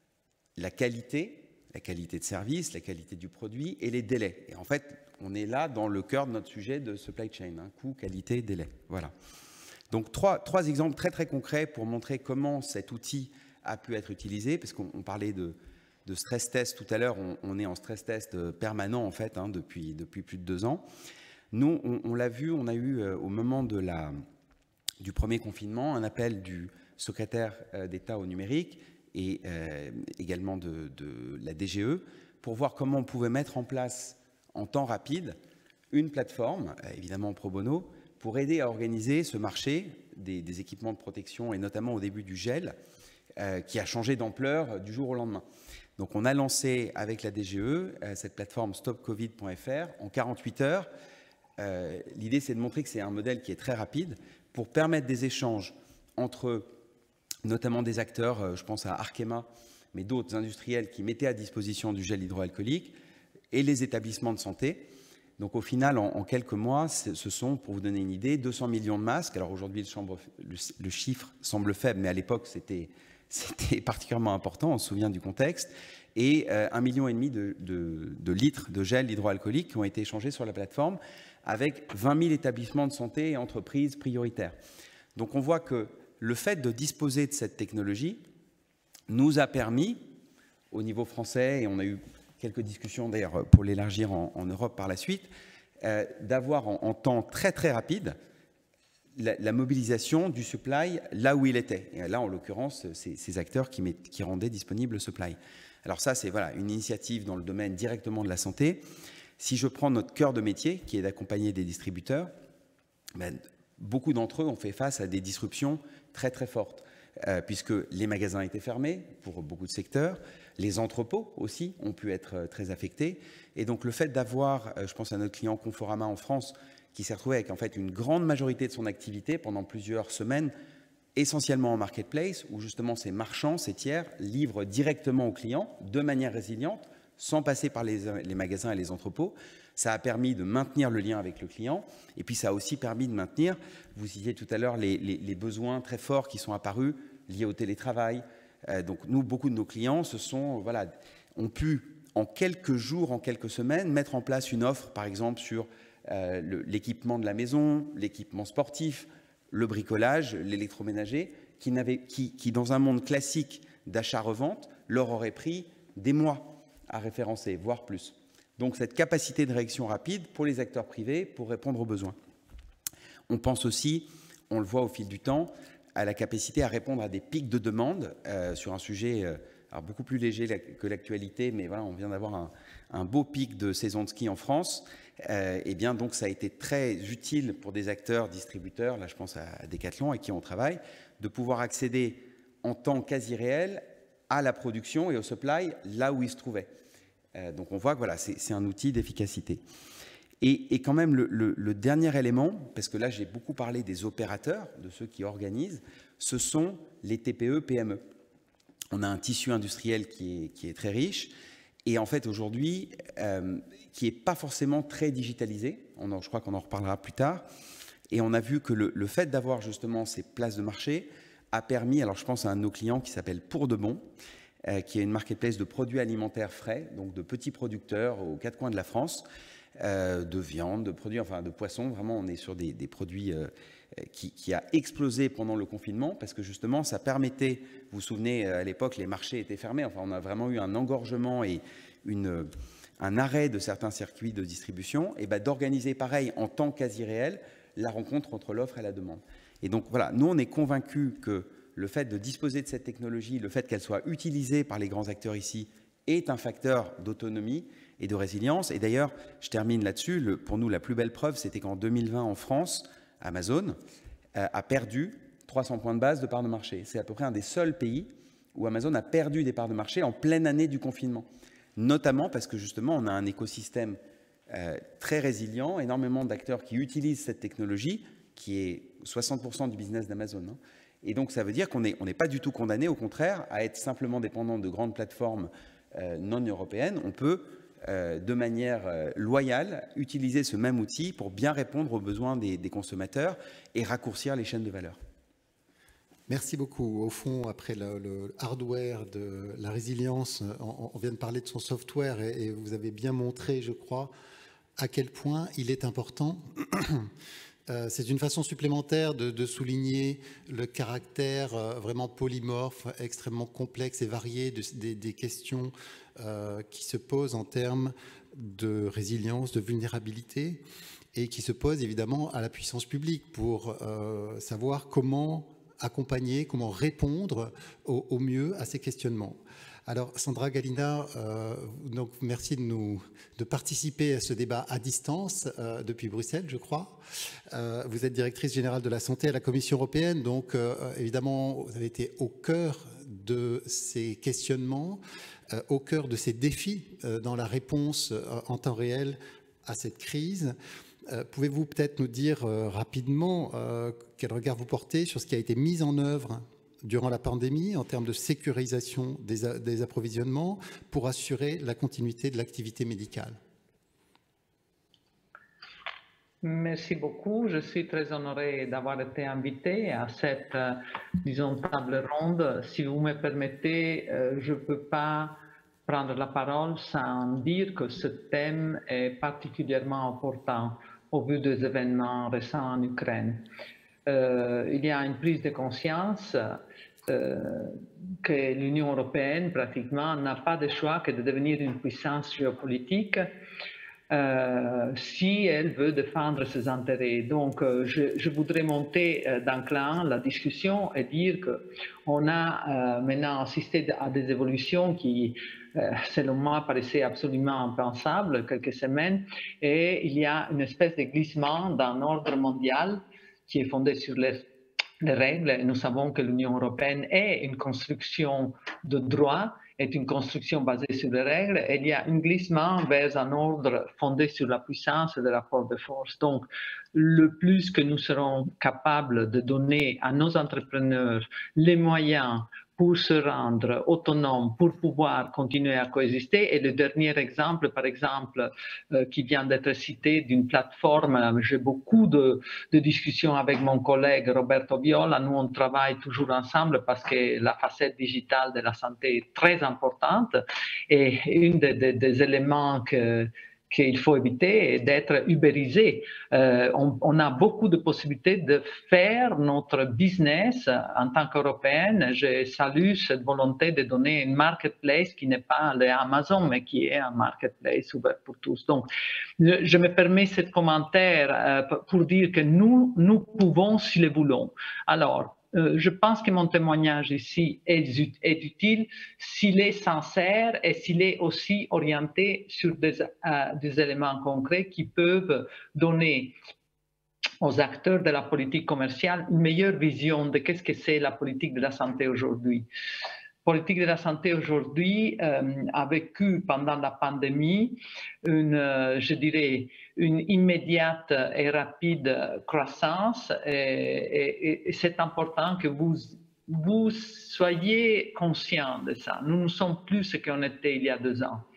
la qualité, la qualité de service, la qualité du produit et les délais. Et en fait, on est là dans le cœur de notre sujet de supply chain, hein, coût, qualité, délai. Voilà. Donc trois, trois exemples très très concrets pour montrer comment cet outil a pu être utilisé, parce qu'on parlait de de stress test tout à l'heure, on, on est en stress test permanent en fait hein, depuis, depuis plus de deux ans. Nous, on, on l'a vu, on a eu euh, au moment de la, du premier confinement un appel du secrétaire euh, d'État au numérique et euh, également de, de la D G E pour voir comment on pouvait mettre en place en temps rapide une plateforme, euh, évidemment pro bono, pour aider à organiser ce marché des, des équipements de protection et notamment au début du gel euh, qui a changé d'ampleur du jour au lendemain. Donc on a lancé avec la D G E euh, cette plateforme stop covid point F R en quarante-huit heures. Euh, L'idée c'est de montrer que c'est un modèle qui est très rapide pour permettre des échanges entre notamment des acteurs, euh, je pense à Arkema, mais d'autres industriels qui mettaient à disposition du gel hydroalcoolique et les établissements de santé. Donc au final, en, en quelques mois, ce sont, pour vous donner une idée, deux cents millions de masques. Alors aujourd'hui, le, le, le chiffre semble faible, mais à l'époque, c'était... C'était particulièrement important, on se souvient du contexte, et euh, un million et demi de, de, de litres de gel hydroalcoolique qui ont été échangés sur la plateforme avec vingt mille établissements de santé et entreprises prioritaires. Donc on voit que le fait de disposer de cette technologie nous a permis, au niveau français, et on a eu quelques discussions d'ailleurs pour l'élargir en, en Europe par la suite, euh, d'avoir en, en temps très très rapide la, la mobilisation du supply là où il était. Et là, en l'occurrence, c'est ces acteurs qui, met, qui rendaient disponible le supply. Alors ça, c'est voilà, une initiative dans le domaine directement de la santé. Si je prends notre cœur de métier, qui est d'accompagner des distributeurs, ben, beaucoup d'entre eux ont fait face à des disruptions très très fortes, euh, puisque les magasins étaient fermés pour beaucoup de secteurs, les entrepôts aussi ont pu être euh, très affectés. Et donc le fait d'avoir, euh, je pense à notre client Conforama en France, qui s'est retrouvé avec en fait une grande majorité de son activité pendant plusieurs semaines, essentiellement en marketplace, où justement ces marchands, ces tiers, livrent directement aux clients de manière résiliente, sans passer par les, les magasins et les entrepôts. Ça a permis de maintenir le lien avec le client, et puis ça a aussi permis de maintenir, vous citiez tout à l'heure, les, les, les besoins très forts qui sont apparus liés au télétravail. Euh, donc nous, beaucoup de nos clients se sont, voilà, ont pu, en quelques jours, en quelques semaines, mettre en place une offre, par exemple, sur euh, l'équipement de la maison, l'équipement sportif, le bricolage, l'électroménager, qui, qui, qui, dans un monde classique d'achat-revente, leur aurait pris des mois à référencer, voire plus. Donc cette capacité de réaction rapide pour les acteurs privés pour répondre aux besoins. On pense aussi, on le voit au fil du temps, à la capacité à répondre à des pics de demande euh, sur un sujet euh, alors beaucoup plus léger que l'actualité, mais voilà, on vient d'avoir un, un beau pic de saison de ski en France. Euh, et bien donc ça a été très utile pour des acteurs, distributeurs, là je pense à Decathlon avec qui on travaille, de pouvoir accéder en temps quasi réel à la production et au supply là où ils se trouvaient. Euh, donc on voit que voilà, c'est un outil d'efficacité. Et, et quand même le, le, le dernier élément, parce que là j'ai beaucoup parlé des opérateurs, de ceux qui organisent, ce sont les T P E P M E. On a un tissu industriel qui est, qui est très riche, et en fait aujourd'hui, euh, qui n'est pas forcément très digitalisé. On en, je crois qu'on en reparlera plus tard. Et on a vu que le, le fait d'avoir justement ces places de marché a permis, alors je pense à un de nos clients qui s'appelle Pour de Bon, euh, qui est une marketplace de produits alimentaires frais, donc de petits producteurs aux quatre coins de la France, euh, de viande, de produits, enfin de poissons. Vraiment, on est sur des, des produits euh, qui, qui a explosé pendant le confinement parce que justement, ça permettait, vous vous souvenez, à l'époque, les marchés étaient fermés. Enfin, on a vraiment eu un engorgement et une, un arrêt de certains circuits de distribution, et ben, d'organiser pareil en temps quasi réel la rencontre entre l'offre et la demande. Et donc voilà, nous on est convaincus que le fait de disposer de cette technologie, le fait qu'elle soit utilisée par les grands acteurs ici, est un facteur d'autonomie et de résilience. Et d'ailleurs, je termine là-dessus, pour nous la plus belle preuve, c'était qu'en deux mille vingt en France, Amazon euh, a perdu trois cents points de base de part de marché. C'est à peu près un des seuls pays où Amazon a perdu des parts de marché en pleine année du confinement. Notamment parce que justement, on a un écosystème euh, très résilient, énormément d'acteurs qui utilisent cette technologie, qui est soixante pour cent du business d'Amazon. Hein. Et donc, ça veut dire qu'on n'est on n'est pas du tout condamné, au contraire, à être simplement dépendant de grandes plateformes euh, non européennes. On peut, euh, de manière euh, loyale, utiliser ce même outil pour bien répondre aux besoins des, des consommateurs et raccourcir les chaînes de valeur. Merci beaucoup. Au fond, après le, le hardware de la résilience, on, on vient de parler de son software et, et vous avez bien montré, je crois, à quel point il est important. euh, C'est une façon supplémentaire de, de souligner le caractère euh, vraiment polymorphe, extrêmement complexe et varié de, des, des questions euh, qui se posent en termes de résilience, de vulnérabilité et qui se posent évidemment à la puissance publique pour euh, savoir comment accompagner, comment répondre au, au mieux à ces questionnements. Alors Sandra Gallina, euh, donc merci de, nous, de participer à ce débat à distance euh, depuis Bruxelles, je crois. Euh, vous êtes directrice générale de la santé à la Commission européenne, donc euh, évidemment vous avez été au cœur de ces questionnements, euh, au cœur de ces défis euh, dans la réponse euh, en temps réel à cette crise. Euh, Pouvez-vous peut-être nous dire euh, rapidement euh, quel regard vous portez sur ce qui a été mis en œuvre durant la pandémie en termes de sécurisation des, des approvisionnements pour assurer la continuité de l'activité médicale? Merci beaucoup. Je suis très honoré d'avoir été invité à cette, euh, disons, table ronde. Si vous me permettez, euh, je ne peux pas prendre la parole sans dire que ce thème est particulièrement important au vu des événements récents en Ukraine. Euh, il y a une prise de conscience euh, que l'Union européenne, pratiquement, n'a pas de choix que de devenir une puissance géopolitique euh, si elle veut défendre ses intérêts. Donc, euh, je, je voudrais monter euh, d'un cran la discussion et dire qu'on a euh, maintenant assisté à des évolutions qui, euh, selon moi, paraissaient absolument impensables quelques semaines, et il y a une espèce de glissement d'un ordre mondial qui est fondé sur les, les règles. Nous savons que l'Union européenne est une construction de droit, est une construction basée sur les règles, et il y a un glissement vers un ordre fondé sur la puissance et le rapport de force. Donc, le plus que nous serons capables de donner à nos entrepreneurs les moyens pour se rendre autonomes, pour pouvoir continuer à coexister. Et le dernier exemple, par exemple, euh, qui vient d'être cité d'une plateforme, j'ai beaucoup de, de discussions avec mon collègue Roberto Viola. Nous, on travaille toujours ensemble parce que la facette digitale de la santé est très importante. Et un des, des, des éléments que qu'il faut éviter est d'être ubérisé. Euh, on, on a beaucoup de possibilités de faire notre business en tant qu'Européenne. Je salue cette volonté de donner une marketplace qui n'est pas le Amazon, mais qui est un marketplace ouvert pour tous. Donc, je, je me permets ce commentaire euh, pour dire que nous, nous pouvons si le voulons. Alors, Euh, je pense que mon témoignage ici est, est utile s'il est sincère et s'il est aussi orienté sur des, euh, des éléments concrets qui peuvent donner aux acteurs de la politique commerciale une meilleure vision de qu'est-ce que c'est la politique de la santé aujourd'hui. La politique de la santé aujourd'hui euh, a vécu pendant la pandémie une, euh, je dirais, une immédiate et rapide croissance et, et, et c'est important que vous, vous soyez conscients de ça. Nous ne sommes plus ce qu'on était il y a deux ans.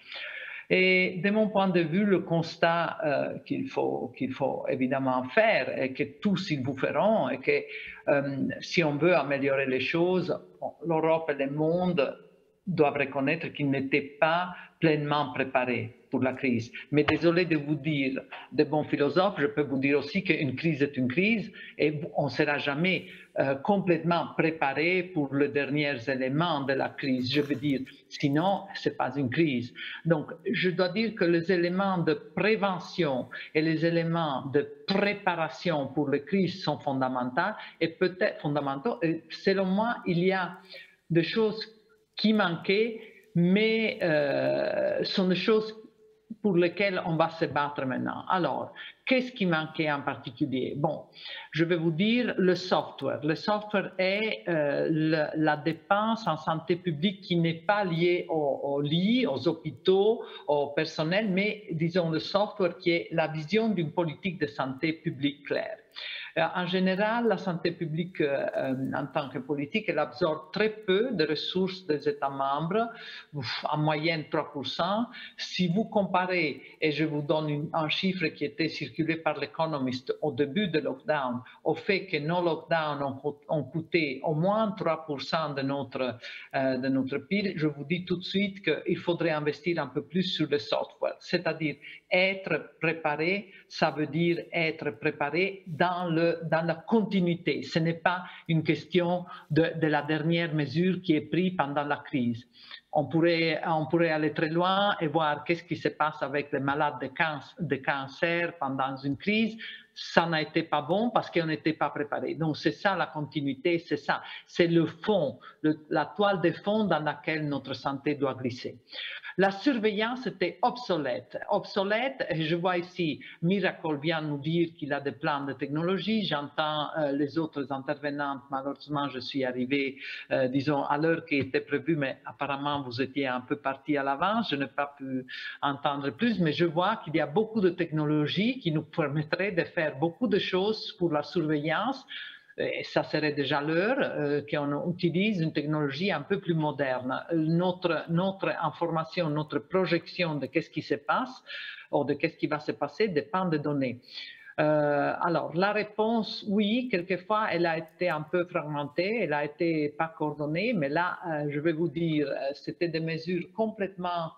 Et de mon point de vue, le constat euh, qu'il faut, qu'il faut évidemment faire et que tous ils vous feront et que euh, si on veut améliorer les choses, bon, l'Europe et le monde doivent reconnaître qu'ils n'étaient pas pleinement préparés pour la crise. Mais désolé de vous dire, de bons philosophes, je peux vous dire aussi qu'une crise est une crise et on ne sera jamais euh, complètement préparé pour les derniers éléments de la crise. Je veux dire, sinon, ce n'est pas une crise. Donc, je dois dire que les éléments de prévention et les éléments de préparation pour les crises sont fondamentaux et peut-être fondamentaux. Et selon moi, il y a des choses qui manquaient, mais euh, sont des choses pour lesquelles on va se battre maintenant. Alors, qu'est-ce qui manquait en particulier? Bon, je vais vous dire le software. Le software est euh, le, la dépense en santé publique qui n'est pas liée aux, aux lits, aux hôpitaux, au personnel, mais disons le software qui est la vision d'une politique de santé publique claire. En général, la santé publique euh, en tant que politique, elle absorbe très peu de ressources des États membres, en moyenne trois pour cent. Si vous comparez, et je vous donne une, un chiffre qui était circulé par l'Economist au début de lockdown, au fait que nos lockdowns ont, ont coûté au moins trois pour cent de notre, euh, de notre P I B, je vous dis tout de suite qu'il faudrait investir un peu plus sur le software, c'est-à-dire être préparé, ça veut dire être préparé dans, le, dans la continuité. Ce n'est pas une question de, de la dernière mesure qui est prise pendant la crise. On pourrait, on pourrait aller très loin et voir qu'est-ce qui se passe avec les malades de, cancer, de cancer pendant une crise. Ça n'a été pas bon parce qu'on n'était pas préparé. Donc c'est ça la continuité, c'est ça. C'est le fond, le, la toile de fond dans laquelle notre santé doit glisser. La surveillance était obsolète. Obsolète, et je vois ici, Miracle vient nous dire qu'il a des plans de technologie. J'entends euh, les autres intervenantes. Malheureusement, je suis arrivé, euh, disons, à l'heure qui était prévue, mais apparemment, vous étiez un peu parti à l'avance. Je n'ai pas pu entendre plus, mais je vois qu'il y a beaucoup de technologies qui nous permettraient de faire beaucoup de choses pour la surveillance. Et ça serait déjà l'heure euh, qu'on utilise une technologie un peu plus moderne. Notre, notre information, notre projection de qu'est-ce qui se passe ou de qu'est-ce qui va se passer dépend des données. Euh, alors, la réponse, oui, quelquefois, elle a été un peu fragmentée, elle a été pas coordonnée, mais là, euh, je vais vous dire, c'était des mesures complètement,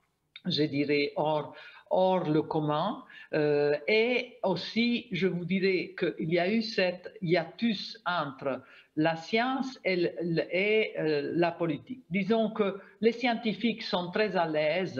je dirais, hors, hors le commun. Euh, et aussi, je vous dirais qu'il y a eu cette hiatus entre la science et, et euh, la politique. Disons que les scientifiques sont très à l'aise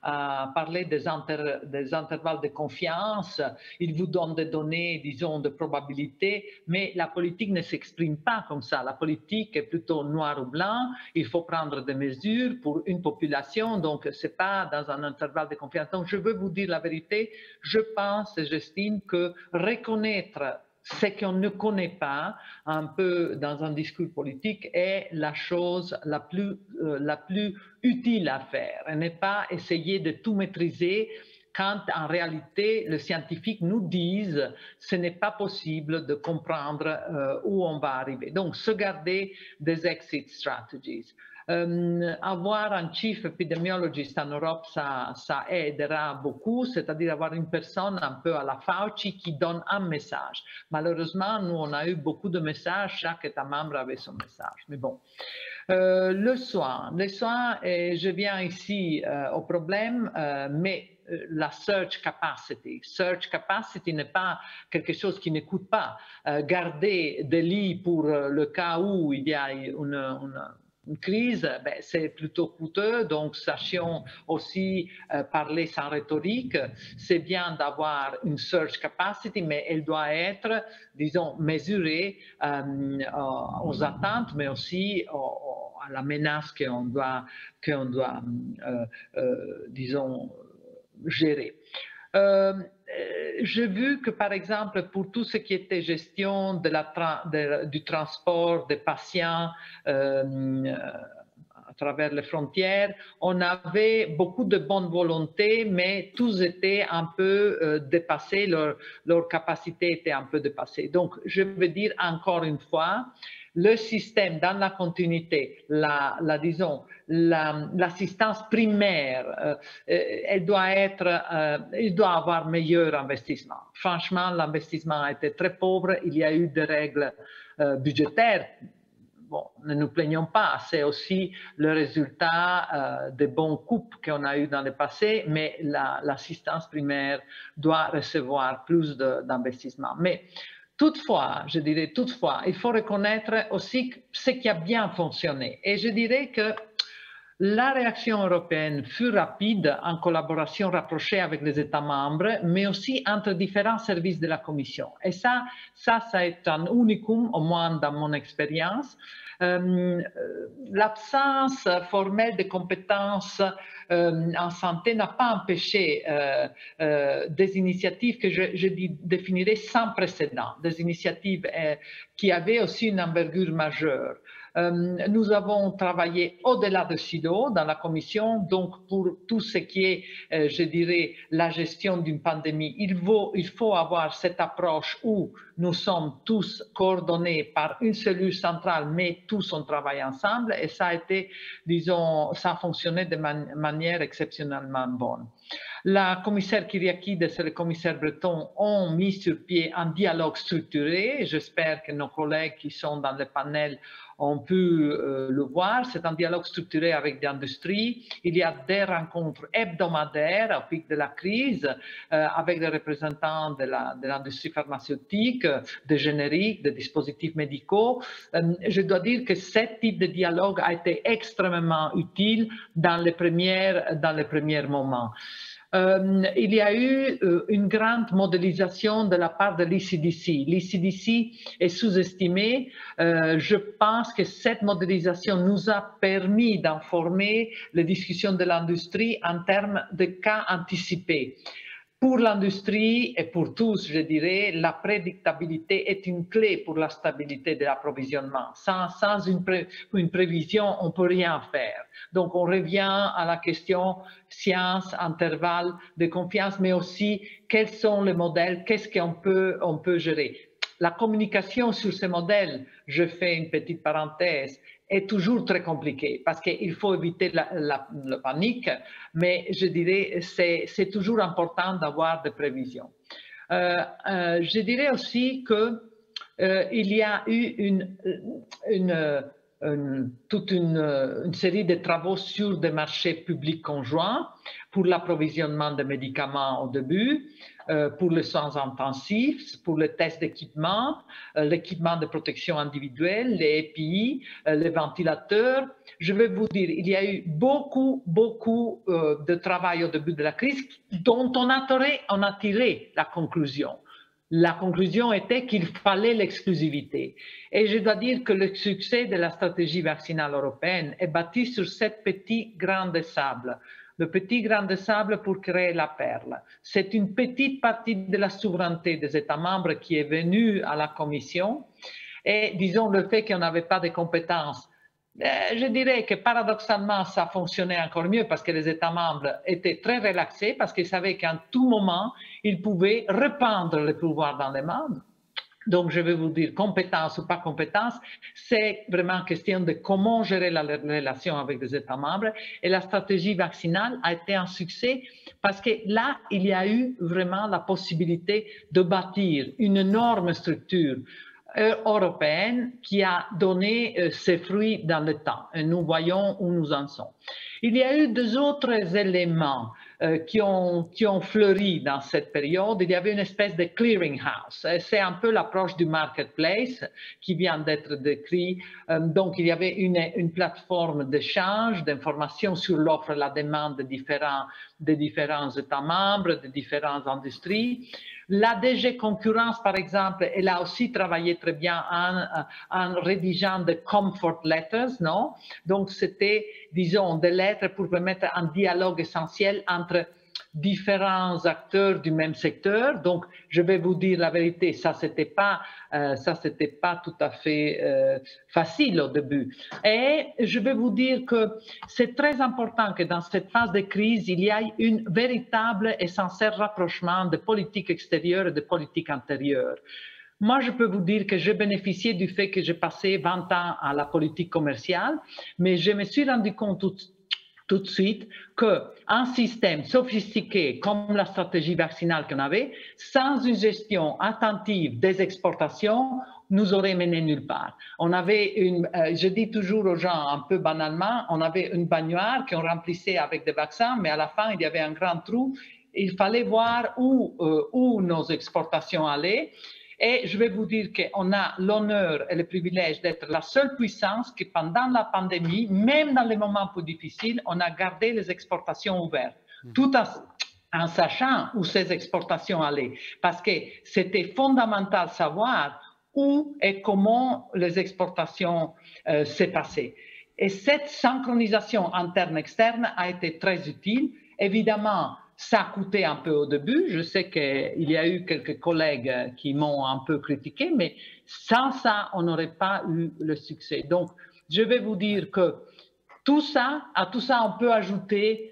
à parler des, inter, des intervalles de confiance, ils vous donnent des données, disons, de probabilité, mais la politique ne s'exprime pas comme ça. La politique est plutôt noir ou blanc, il faut prendre des mesures pour une population, donc ce n'est pas dans un intervalle de confiance. Donc je veux vous dire la vérité, je pense et j'estime que reconnaître ce qu'on ne connaît pas un peu dans un discours politique est la chose la plus, euh, la plus utile à faire et ne pas essayer de tout maîtriser quand en réalité les scientifiques nous disent ce n'est pas possible de comprendre euh, où on va arriver. Donc se garder des exit strategies. Euh, avoir un chief epidemiologist en Europe, ça, ça aidera beaucoup, c'est-à-dire avoir une personne un peu à la Fauci qui donne un message. Malheureusement, nous, on a eu beaucoup de messages, chaque État membre avait son message. Mais bon, euh, le soin, les soins, et je viens ici euh, au problème, euh, mais la search capacity. Search capacity n'est pas quelque chose qui ne coûte pas. Euh, garder des lits pour le cas où il y a une, une Une crise, ben, c'est plutôt coûteux, donc sachons aussi euh, parler sans rhétorique. C'est bien d'avoir une search capacity, mais elle doit être, disons, mesurée euh, aux attentes, mais aussi aux, à la menace qu'on doit, qu'on doit euh, euh, disons, gérer. Euh, j'ai vu que, par exemple, pour tout ce qui était gestion de la tra de, du transport des patients euh, à travers les frontières, on avait beaucoup de bonne volonté, mais tous étaient un peu euh, dépassés, leur, leur capacité était un peu dépassée. Donc, je veux dire encore une fois, le système dans la continuité, la, la disons, l'assistance la, primaire, euh, elle doit être, euh, il doit avoir meilleur investissement. Franchement, l'investissement a été très pauvre. Il y a eu des règles euh, budgétaires. Bon, ne nous plaignons pas, c'est aussi le résultat euh, des bons coupes qu'on a eu dans le passé, mais l'assistance la, primaire doit recevoir plus d'investissement. Mais toutefois, je dirais toutefois, il faut reconnaître aussi ce qui a bien fonctionné. Et je dirais que la réaction européenne fut rapide en collaboration rapprochée avec les États membres, mais aussi entre différents services de la Commission. Et ça, ça, ça est un unicum, au moins dans mon expérience. Euh, L'absence formelle de compétences euh, en santé n'a pas empêché euh, euh, des initiatives que je, je définirais sans précédent, des initiatives euh, qui avaient aussi une envergure majeure. Euh, nous avons travaillé au-delà de SIDO dans la Commission, donc pour tout ce qui est, euh, je dirais, la gestion d'une pandémie, il faut, il faut avoir cette approche où nous sommes tous coordonnés par une cellule centrale, mais tous on travaille ensemble, et ça a été, disons, ça a fonctionné de man manière exceptionnellement bonne. La commissaire Kyriakides et le commissaire Breton ont mis sur pied un dialogue structuré. J'espère que nos collègues qui sont dans le panel ont pu euh, le voir. C'est un dialogue structuré avec l'industrie. Il y a des rencontres hebdomadaires au pic de la crise euh, avec les représentants de l'industrie de pharmaceutique, des génériques, des dispositifs médicaux. Euh, je dois dire que ce type de dialogue a été extrêmement utile dans les premières, dans les premiers moments. Euh, il y a eu euh, une grande modélisation de la part de l'E C D C. L'E C D C est sous-estimé. Euh, je pense que cette modélisation nous a permis d'informer les discussions de l'industrie en termes de cas anticipés. Pour l'industrie et pour tous, je dirais, la prédictabilité est une clé pour la stabilité de l'approvisionnement. Sans, sans une, pré, une prévision, on ne peut rien faire. Donc, on revient à la question science, intervalle de confiance, mais aussi quels sont les modèles, qu'est-ce qu'on peut, on peut gérer. La communication sur ces modèles, je fais une petite parenthèse, est toujours très compliqué parce qu'il faut éviter la, la, la panique, mais je dirais c'est c'est toujours important d'avoir des prévisions. Euh, euh, je dirais aussi que euh, il y a eu une, une une, toute une, une série de travaux sur des marchés publics conjoints pour l'approvisionnement de médicaments au début, euh, pour les soins intensifs, pour les tests d'équipement, euh, l'équipement de protection individuelle, les E P I, euh, les ventilateurs. Je vais vous dire, il y a eu beaucoup, beaucoup euh, de travail au début de la crise dont on a tiré, on a tiré la conclusion. La conclusion était qu'il fallait l'exclusivité. Et je dois dire que le succès de la stratégie vaccinale européenne est bâti sur sept petits grains de sable. Le petit grain de sable pour créer la perle. C'est une petite partie de la souveraineté des États membres qui est venue à la Commission. Et disons le fait qu'on n'avait pas de compétences. Je dirais que paradoxalement, ça fonctionnait encore mieux parce que les États membres étaient très relaxés, parce qu'ils savaient qu'à tout moment, ils pouvaient reprendre le pouvoir dans les mains. Donc, je vais vous dire, compétence ou pas compétence, c'est vraiment question de comment gérer la relation avec les États membres. Et la stratégie vaccinale a été un succès parce que là, il y a eu vraiment la possibilité de bâtir une énorme structure européenne qui a donné euh, ses fruits dans le temps. Et nous voyons où nous en sommes. Il y a eu deux autres éléments euh, qui, ont, qui ont fleuri dans cette période. Il y avait une espèce de clearinghouse. C'est un peu l'approche du marketplace qui vient d'être décrit. Euh, donc, il y avait une, une plateforme d'échange d'informations sur l'offre et la demande de différents, de différents États membres, de différentes industries. La D G Concurrence, par exemple, elle a aussi travaillé très bien en, en rédigeant des comfort letters, non? Donc, c'était, disons, des lettres pour permettre un dialogue essentiel entre différents acteurs du même secteur. Donc, je vais vous dire la vérité, ça, c'était pas, euh, ça, c'était pas tout à fait euh, facile au début. Et je vais vous dire que c'est très important que dans cette phase de crise, il y ait un véritable et sincère rapprochement de politique extérieure et de politique intérieure. Moi, je peux vous dire que j'ai bénéficié du fait que j'ai passé vingt ans à la politique commerciale, mais je me suis rendu compte tout, tout de suite qu'un système sophistiqué comme la stratégie vaccinale qu'on avait, sans une gestion attentive des exportations, nous aurait mené nulle part. On avait une, euh, je dis toujours aux gens un peu banalement, on avait une baignoire qu'on remplissait avec des vaccins, mais à la fin, il y avait un grand trou. Il fallait voir où, euh, où nos exportations allaient. Et je vais vous dire qu'on a l'honneur et le privilège d'être la seule puissance qui, pendant la pandémie, même dans les moments plus difficiles, on a gardé les exportations ouvertes, mmh. tout en, en sachant où ces exportations allaient. Parce que c'était fondamental de savoir où et comment les exportations euh, s'est passées. Et cette synchronisation interne-externe a été très utile. Évidemment, ça a coûté un peu au début. Je sais qu'il y a eu quelques collègues qui m'ont un peu critiqué, mais sans ça, on n'aurait pas eu le succès. Donc, je vais vous dire que tout ça, à tout ça, on peut ajouter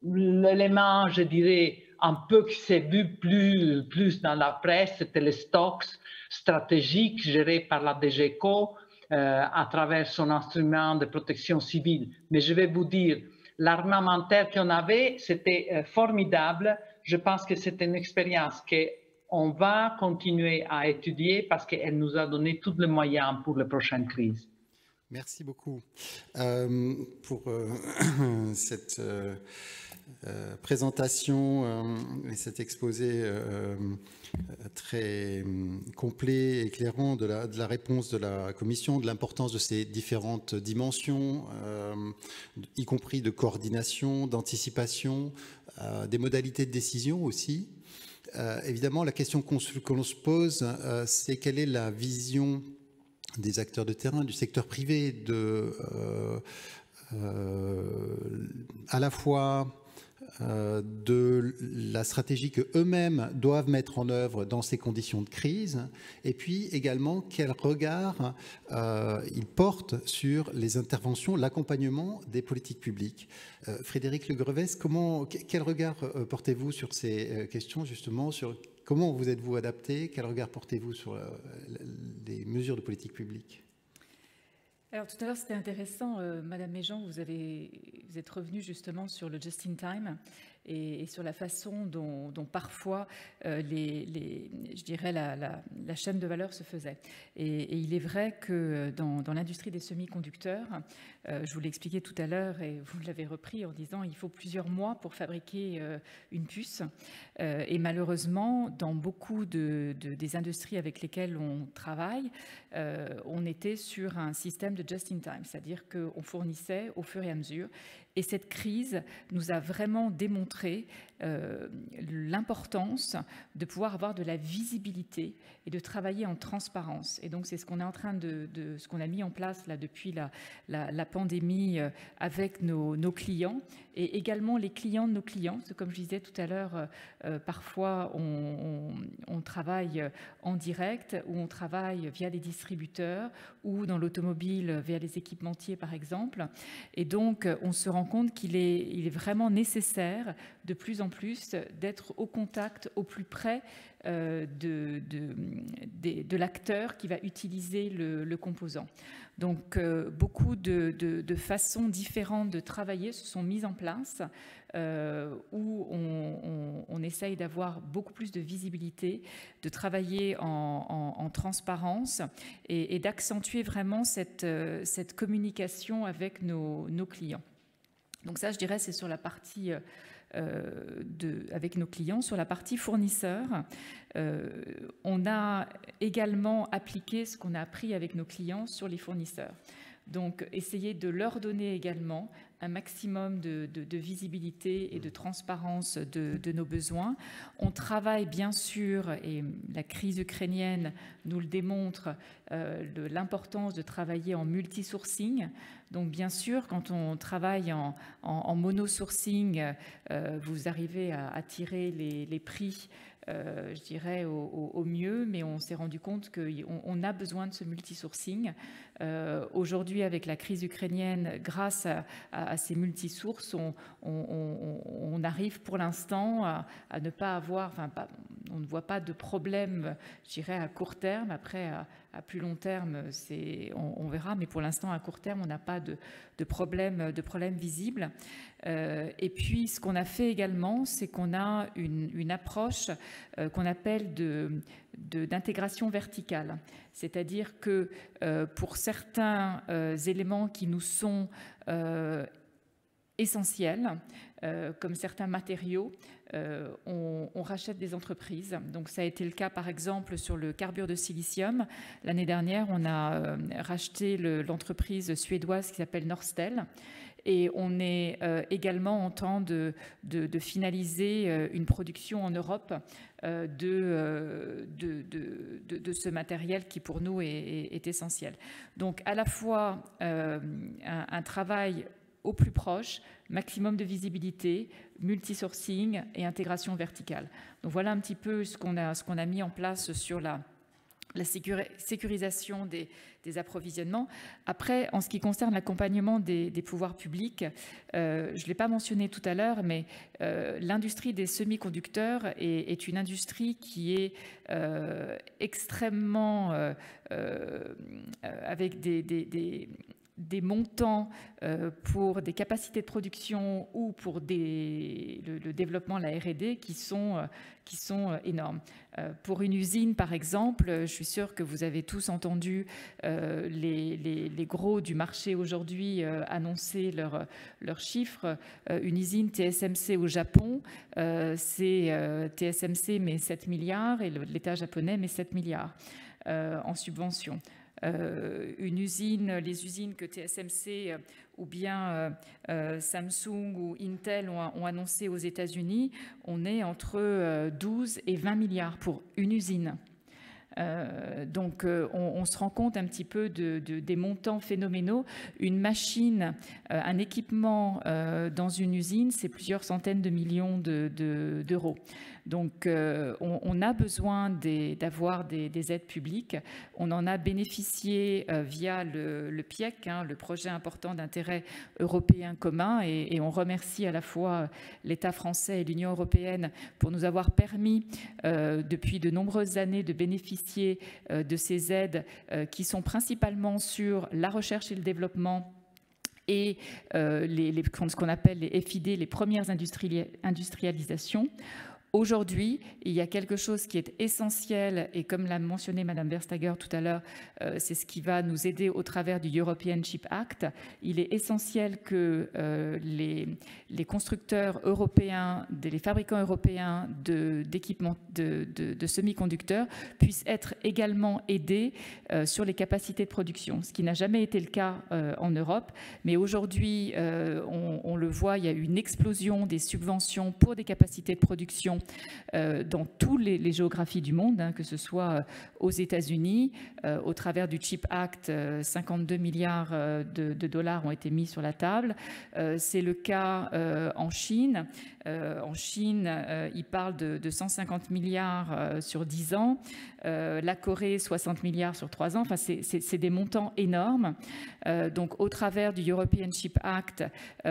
l'élément, je dirais, un peu qui s'est vu plus, plus dans la presse, c'était les stocks stratégiques gérés par la D G C O euh, à travers son instrument de protection civile. Mais je vais vous dire, l'armementaire qu'on avait, c'était euh, formidable. Je pense que c'est une expérience qu'on va continuer à étudier parce qu'elle nous a donné tous les moyens pour les prochaines crises. Merci beaucoup euh, pour euh, cette euh, euh, présentation euh, et cet exposé euh, très complet et éclairant de la, de la réponse de la Commission, de l'importance de ces différentes dimensions, euh, y compris de coordination, d'anticipation, euh, des modalités de décision aussi. Euh, évidemment, la question qu'on qu'on se pose, euh, c'est quelle est la vision des acteurs de terrain, du secteur privé, de, euh, euh, à la fois euh, de la stratégie qu'eux-mêmes doivent mettre en œuvre dans ces conditions de crise, et puis également quel regard euh, ils portent sur les interventions, l'accompagnement des politiques publiques. Euh, Frédéric Le Grevesse, comment, quel regard euh, portez-vous sur ces euh, questions, justement, sur comment vous êtes-vous adapté? Quel regard portez-vous sur euh, les mesures de politique publique? Alors tout à l'heure, c'était intéressant, euh, Madame Méjean, vous, avez, vous êtes revenue justement sur le just-in-time et, et sur la façon dont, dont parfois euh, les, les, je dirais la, la, la chaîne de valeur se faisait. Et, et il est vrai que dans, dans l'industrie des semi-conducteurs, euh, je vous l'ai expliqué tout à l'heure et vous l'avez repris en disant il faut plusieurs mois pour fabriquer euh, une puce. Euh, et malheureusement, dans beaucoup de, de, des industries avec lesquelles on travaille, euh, on était sur un système de just-in-time, c'est-à-dire qu'on fournissait au fur et à mesure. Et cette crise nous a vraiment démontré euh, l'importance de pouvoir avoir de la visibilité et de travailler en transparence. Et donc, c'est ce qu'on est en train de, de ce qu'on a mis en place là depuis la, la, la pandémie euh, avec nos, nos clients et également les clients de nos clients. Parce que, comme je disais tout à l'heure, euh, parfois on, on, on travaille en direct ou on travaille via des distributeurs ou dans l'automobile via les équipementiers, par exemple. Et donc, on se rend compte qu'il est, il est vraiment nécessaire de plus en plus d'être au contact, au plus près euh, de, de, de, de l'acteur qui va utiliser le, le composant. Donc, euh, beaucoup de, de, de façons différentes de travailler se sont mises en place euh, où on, on, on essaye d'avoir beaucoup plus de visibilité, de travailler en, en, en transparence et, et d'accentuer vraiment cette, cette communication avec nos, nos clients. Donc ça, je dirais, c'est sur la partie euh, de, avec nos clients. Sur la partie fournisseur, euh, on a également appliqué ce qu'on a appris avec nos clients sur les fournisseurs. Donc, essayer de leur donner également un maximum de, de, de visibilité et de transparence de, de nos besoins. On travaille bien sûr, et la crise ukrainienne nous le démontre, euh, l'importance de travailler en multi-sourcing. Donc bien sûr, quand on travaille en, en, en mono-sourcing, euh, vous arrivez à, à tirer les, les prix Euh, je dirais, au, au, au mieux, mais on s'est rendu compte qu'on on a besoin de ce multi-sourcing. Euh, Aujourd'hui, avec la crise ukrainienne, grâce à, à, à ces multi-sources, on, on, on, on arrive pour l'instant à, à ne pas avoir, enfin, pas, on ne voit pas de problème, je dirais, à court terme. Après, à, à plus long terme, on, on verra, mais pour l'instant, à court terme, on n'a pas de, de problème, de problème visible. Euh, et puis, ce qu'on a fait également, c'est qu'on a une, une approche euh, qu'on appelle de, de, d'intégration verticale. C'est-à-dire que euh, pour certains euh, éléments qui nous sont euh, essentiels, euh, comme certains matériaux, euh, on, on rachète des entreprises. Donc, ça a été le cas, par exemple, sur le carbure de silicium. L'année dernière, on a euh, racheté le, l'entreprise suédoise qui s'appelle Norstel. Et on est euh, également en train de, de, de finaliser euh, une production en Europe euh, de, euh, de, de, de, de ce matériel qui pour nous est, est, est essentiel. Donc à la fois euh, un, un travail au plus proche, maximum de visibilité, multi-sourcing et intégration verticale. Donc voilà un petit peu ce qu'on a, ce qu'on a mis en place sur la la sécurisation des, des approvisionnements. Après, en ce qui concerne l'accompagnement des, des pouvoirs publics, euh, je ne l'ai pas mentionné tout à l'heure, mais euh, l'industrie des semi-conducteurs est, est une industrie qui est euh, extrêmement euh, euh, avec des, des, des des montants euh, pour des capacités de production ou pour des, le, le développement, la R et D, qui sont, euh, qui sont euh, énormes. Euh, pour une usine, par exemple, je suis sûre que vous avez tous entendu euh, les, les, les gros du marché aujourd'hui euh, annoncer leurs leurs chiffres. Euh, une usine T S M C au Japon, euh, c'est euh, T S M C met sept milliards et l'État japonais met sept milliards euh, en subvention. Euh, une usine, les usines que T S M C euh, ou bien euh, euh, Samsung ou Intel ont, ont annoncé aux États-Unis, on est entre euh, douze et vingt milliards pour une usine. Euh, donc euh, on, on se rend compte un petit peu de, de, des montants phénoménaux. Une machine, euh, un équipement euh, dans une usine, c'est plusieurs centaines de millions de, de, d'euros. Donc euh, on, on a besoin d'avoir des, des aides publiques. On en a bénéficié euh, via le, le P I E C, hein, le projet important d'intérêt européen commun, et, et on remercie à la fois l'État français et l'Union européenne pour nous avoir permis euh, depuis de nombreuses années de bénéficier euh, de ces aides euh, qui sont principalement sur la recherche et le développement et euh, les, les, ce qu'on appelle les F I D, les premières industri industrialisations. Aujourd'hui, il y a quelque chose qui est essentiel et comme l'a mentionné Madame Verstager tout à l'heure, euh, c'est ce qui va nous aider au travers du European Chip Act. Il est essentiel que euh, les, les constructeurs européens, les fabricants européens d'équipements de, de, de, de semi-conducteurs puissent être également aidés euh, sur les capacités de production, ce qui n'a jamais été le cas euh, en Europe. Mais aujourd'hui, euh, on, on le voit, il y a eu une explosion des subventions pour des capacités de production Euh, dans toutes les, les géographies du monde, hein, que ce soit euh, aux États-Unis, euh, au travers du Chip Act, euh, cinquante-deux milliards euh, de, de dollars ont été mis sur la table. Euh, C'est le cas euh, en Chine. Euh, en Chine, euh, ils parlent de, de cent cinquante milliards euh, sur dix ans. Euh, la Corée, soixante milliards sur trois ans. Enfin, c'est des montants énormes. Euh, donc, au travers du European Chip Act,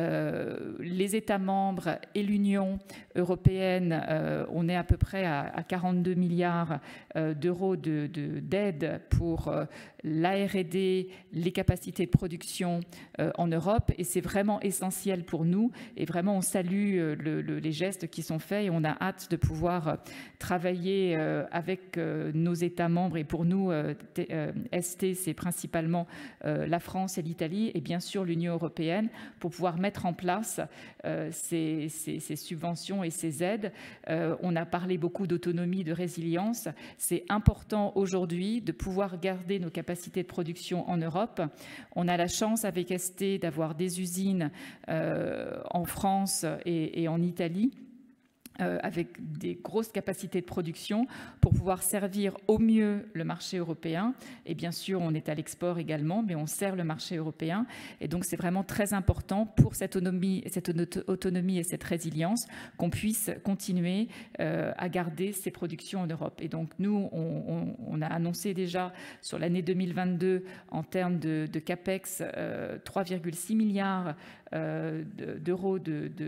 euh, les États membres et l'Union européenne, euh, on est à peu près à, à quarante-deux milliards euh, d'euros d'aide de, de, pour euh, la R et D, les capacités de production euh, en Europe. Et c'est vraiment essentiel pour nous. Et vraiment, on salue euh, le, le, les gestes qui sont faits et on a hâte de pouvoir euh, travailler euh, avec euh, nos États membres. Et pour nous, euh, euh, S T, c'est principalement euh, la France et l'Italie et bien sûr l'Union européenne pour pouvoir mettre en place euh, ces, ces, ces subventions et ces aides. Euh, on a parlé beaucoup d'autonomie, de résilience. C'est important aujourd'hui de pouvoir garder nos capacités de production en Europe. On a la chance avec S T d'avoir des usines euh, en France et, et en Italie. Euh, avec des grosses capacités de production pour pouvoir servir au mieux le marché européen. Et bien sûr, on est à l'export également, mais on sert le marché européen. Et donc, c'est vraiment très important pour cette autonomie, cette autonomie et cette résilience qu'on puisse continuer euh, à garder ces productions en Europe. Et donc, nous, on, on, on a annoncé déjà sur l'année deux mille vingt-deux, en termes de, de CAPEX, euh, trois virgule six milliards euh, d'euros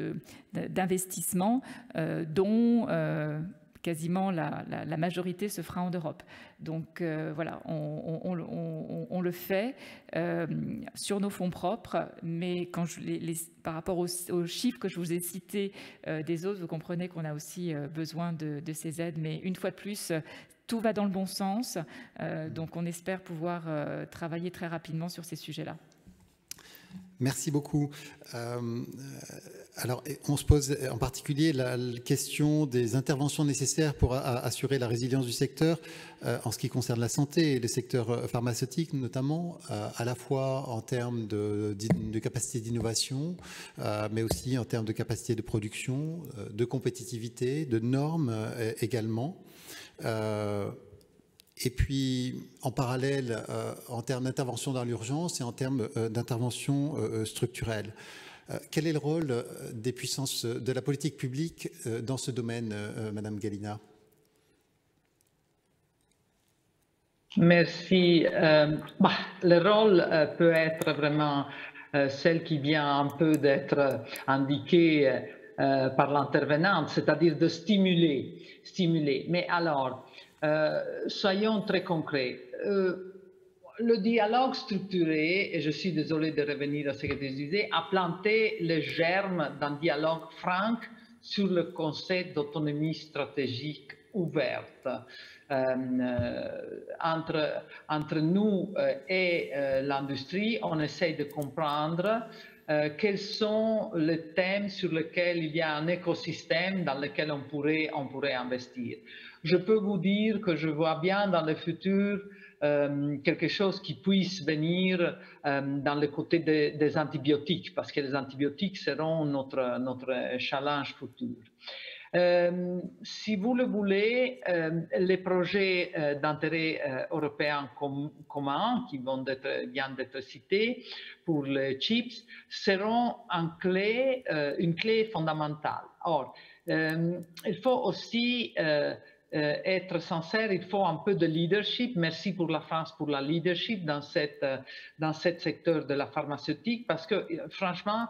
d'investissement, euh, dont euh, quasiment la, la, la majorité se fera en Europe. Donc euh, voilà, on, on, on, on le fait euh, sur nos fonds propres, mais quand je les, les, par rapport aux, aux chiffres que je vous ai cités euh, des autres, vous comprenez qu'on a aussi euh, besoin de, de ces aides. Mais une fois de plus, tout va dans le bon sens, euh, donc on espère pouvoir euh, travailler très rapidement sur ces sujets-là. Merci beaucoup. Euh, alors, on se pose en particulier la question des interventions nécessaires pour a, assurer la résilience du secteur euh, en ce qui concerne la santé et le secteur pharmaceutique notamment, euh, à la fois en termes de, de capacité d'innovation, euh, mais aussi en termes de capacité de production, de compétitivité, de normes euh, également. Euh, Et puis, en parallèle, euh, en termes d'intervention dans l'urgence et en termes euh, d'intervention euh, structurelle. Euh, quel est le rôle des puissances de la politique publique euh, dans ce domaine, euh, Madame Gallina? Merci. Euh, bah, le rôle euh, peut être vraiment euh, celle qui vient un peu d'être indiquée euh, par l'intervenante, c'est-à-dire de stimuler, stimuler. Mais alors, Euh, soyons très concrets. Euh, le dialogue structuré, et je suis désolé de revenir à ce que tu disais, a planté les germes d'un dialogue franc sur le concept d'autonomie stratégique ouverte. Euh, euh, entre, entre nous euh, et euh, l'industrie, on essaie de comprendre euh, quels sont les thèmes sur lesquels il y a un écosystème dans lequel on pourrait, on pourrait investir. Je peux vous dire que je vois bien dans le futur euh, quelque chose qui puisse venir euh, dans le côté de, des antibiotiques, parce que les antibiotiques seront notre, notre challenge futur. Euh, si vous le voulez, euh, les projets euh, d'intérêt euh, européen com commun qui vont être, viennent d'être cités pour les chips seront un clé, euh, une clé fondamentale. Or, euh, il faut aussi euh, Euh, être sincère, il faut un peu de leadership. Merci pour la France pour la leadership dans, cette, euh, dans ce secteur de la pharmaceutique parce que euh, franchement,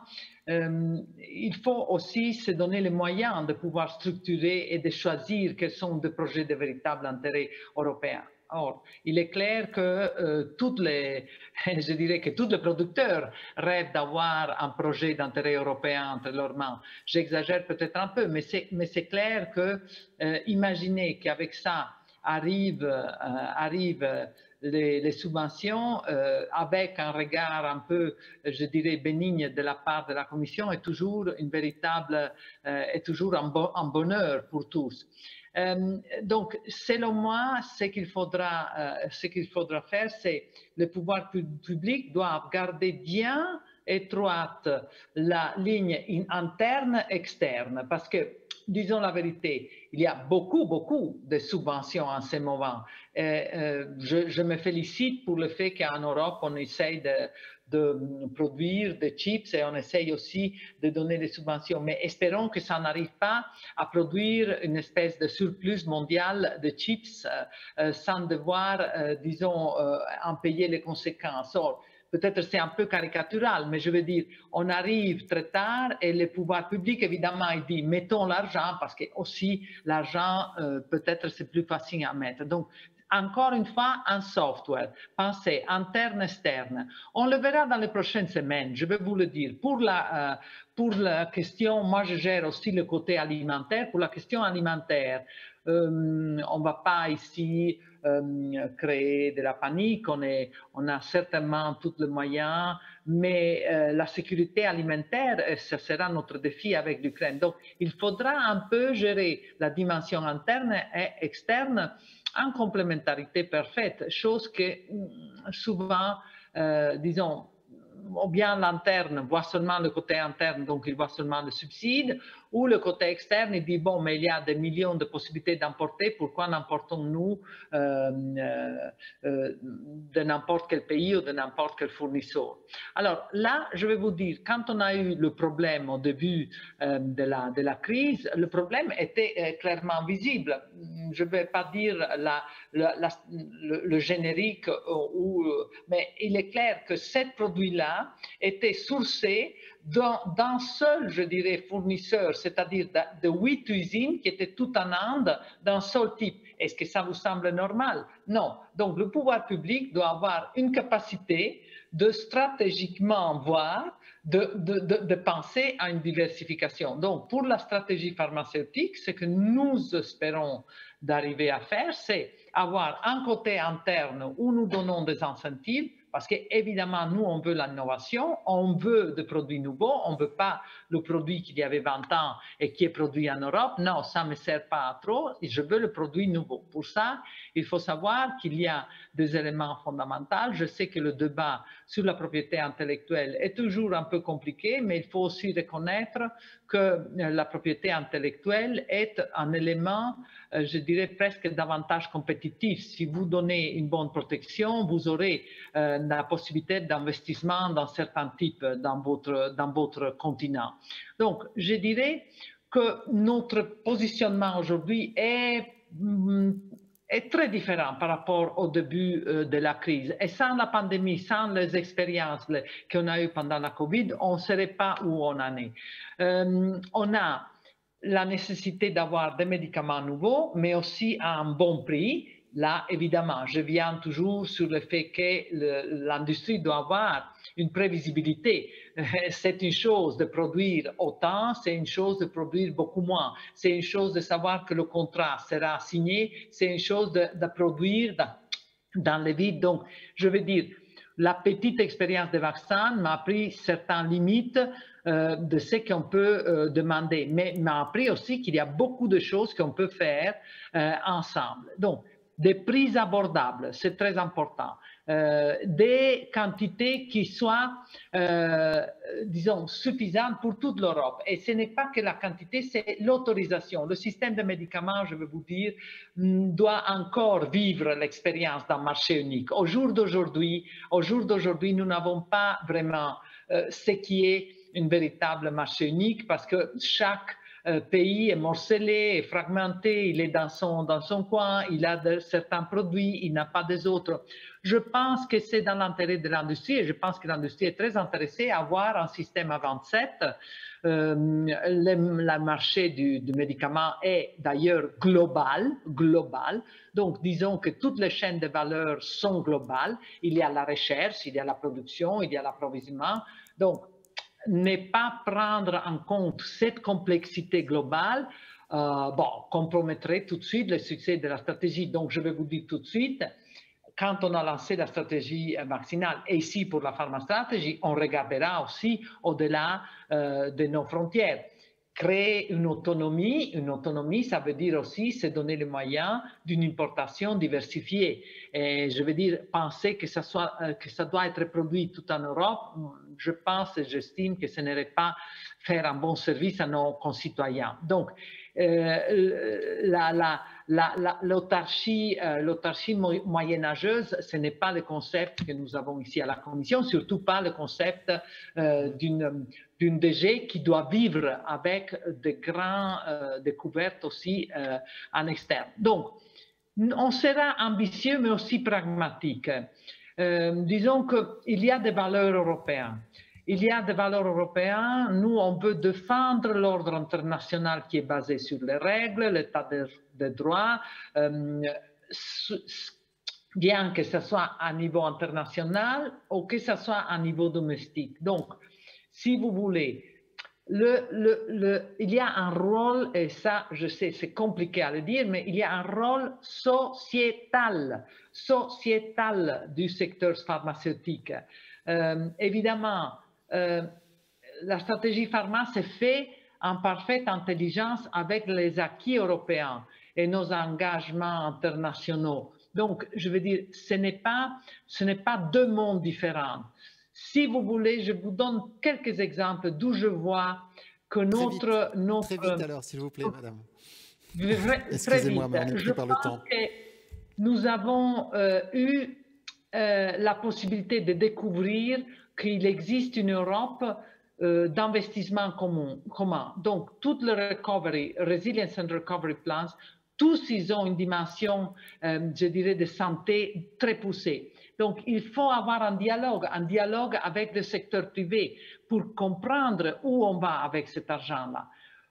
euh, il faut aussi se donner les moyens de pouvoir structurer et de choisir quels sont des projets de véritable intérêt européen. Or, il est clair que euh, toutes les, je dirais que tous les producteurs rêvent d'avoir un projet d'intérêt européen entre leurs mains. J'exagère peut-être un peu, mais c'est, mais c'est clair que euh, imaginez qu'avec ça arrivent euh, arrive les, les subventions euh, avec un regard un peu, je dirais, bénigne de la part de la Commission est toujours une véritable, euh, est toujours un, bon, un bonheur pour tous. Euh, donc, selon moi, ce qu'il faudra, euh, ce qu'il faudra faire, c'est le pouvoir public doit garder bien étroite la ligne interne-externe, parce que, disons la vérité, il y a beaucoup, beaucoup de subventions en ce moment. Et, euh, je, je me félicite pour le fait qu'en Europe, on essaye de, de produire des chips et on essaye aussi de donner des subventions. Mais espérons que ça n'arrive pas à produire une espèce de surplus mondial de chips euh, sans devoir, euh, disons, euh, en payer les conséquences. Or, peut-être c'est un peu caricatural, mais je veux dire, on arrive très tard et le pouvoir public, évidemment, il dit mettons l'argent parce que aussi l'argent, euh, peut-être c'est plus facile à mettre. Donc, encore une fois, un software, pensez interne, externe. On le verra dans les prochaines semaines, je vais vous le dire. Pour la, euh, pour la question, moi je gère aussi le côté alimentaire. Pour la question alimentaire, euh, on ne va pas ici euh, créer de la panique, on, est, on a certainement tous les moyens, mais euh, la sécurité alimentaire, ce sera notre défi avec l'Ukraine. Donc, il faudra un peu gérer la dimension interne et externe en complémentarité parfaite, chose que souvent, euh, disons, ou bien l'interne voit seulement le côté interne, donc il voit seulement le subside, ou le côté externe, il dit, bon, mais il y a des millions de possibilités d'importer, pourquoi n'importons-nous euh, euh, euh, de n'importe quel pays ou de n'importe quel fournisseur? Alors là, je vais vous dire, quand on a eu le problème au début euh, de, la, de la crise, le problème était euh, clairement visible. Je ne vais pas dire la, la, la, le, le générique, euh, ou, mais il est clair que ce produit-là était sourcé d'un seul, je dirais, fournisseur, c'est-à-dire de, de huit usines qui étaient toutes en Inde d'un seul type. Est-ce que ça vous semble normal? Non. Donc, le pouvoir public doit avoir une capacité de stratégiquement voir, de, de, de, de penser à une diversification. Donc, pour la stratégie pharmaceutique, ce que nous espérons d'arriver à faire, c'est avoir un côté interne où nous donnons des incentives, parce qu'évidemment, nous, on veut l'innovation, on veut des produits nouveaux, on ne veut pas le produit qu'il y avait vingt ans et qui est produit en Europe. Non, ça ne me sert pas à trop, je veux le produit nouveau. Pour ça, il faut savoir qu'il y a des éléments fondamentaux. Je sais que le débat sur la propriété intellectuelle est toujours un peu compliqué, mais il faut aussi reconnaître que la propriété intellectuelle est un élément, je dirais, presque davantage compétitif. Si vous donnez une bonne protection, vous aurez euh, la possibilité d'investissement dans certains types dans votre, dans votre continent. Donc, je dirais que notre positionnement aujourd'hui est, est très différent par rapport au début de la crise. Et sans la pandémie, sans les expériences qu'on a eues pendant la Covid, on ne saurait pas où on en est. Euh, on a la nécessité d'avoir des médicaments nouveaux, mais aussi à un bon prix. Là, évidemment, je viens toujours sur le fait que l'industrie doit avoir une prévisibilité. C'est une chose de produire autant, c'est une chose de produire beaucoup moins. C'est une chose de savoir que le contrat sera signé, c'est une chose de, de produire dans, dans le vide. Donc, je veux dire, la petite expérience de vaccin m'a appris certaines limites euh, de ce qu'on peut euh, demander, mais m'a appris aussi qu'il y a beaucoup de choses qu'on peut faire euh, ensemble. Donc, des prix abordables, c'est très important. Euh, des quantités qui soient, euh, disons, suffisantes pour toute l'Europe. Et ce n'est pas que la quantité, c'est l'autorisation. Le système de médicaments, je veux vous dire, doit encore vivre l'expérience d'un marché unique. Au jour d'aujourd'hui, au jour d'aujourd'hui, nous n'avons pas vraiment euh, ce qui est un véritable marché unique parce que chaque euh, pays est morcelé, est fragmenté, il est dans son, dans son coin, il a de, certains produits, il n'a pas des autres. Je pense que c'est dans l'intérêt de l'industrie et je pense que l'industrie est très intéressée à avoir un système à vingt-sept. Euh, le, le marché du, du médicament est d'ailleurs global, global. Donc, disons que toutes les chaînes de valeur sont globales. Il y a la recherche, il y a la production, il y a l'approvisionnement. Donc, ne pas prendre en compte cette complexité globale, euh, bon, compromettrait tout de suite le succès de la stratégie. Donc, je vais vous dire tout de suite, quand on a lancé la stratégie vaccinale, et ici pour la pharmastratégie, on regardera aussi au-delà euh, de nos frontières. Créer une autonomie, une autonomie, ça veut dire aussi se donner les moyens d'une importation diversifiée. Et je veux dire, penser que ça, soit, euh, que ça doit être produit tout en Europe, je pense et j'estime que ce n'est pas faire un bon service à nos concitoyens. Donc, euh, la, la, la, la, l'autarcie, euh, l'autarcie moyenâgeuse, ce n'est pas le concept que nous avons ici à la Commission, surtout pas le concept euh, d'une d'une D G qui doit vivre avec de grandes euh, découvertes aussi euh, en externe. Donc, on sera ambitieux mais aussi pragmatique. Euh, disons qu'il y a des valeurs européennes. Il y a des valeurs européennes. Nous, on veut défendre l'ordre international qui est basé sur les règles, l'état de, de droit, euh, bien que ce soit à niveau international ou que ce soit à niveau domestique. Donc, si vous voulez, le, le, le, il y a un rôle, et ça, je sais, c'est compliqué à le dire, mais il y a un rôle sociétal, sociétal du secteur pharmaceutique. Euh, évidemment, euh, la stratégie pharma s'est faite en parfaite intelligence avec les acquis européens et nos engagements internationaux. Donc, je veux dire, ce n'est pas, ce n'est pas deux mondes différents. Si vous voulez, je vous donne quelques exemples d'où je vois que notre... Très vite, notre, très vite alors, s'il vous plaît, madame. Excusez-moi, mais on est pris par le temps. Nous avons euh, eu euh, la possibilité de découvrir qu'il existe une Europe euh, d'investissement commun, commun. Donc, toute le recovery, resilience and recovery plans, tous ils ont une dimension, euh, je dirais, de santé très poussée. Donc, il faut avoir un dialogue, un dialogue avec le secteur privé pour comprendre où on va avec cet argent-là.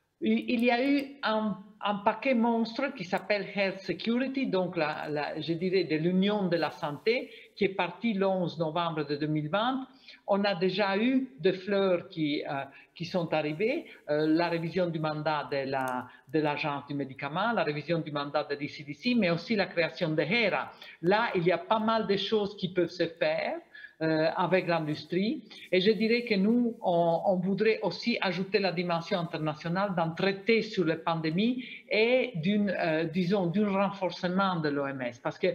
Il y a eu un, un paquet monstre qui s'appelle Health Security, donc la, la, je dirais de l'Union de la santé, qui est parti le onze novembre de deux mille vingt. On a déjà eu des fleurs qui, euh, qui sont arrivées, euh, la révision du mandat de, la, de l'Agence du médicament, la révision du mandat de l'I C D C, mais aussi la création de HERA. Là, il y a pas mal de choses qui peuvent se faire euh, avec l'industrie. Et je dirais que nous, on, on voudrait aussi ajouter la dimension internationale d'un traité sur la pandémie et d'une, euh, disons, d'un renforcement de l'O M S. Parce que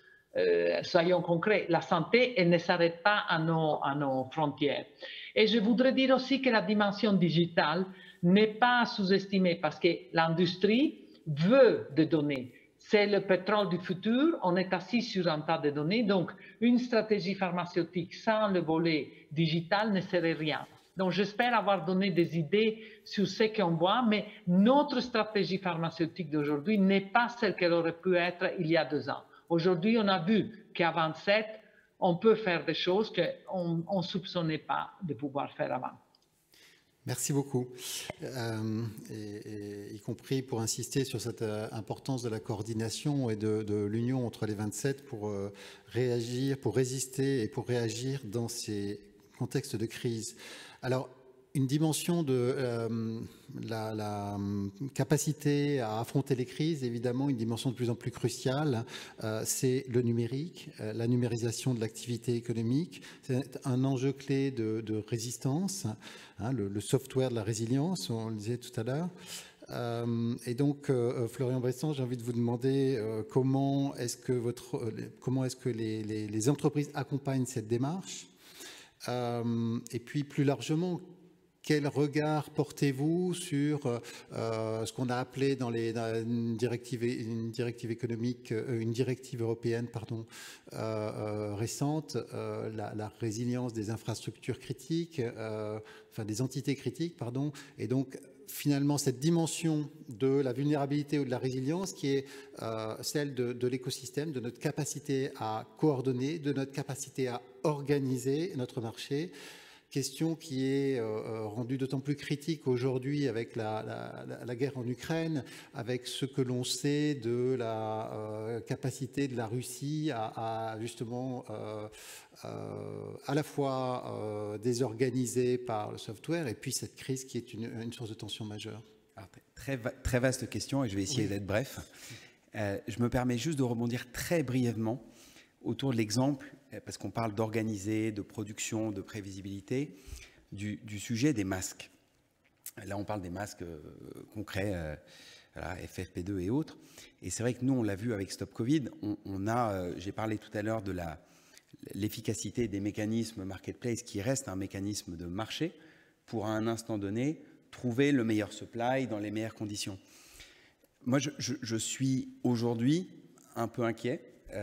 Euh, soyons concrets, la santé, elle ne s'arrête pas à nos, à nos frontières. Et je voudrais dire aussi que la dimension digitale n'est pas sous-estimée parce que l'industrie veut des données. C'est le pétrole du futur, on est assis sur un tas de données, donc une stratégie pharmaceutique sans le volet digital ne serait rien. Donc j'espère avoir donné des idées sur ce qu'on voit, mais notre stratégie pharmaceutique d'aujourd'hui n'est pas celle qu'elle aurait pu être il y a deux ans. Aujourd'hui, on a vu qu'à vingt-sept, on peut faire des choses qu'on ne soupçonnait pas de pouvoir faire avant. Merci beaucoup, euh, et, et, y compris pour insister sur cette euh, importance de la coordination et de, de l'union entre les vingt-sept pour euh, réagir, pour résister et pour réagir dans ces contextes de crise. Alors, une dimension de euh, la, la capacité à affronter les crises, évidemment, une dimension de plus en plus cruciale, euh, c'est le numérique, euh, la numérisation de l'activité économique. C'est un enjeu clé de, de résistance, hein, le, le software de la résilience, on le disait tout à l'heure. Euh, et donc, euh, Florian Bressan, j'ai envie de vous demander euh, comment est-ce que, votre, euh, comment est-ce que les, les, les entreprises accompagnent cette démarche, euh, et puis plus largement, quel regard portez-vous sur euh, ce qu'on a appelé dans, les, dans une, directive, une directive économique, une directive européenne pardon, euh, euh, récente, euh, la, la résilience des infrastructures critiques, euh, enfin des entités critiques, pardon, et donc finalement cette dimension de la vulnérabilité ou de la résilience qui est euh, celle de, de l'écosystème, de notre capacité à coordonner, de notre capacité à organiser notre marché. Question qui est euh, rendue d'autant plus critique aujourd'hui avec la, la, la guerre en Ukraine, avec ce que l'on sait de la euh, capacité de la Russie à, à justement euh, euh, à la fois euh, désorganiser par le software et puis cette crise qui est une, une source de tension majeure. Alors, très, très vaste question et je vais essayer oui. d'être bref. Euh, je me permets juste de rebondir très brièvement autour de l'exemple, parce qu'on parle d'organiser, de production, de prévisibilité, du, du sujet des masques. Là, on parle des masques euh, concrets, euh, voilà, F F P deux et autres. Et c'est vrai que nous, on l'a vu avec Stop Covid, on, on a, euh, j'ai parlé tout à l'heure de la, l'efficacité des mécanismes marketplace qui reste un mécanisme de marché pour, à un instant donné, trouver le meilleur supply dans les meilleures conditions. Moi, je, je, je suis aujourd'hui un peu inquiet,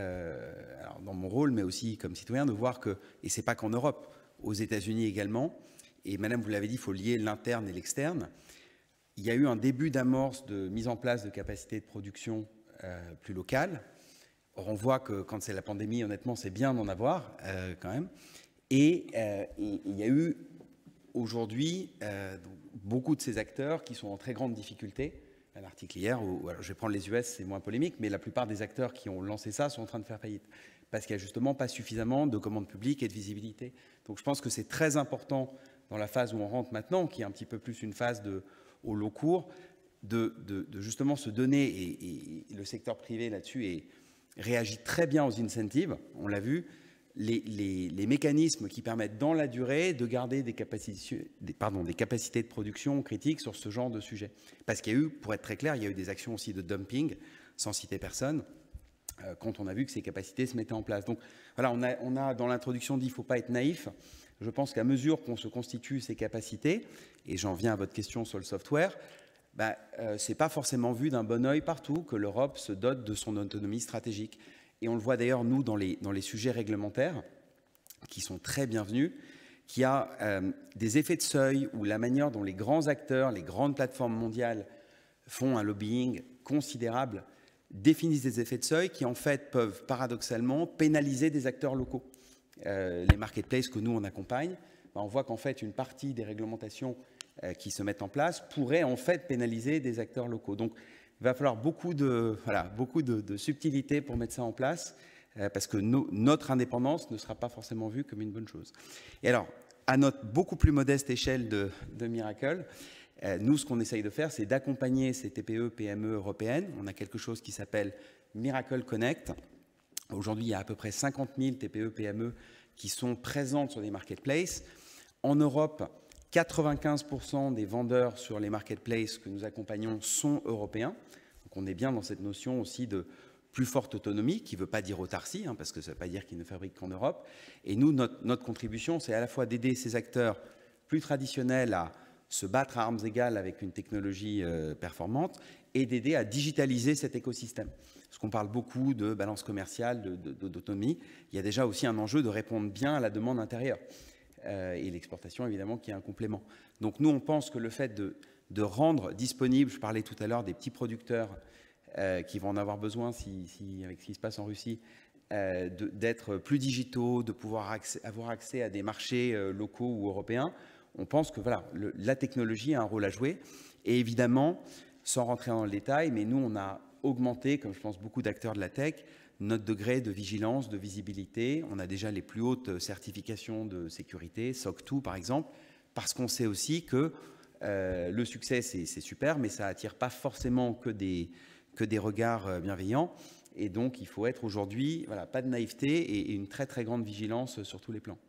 Euh, alors dans mon rôle, mais aussi comme citoyen, de voir que, et c'est pas qu'en Europe, aux États-Unis également, et Madame, vous l'avez dit, il faut lier l'interne et l'externe. Il y a eu un début d'amorce de mise en place de capacités de production euh, plus locales. Or, on voit que quand c'est la pandémie, honnêtement, c'est bien d'en avoir euh, quand même. Et, euh, et il y a eu aujourd'hui euh, beaucoup de ces acteurs qui sont en très grande difficulté. Un article hier, où, alors je vais prendre les U S, c'est moins polémique, mais la plupart des acteurs qui ont lancé ça sont en train de faire faillite, parce qu'il n'y a justement pas suffisamment de commandes publiques et de visibilité. Donc je pense que c'est très important dans la phase où on rentre maintenant, qui est un petit peu plus une phase de, au long cours, de, de, de justement se donner, et, et le secteur privé là-dessus est, réagit très bien aux incentives, on l'a vu, les, les, les mécanismes qui permettent dans la durée de garder des capacités, des, pardon, des capacités de production critiques sur ce genre de sujet. Parce qu'il y a eu, pour être très clair, il y a eu des actions aussi de dumping, sans citer personne, euh, quand on a vu que ces capacités se mettaient en place. Donc voilà, on a, on a dans l'introduction dit qu'il ne faut pas être naïf. Je pense qu'à mesure qu'on se constitue ces capacités, et j'en viens à votre question sur le software, bah, euh, ce n'est pas forcément vu d'un bon œil partout que l'Europe se dote de son autonomie stratégique. Et on le voit d'ailleurs, nous, dans les, dans les sujets réglementaires, qui sont très bienvenus, qu'il y a euh, des effets de seuil où la manière dont les grands acteurs, les grandes plateformes mondiales font un lobbying considérable, définissent des effets de seuil qui, en fait, peuvent paradoxalement pénaliser des acteurs locaux. Euh, les marketplaces que nous, on accompagne, ben, on voit qu'en fait, une partie des réglementations euh, qui se mettent en place pourraient, en fait, pénaliser des acteurs locaux. Donc, il va falloir beaucoup de, voilà, beaucoup de, de subtilité pour mettre ça en place, euh, parce que no, notre indépendance ne sera pas forcément vue comme une bonne chose. Et alors, à notre beaucoup plus modeste échelle de, de Miracle, euh, nous, ce qu'on essaye de faire, c'est d'accompagner ces T P E, P M E européennes. On a quelque chose qui s'appelle Miracle Connect. Aujourd'hui, il y a à peu près cinquante mille T P E, P M E qui sont présentes sur des marketplaces. En Europe, quatre-vingt-quinze pour cent des vendeurs sur les marketplaces que nous accompagnons sont européens. Donc on est bien dans cette notion aussi de plus forte autonomie, qui ne veut pas dire autarcie, hein, parce que ça ne veut pas dire qu'ils ne fabriquent qu'en Europe. Et nous, notre, notre contribution, c'est à la fois d'aider ces acteurs plus traditionnels à se battre à armes égales avec une technologie euh, performante et d'aider à digitaliser cet écosystème. Parce qu'on parle beaucoup de balance commerciale, de, de, d'autonomie. Il y a déjà aussi un enjeu de répondre bien à la demande intérieure. Euh, et l'exportation, évidemment, qui est un complément. Donc nous, on pense que le fait de, de rendre disponible, je parlais tout à l'heure des petits producteurs euh, qui vont en avoir besoin, si, si, avec ce qui se passe en Russie, euh, de, d'être plus digitaux, de pouvoir accès, avoir accès à des marchés euh, locaux ou européens, on pense que voilà, le, la technologie a un rôle à jouer. Et évidemment, sans rentrer dans le détail, mais nous, on a augmenté, comme je pense beaucoup d'acteurs de la tech, notre degré de vigilance, de visibilité. On a déjà les plus hautes certifications de sécurité, S O C deux par exemple, parce qu'on sait aussi que euh, le succès, c'est, c'est super, mais ça n'attire pas forcément que des, que des regards bienveillants. Et donc, il faut être aujourd'hui, voilà, pas de naïveté et, et une très très grande vigilance sur tous les plans.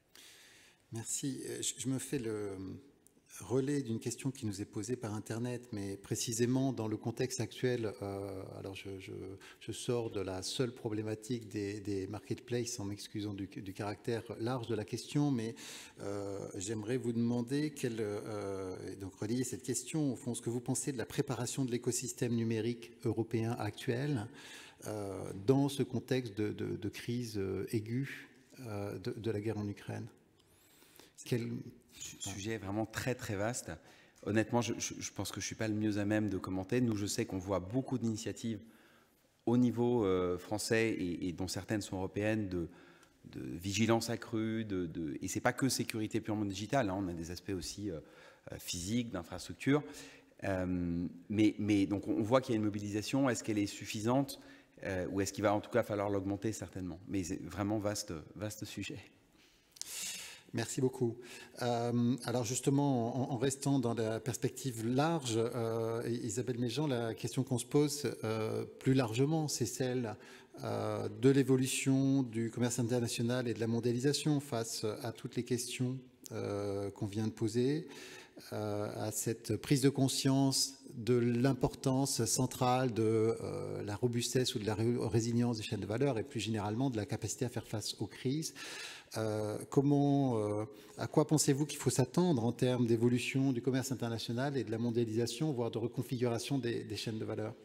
Merci. Je me fais le relais d'une question qui nous est posée par Internet, mais précisément dans le contexte actuel, euh, alors je, je, je sors de la seule problématique des, des marketplaces en m'excusant du, du caractère large de la question, mais euh, j'aimerais vous demander, quelle, euh, donc relier cette question, au fond, ce que vous pensez de la préparation de l'écosystème numérique européen actuel euh, dans ce contexte de, de, de crise aiguë euh, de, de la guerre en Ukraine. Quel... Sujet vraiment très très vaste. honnêtement, je, je, je pense que je ne suis pas le mieux à même de commenter. Nous, je sais qu'on voit beaucoup d'initiatives au niveau euh, français et, et dont certaines sont européennes de, de vigilance accrue, de, de, et ce n'est pas que sécurité purement digitale, hein, on a des aspects aussi euh, physiques, d'infrastructure. Euh, mais, mais donc on voit qu'il y a une mobilisation. Est-ce qu'elle est suffisante euh, ou est-ce qu'il va en tout cas falloir l'augmenter? Certainement. Mais c'est vraiment vaste, vaste sujet. Merci beaucoup. Euh, alors justement, en, en restant dans la perspective large, euh, Isabelle Méjean, la question qu'on se pose euh, plus largement, c'est celle euh, de l'évolution du commerce international et de la mondialisation face à toutes les questions euh, qu'on vient de poser, euh, à cette prise de conscience de l'importance centrale de euh, la robustesse ou de la ré résilience des chaînes de valeur et plus généralement de la capacité à faire face aux crises. Euh, comment, euh, à quoi pensez-vous qu'il faut s'attendre en termes d'évolution du commerce international et de la mondialisation, voire de reconfiguration des, des chaînes de valeur?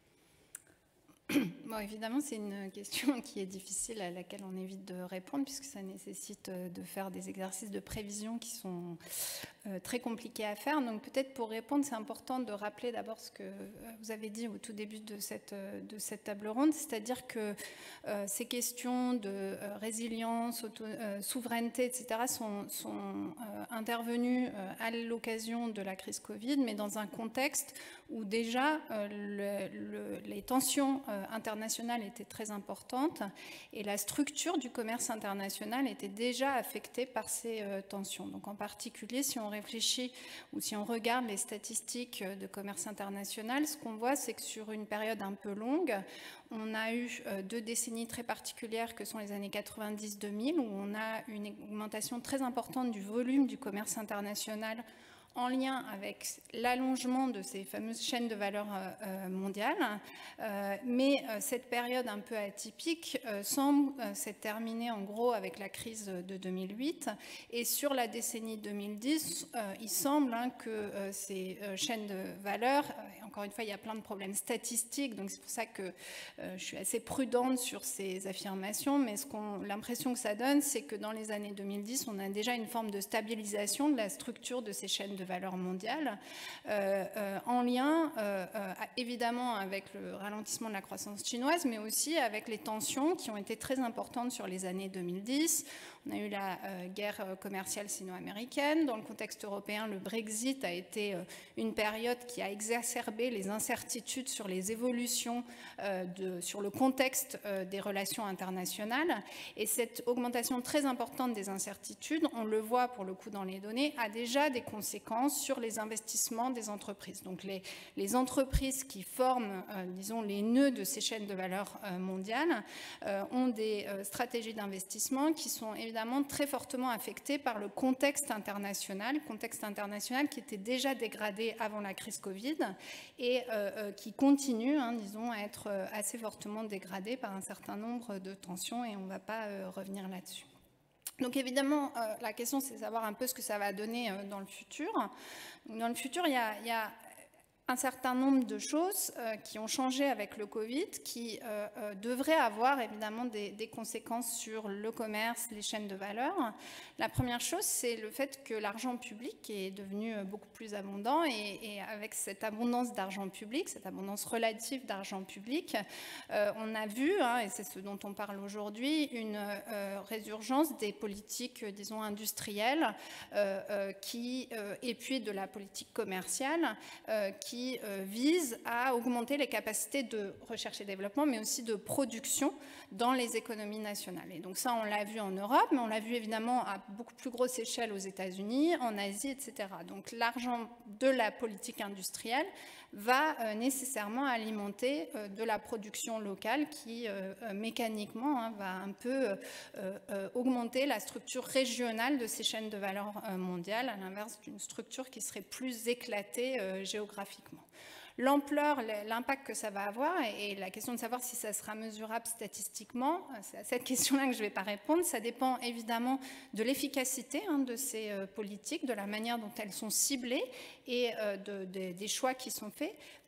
Bon, évidemment, c'est une question qui est difficile, à laquelle on évite de répondre, puisque ça nécessite de faire des exercices de prévision qui sont euh, très compliqués à faire. Donc peut-être pour répondre, c'est important de rappeler d'abord ce que vous avez dit au tout début de cette, de cette table ronde, c'est-à-dire que euh, ces questions de euh, résilience, auto, euh, souveraineté, et cetera sont, sont euh, intervenues euh, à l'occasion de la crise Covid, mais dans un contexte où déjà euh, le, le, les tensions euh, internationales étaient très importantes et la structure du commerce international était déjà affectée par ces euh, tensions. Donc en particulier, si on réfléchit ou si on regarde les statistiques de commerce international, ce qu'on voit, c'est que sur une période un peu longue, on a eu euh, deux décennies très particulières que sont les années quatre-vingt-dix deux mille, où on a une augmentation très importante du volume du commerce international en lien avec l'allongement de ces fameuses chaînes de valeur euh, mondiales. Euh, mais euh, cette période un peu atypique euh, semble euh, s'être terminée en gros avec la crise de deux mille huit. Et sur la décennie deux mille dix, euh, il semble hein, que euh, ces euh, chaînes de valeur, euh, encore une fois, il y a plein de problèmes statistiques, donc c'est pour ça que euh, je suis assez prudente sur ces affirmations, mais ce qu'on, l'impression que ça donne, c'est que dans les années deux mille dix, on a déjà une forme de stabilisation de la structure de ces chaînes de valeur mondiale, euh, euh, en lien euh, euh, évidemment avec le ralentissement de la croissance chinoise, mais aussi avec les tensions qui ont été très importantes sur les années deux mille dix. On a eu la euh, guerre commerciale sino-américaine. Dans le contexte européen, le Brexit a été euh, une période qui a exacerbé les incertitudes sur les évolutions, euh, de, sur le contexte euh, des relations internationales. Et cette augmentation très importante des incertitudes, on le voit pour le coup dans les données, a déjà des conséquences sur les investissements des entreprises. Donc les, les entreprises qui forment, euh, disons, les nœuds de ces chaînes de valeur euh, mondiales euh, ont des euh, stratégies d'investissement qui sont évidemment très fortement affectées par le contexte international, contexte international qui était déjà dégradé avant la crise Covid et euh, euh, qui continue, hein, disons, à être euh, assez fortement dégradé par un certain nombre de tensions et on ne va pas euh, revenir là-dessus. Donc évidemment, euh, la question, c'est de savoir un peu ce que ça va donner euh, dans le futur. Donc, dans le futur, il y a, il y a un certain nombre de choses euh, qui ont changé avec le Covid, qui euh, euh, devraient avoir évidemment des, des conséquences sur le commerce, les chaînes de valeur. La première chose, c'est le fait que l'argent public est devenu beaucoup plus abondant et, et avec cette abondance d'argent public, cette abondance relative d'argent public, euh, on a vu, hein, et c'est ce dont on parle aujourd'hui, une euh, résurgence des politiques, disons, industrielles euh, euh, qui, euh, et puis de la politique commerciale euh, qui qui euh, vise à augmenter les capacités de recherche et développement, mais aussi de production dans les économies nationales. Et donc ça, on l'a vu en Europe, mais on l'a vu évidemment à beaucoup plus grosse échelle aux États-Unis, en Asie, et cetera. Donc l'argent de la politique industrielle va euh, nécessairement alimenter euh, de la production locale qui, euh, euh, mécaniquement, hein, va un peu euh, euh, augmenter la structure régionale de ces chaînes de valeur euh, mondiales, à l'inverse d'une structure qui serait plus éclatée euh, géographiquement. L'ampleur, l'impact que ça va avoir et la question de savoir si ça sera mesurable statistiquement, c'est à cette question-là que je ne vais pas répondre. Ça dépend évidemment de l'efficacité hein, de ces euh, politiques, de la manière dont elles sont ciblées et euh, de, de, des choix qui sont faits.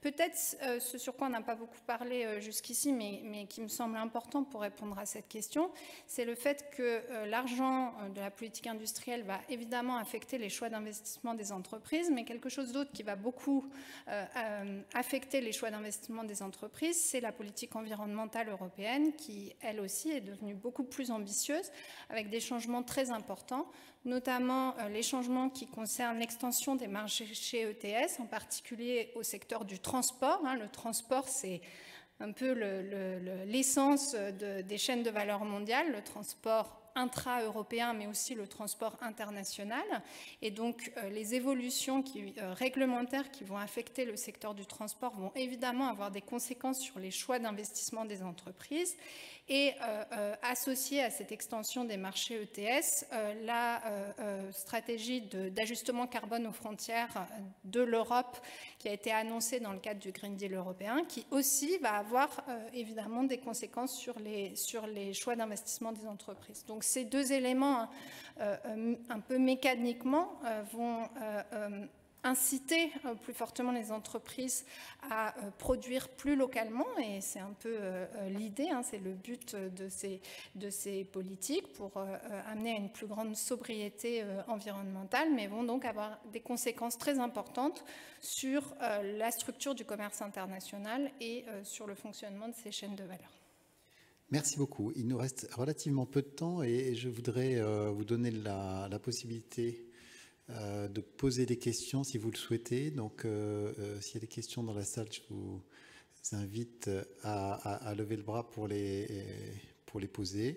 Peut-être euh, ce sur quoi on n'a pas beaucoup parlé euh, jusqu'ici, mais, mais qui me semble important pour répondre à cette question, c'est le fait que euh, l'argent de la politique industrielle va évidemment affecter les choix d'investissement des entreprises, mais quelque chose d'autre qui va beaucoup euh, euh, affecter les choix d'investissement des entreprises, c'est la politique environnementale européenne qui, elle aussi, est devenue beaucoup plus ambitieuse, avec des changements très importants, notamment euh, les changements qui concernent l'extension des marchés chez E T S, en particulier au secteur du transport. Hein. Le transport, c'est un peu l'essence le, le, de, des chaînes de valeur mondiales, le transport intra-européen, mais aussi le transport international. Et donc, euh, les évolutions qui, euh, réglementaires qui vont affecter le secteur du transport vont évidemment avoir des conséquences sur les choix d'investissement des entreprises. Et euh, euh, associé à cette extension des marchés E T S, euh, la euh, euh, stratégie d'ajustement carbone aux frontières de l'Europe qui a été annoncée dans le cadre du Green Deal européen, qui aussi va avoir euh, évidemment des conséquences sur les, sur les choix d'investissement des entreprises. Donc ces deux éléments euh, euh, un peu mécaniquement euh, vont euh, euh, inciter plus fortement les entreprises à produire plus localement, et c'est un peu l'idée, hein, c'est le but de ces, de ces politiques pour amener à une plus grande sobriété environnementale, mais vont donc avoir des conséquences très importantes sur la structure du commerce international et sur le fonctionnement de ces chaînes de valeur. Merci beaucoup. Il nous reste relativement peu de temps et je voudrais vous donner la, la possibilité Euh, de poser des questions si vous le souhaitez. Donc, euh, euh, s'il y a des questions dans la salle, je vous invite à, à, à lever le bras pour les, pour les poser.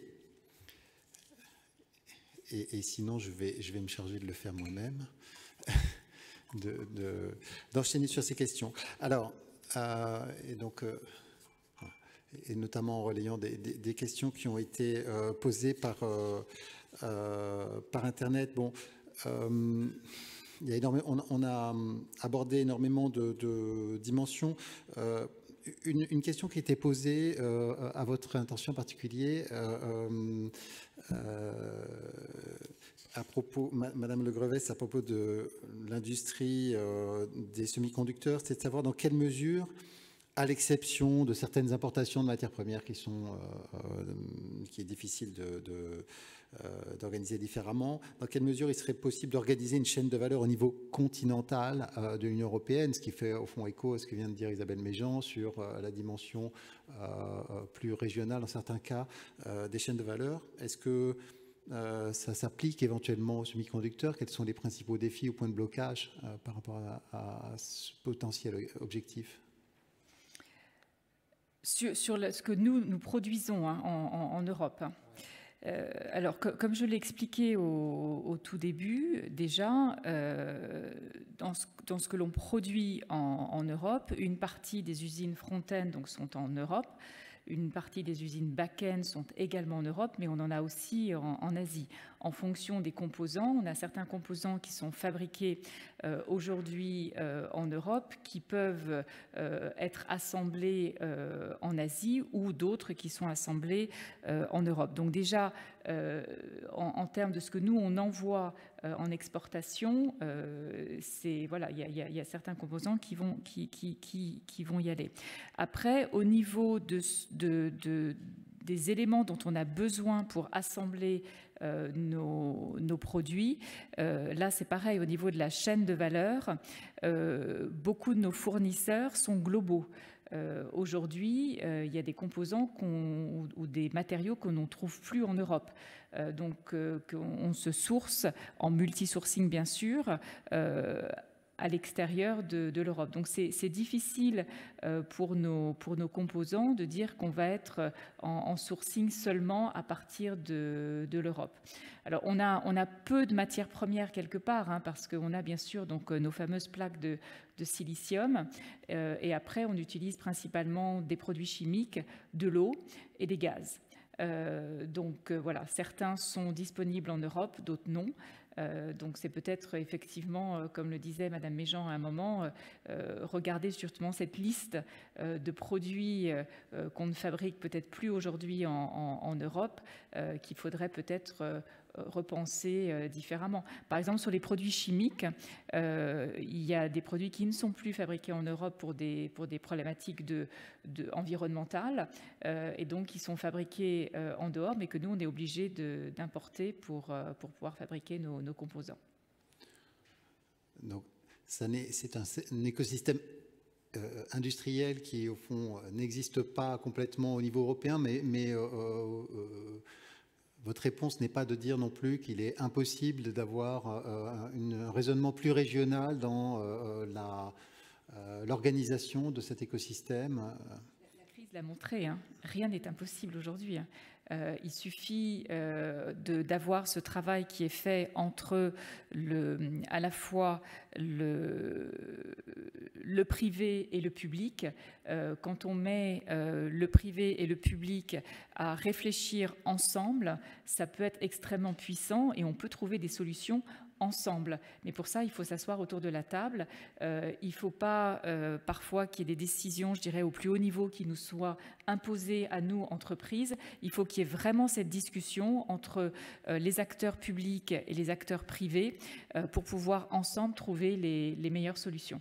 Et, et sinon, je vais, je vais me charger de le faire moi-même, d'enchaîner de, sur ces questions. Alors, euh, et donc... Euh, et notamment en relayant des, des, des questions qui ont été euh, posées par, euh, euh, par Internet. Bon, euh, il y a énormément, on, on a abordé énormément de, de dimensions. Euh, une, une question qui était posée euh, à votre intention en particulier, euh, euh, à propos, Madame Le Grevès, à propos de l'industrie euh, des semi-conducteurs, c'est de savoir dans quelle mesure, à l'exception de certaines importations de matières premières qui sont, euh, qui est difficile de, de, euh, d'organiser différemment, dans quelle mesure il serait possible d'organiser une chaîne de valeur au niveau continental euh, de l'Union européenne, ce qui fait au fond écho à ce que vient de dire Isabelle Méjean sur euh, la dimension euh, plus régionale, dans certains cas, euh, des chaînes de valeur. Est-ce que euh, ça s'applique éventuellement aux semi-conducteurs? Quels sont les principaux défis ou points de blocage euh, par rapport à, à, à ce potentiel objectif? Sur, sur le, ce que nous, nous produisons hein, en, en, en Europe. Euh, alors, que, comme je l'ai expliqué au, au tout début, déjà, euh, dans, ce, dans ce que l'on produit en, en Europe, une partie des usines front-end donc, sont en Europe, une partie des usines back-end sont également en Europe, mais on en a aussi en, en Asie. En fonction des composants, on a certains composants qui sont fabriqués euh, aujourd'hui euh, en Europe, qui peuvent euh, être assemblés euh, en Asie, ou d'autres qui sont assemblés euh, en Europe. Donc déjà, euh, en, en termes de ce que nous, on envoie euh, en exportation, euh, c'est, voilà, il y, y, y a certains composants qui vont, qui, qui, qui, qui vont y aller. Après, au niveau de, de, de des éléments dont on a besoin pour assembler euh, nos, nos produits. Euh, là, c'est pareil, au niveau de la chaîne de valeur, euh, beaucoup de nos fournisseurs sont globaux. Euh, Aujourd'hui, euh, il y a des composants qu'on, ou, ou des matériaux qu'on ne trouve plus en Europe. Euh, donc, euh, qu'on se source en multi-sourcing, bien sûr, euh, à l'extérieur de, de l'Europe. Donc c'est difficile euh, pour, nos, pour nos composants de dire qu'on va être en, en sourcing seulement à partir de, de l'Europe. Alors on a, on a peu de matières premières quelque part, hein, parce qu'on a bien sûr donc, nos fameuses plaques de, de silicium, euh, et après on utilise principalement des produits chimiques, de l'eau et des gaz. Euh, donc euh, voilà, certains sont disponibles en Europe, d'autres non. Euh, donc c'est peut-être effectivement, euh, comme le disait Madame Méjean à un moment, euh, regarder justement cette liste euh, de produits euh, qu'on ne fabrique peut-être plus aujourd'hui en, en, en Europe, euh, qu'il faudrait peut-être euh, repenser euh, différemment. Par exemple, sur les produits chimiques, euh, il y a des produits qui ne sont plus fabriqués en Europe pour des, pour des problématiques de, de, environnementales euh, et donc qui sont fabriqués euh, en dehors, mais que nous, on est obligé d'importer pour, euh, pour pouvoir fabriquer nos, nos composants. Donc, c'est un, un écosystème euh, industriel qui, au fond, n'existe pas complètement au niveau européen, mais, mais euh, euh, votre réponse n'est pas de dire non plus qu'il est impossible d'avoir euh, un raisonnement plus régional dans euh, l'organisation euh, de cet écosystème. La crise l'a montré, hein. Rien n'est impossible aujourd'hui. Hein. Euh, il suffit euh, d'avoir ce travail qui est fait entre le, à la fois le, le privé et le public. Euh, quand on met euh, le privé et le public à réfléchir ensemble, ça peut être extrêmement puissant et on peut trouver des solutions ensemble. Mais pour ça, il faut s'asseoir autour de la table. Euh, il ne faut pas euh, parfois qu'il y ait des décisions, je dirais, au plus haut niveau qui nous soient imposées à nous, entreprises. Il faut qu'il y ait vraiment cette discussion entre euh, les acteurs publics et les acteurs privés euh, pour pouvoir ensemble trouver les, les meilleures solutions.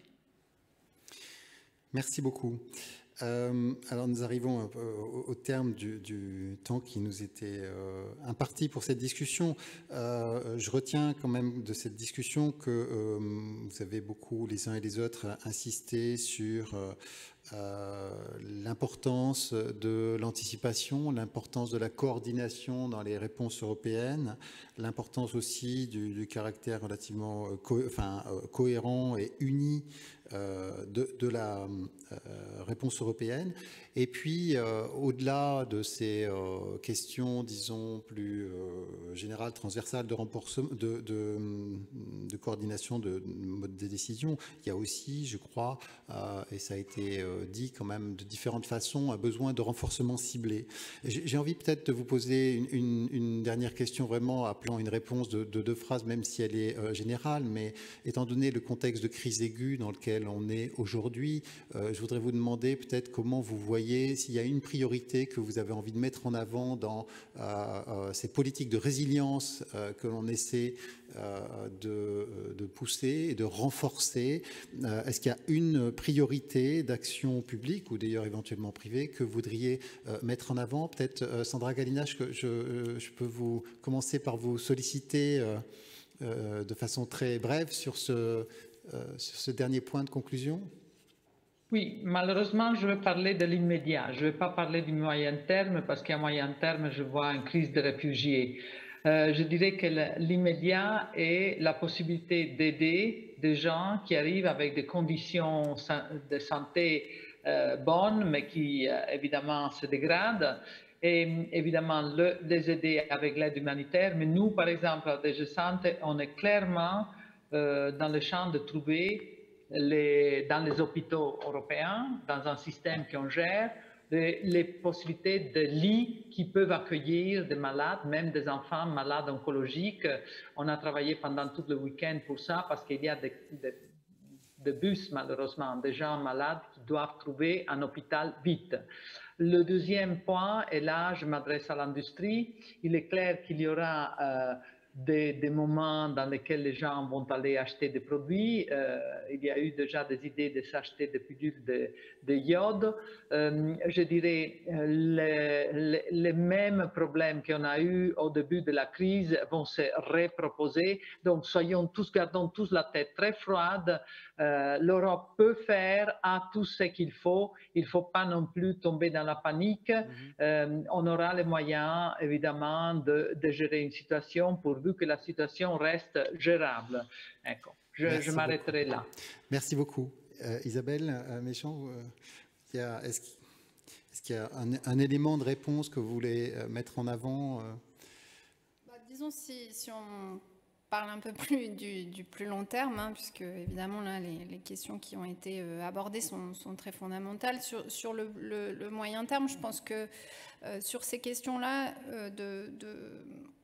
Merci beaucoup. Euh, alors nous arrivons un peu au, au terme du, du temps qui nous était euh, imparti pour cette discussion. Euh, je retiens quand même de cette discussion que euh, vous avez beaucoup, les uns et les autres, insisté sur euh, euh, l'importance de l'anticipation, l'importance de la coordination dans les réponses européennes, l'importance aussi du, du caractère relativement co enfin, euh, cohérent et uni Euh, de, de la euh, réponse européenne. Et puis, euh, au-delà de ces euh, questions, disons, plus euh, générales, transversales de, de, de, de coordination de, de mode de décision, il y a aussi, je crois, euh, et ça a été euh, dit quand même de différentes façons, un besoin de renforcement ciblé. J'ai envie peut-être de vous poser une, une, une dernière question, vraiment appelant une réponse de, de deux phrases, même si elle est euh, générale, mais étant donné le contexte de crise aiguë dans lequel on est aujourd'hui, euh, je voudrais vous demander peut-être comment vous voyez, s'il y a une priorité que vous avez envie de mettre en avant dans euh, euh, ces politiques de résilience euh, que l'on essaie euh, de, de pousser et de renforcer. Euh, Est-ce qu'il y a une priorité d'action publique ou d'ailleurs éventuellement privée que vous voudriez euh, mettre en avant? Peut-être euh, Sandra Gallina, je, je, je peux vous commencer par vous solliciter euh, euh, de façon très brève sur ce Euh, sur ce dernier point de conclusion? Oui, malheureusement, je vais parler de l'immédiat. Je ne vais pas parler du moyen terme parce qu'à moyen terme, je vois une crise de réfugiés. Euh, je dirais que l'immédiat est la possibilité d'aider des gens qui arrivent avec des conditions de santé euh, bonnes, mais qui euh, évidemment se dégradent. Et évidemment, le, les aider avec l'aide humanitaire. Mais nous, par exemple, à D G Santé, on est clairement Euh, dans le champ de trouver les, dans les hôpitaux européens, dans un système qu'on gère, les, les possibilités de lits qui peuvent accueillir des malades, même des enfants malades oncologiques. On a travaillé pendant tout le week-end pour ça parce qu'il y a des, des, des bus, malheureusement, des gens malades qui doivent trouver un hôpital vite. Le deuxième point, et là je m'adresse à l'industrie, il est clair qu'il y aura euh, Des, des moments dans lesquels les gens vont aller acheter des produits. Euh, il y a eu déjà des idées de s'acheter des pilules de, de iode. Euh, je dirais les, les, les mêmes problèmes qu'on a eu au début de la crise vont se reproposer. Donc soyons tous, gardons tous la tête très froide. Euh, L'Europe peut faire à tout ce qu'il faut. Il ne faut pas non plus tomber dans la panique. Mm-hmm. euh, on aura les moyens, évidemment, de, de gérer une situation pourvu que la situation reste gérable. Ecco, je, je m'arrêterai là. Merci beaucoup. Euh, Isabelle euh, Méjean, euh, est-ce qu'il est qu'il y a un, un élément de réponse que vous voulez euh, mettre en avant euh... bah, Disons, si, si on parle un peu plus du, du plus long terme, hein, puisque évidemment là, les, les questions qui ont été euh, abordées sont, sont très fondamentales. Sur, sur le, le, le moyen terme, je pense que euh, sur ces questions-là, euh, de, de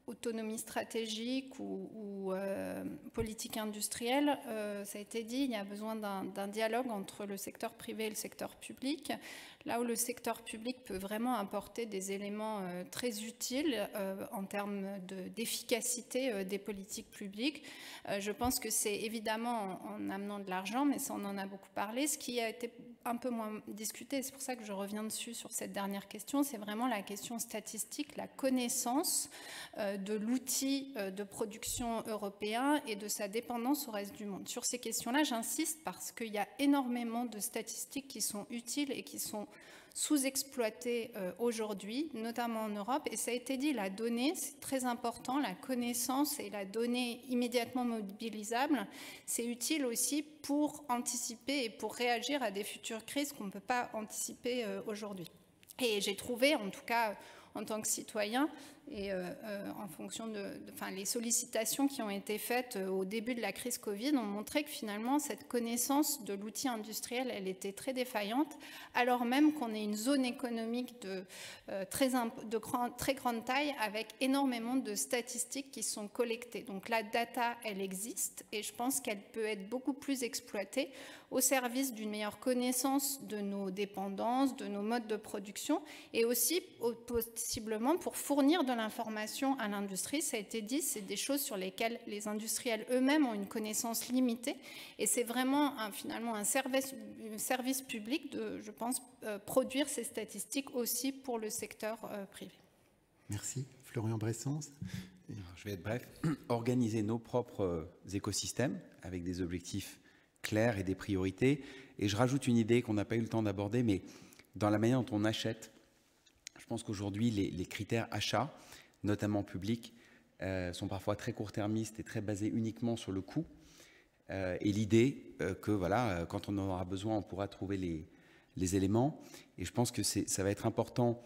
autonomie stratégique ou, ou euh, politique industrielle, euh, ça a été dit, il y a besoin d'un dialogue entre le secteur privé et le secteur public. Là où le secteur public peut vraiment apporter des éléments euh, très utiles euh, en termes d'efficacité euh, des politiques publiques, euh, je pense que c'est évidemment en, en amenant de l'argent, mais ça on en a beaucoup parlé. Ce qui a été un peu moins discuté, c'est pour ça que je reviens dessus sur cette dernière question, c'est vraiment la question statistique, la connaissance euh, de l'outil euh, de production européen et de sa dépendance au reste du monde. Sur ces questions-là, j'insiste parce qu'il y a énormément de statistiques qui sont utiles et qui sont sous-exploitées euh, aujourd'hui, notamment en Europe. Et ça a été dit, la donnée, c'est très important, la connaissance et la donnée immédiatement mobilisable, c'est utile aussi pour anticiper et pour réagir à des futures crises qu'on ne peut pas anticiper euh, aujourd'hui. Et j'ai trouvé, en tout cas en tant que citoyen, et euh, euh, en fonction de, de enfin, les sollicitations qui ont été faites euh, au début de la crise Covid ont montré que finalement cette connaissance de l'outil industriel, elle était très défaillante, alors même qu'on est une zone économique de, euh, très, de grand, très grande taille avec énormément de statistiques qui sont collectées. Donc la data, elle existe et je pense qu'elle peut être beaucoup plus exploitée au service d'une meilleure connaissance de nos dépendances, de nos modes de production et aussi possiblement pour fournir de l'information à l'industrie. Ça a été dit, c'est des choses sur lesquelles les industriels eux-mêmes ont une connaissance limitée et c'est vraiment un, finalement un service, un service public de, je pense, euh, produire ces statistiques aussi pour le secteur euh, privé. Merci. Florian Bressens. Je vais être bref. Organiser nos propres écosystèmes avec des objectifs clairs et des priorités. Et je rajoute une idée qu'on n'a pas eu le temps d'aborder, mais dans la manière dont on achète, je pense qu'aujourd'hui, les, les critères achats, notamment publics, euh, sont parfois très court-termistes et très basés uniquement sur le coût. Euh, et l'idée euh, que, voilà, quand on en aura besoin, on pourra trouver les, les éléments. Et je pense que ça va être important,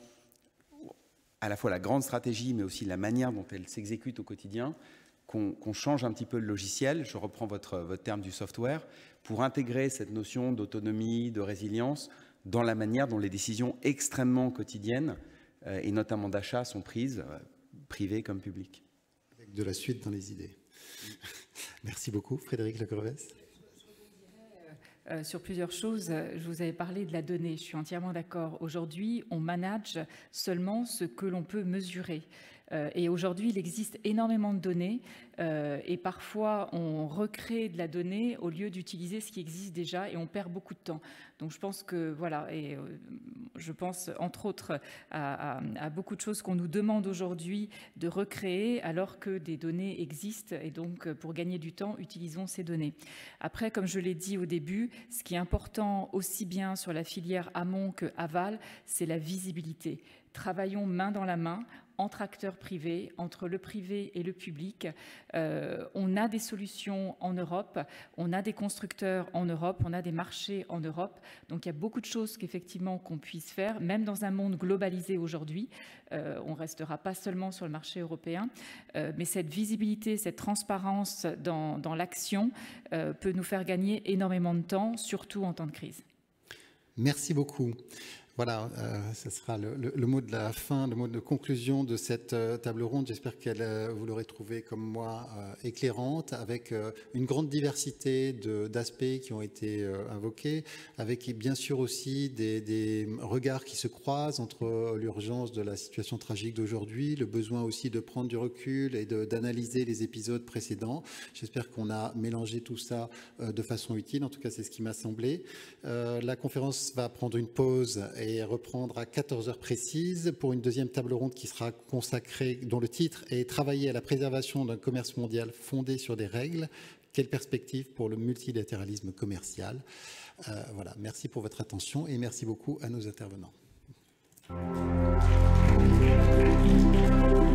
à la fois la grande stratégie, mais aussi la manière dont elle s'exécute au quotidien, qu'on qu'on change un petit peu le logiciel, je reprends votre, votre terme du software, pour intégrer cette notion d'autonomie, de résilience, dans la manière dont les décisions extrêmement quotidiennes, euh, et notamment d'achat, sont prises, euh, privées comme publiques. Avec de la suite dans les idées. Merci beaucoup, Frédéric Lecrevès. Euh, sur plusieurs choses, je vous avais parlé de la donnée, je suis entièrement d'accord. Aujourd'hui, on manage seulement ce que l'on peut mesurer. Euh, et aujourd'hui, il existe énormément de données euh, et parfois on recrée de la donnée au lieu d'utiliser ce qui existe déjà et on perd beaucoup de temps. Donc je pense que, voilà, et euh, je pense entre autres à, à, à beaucoup de choses qu'on nous demande aujourd'hui de recréer alors que des données existent et donc pour gagner du temps, utilisons ces données. Après, comme je l'ai dit au début, ce qui est important aussi bien sur la filière amont que aval, c'est la visibilité. Travaillons main dans la main entre acteurs privés, entre le privé et le public. Euh, on a des solutions en Europe, on a des constructeurs en Europe, on a des marchés en Europe. Donc il y a beaucoup de choses qu'effectivement qu'on puisse faire, même dans un monde globalisé aujourd'hui. Euh, on ne restera pas seulement sur le marché européen, euh, mais cette visibilité, cette transparence dans, dans l'action euh, peut nous faire gagner énormément de temps, surtout en temps de crise. Merci beaucoup. Voilà, euh, ce sera le, le, le mot de la fin, le mot de conclusion de cette euh, table ronde. J'espère que euh, vous l'aurez trouvée, comme moi, euh, éclairante, avec euh, une grande diversité d'aspects qui ont été euh, invoqués, avec bien sûr aussi des, des regards qui se croisent entre l'urgence de la situation tragique d'aujourd'hui, le besoin aussi de prendre du recul et d'analyser les épisodes précédents. J'espère qu'on a mélangé tout ça euh, de façon utile. En tout cas, c'est ce qui m'a semblé. Euh, la conférence va prendre une pause et reprendre à quatorze heures précises pour une deuxième table ronde qui sera consacrée, dont le titre est « Travailler à la préservation d'un commerce mondial fondé sur des règles. Quelle perspective pour le multilatéralisme commercial ?» euh, Voilà, merci pour votre attention et merci beaucoup à nos intervenants.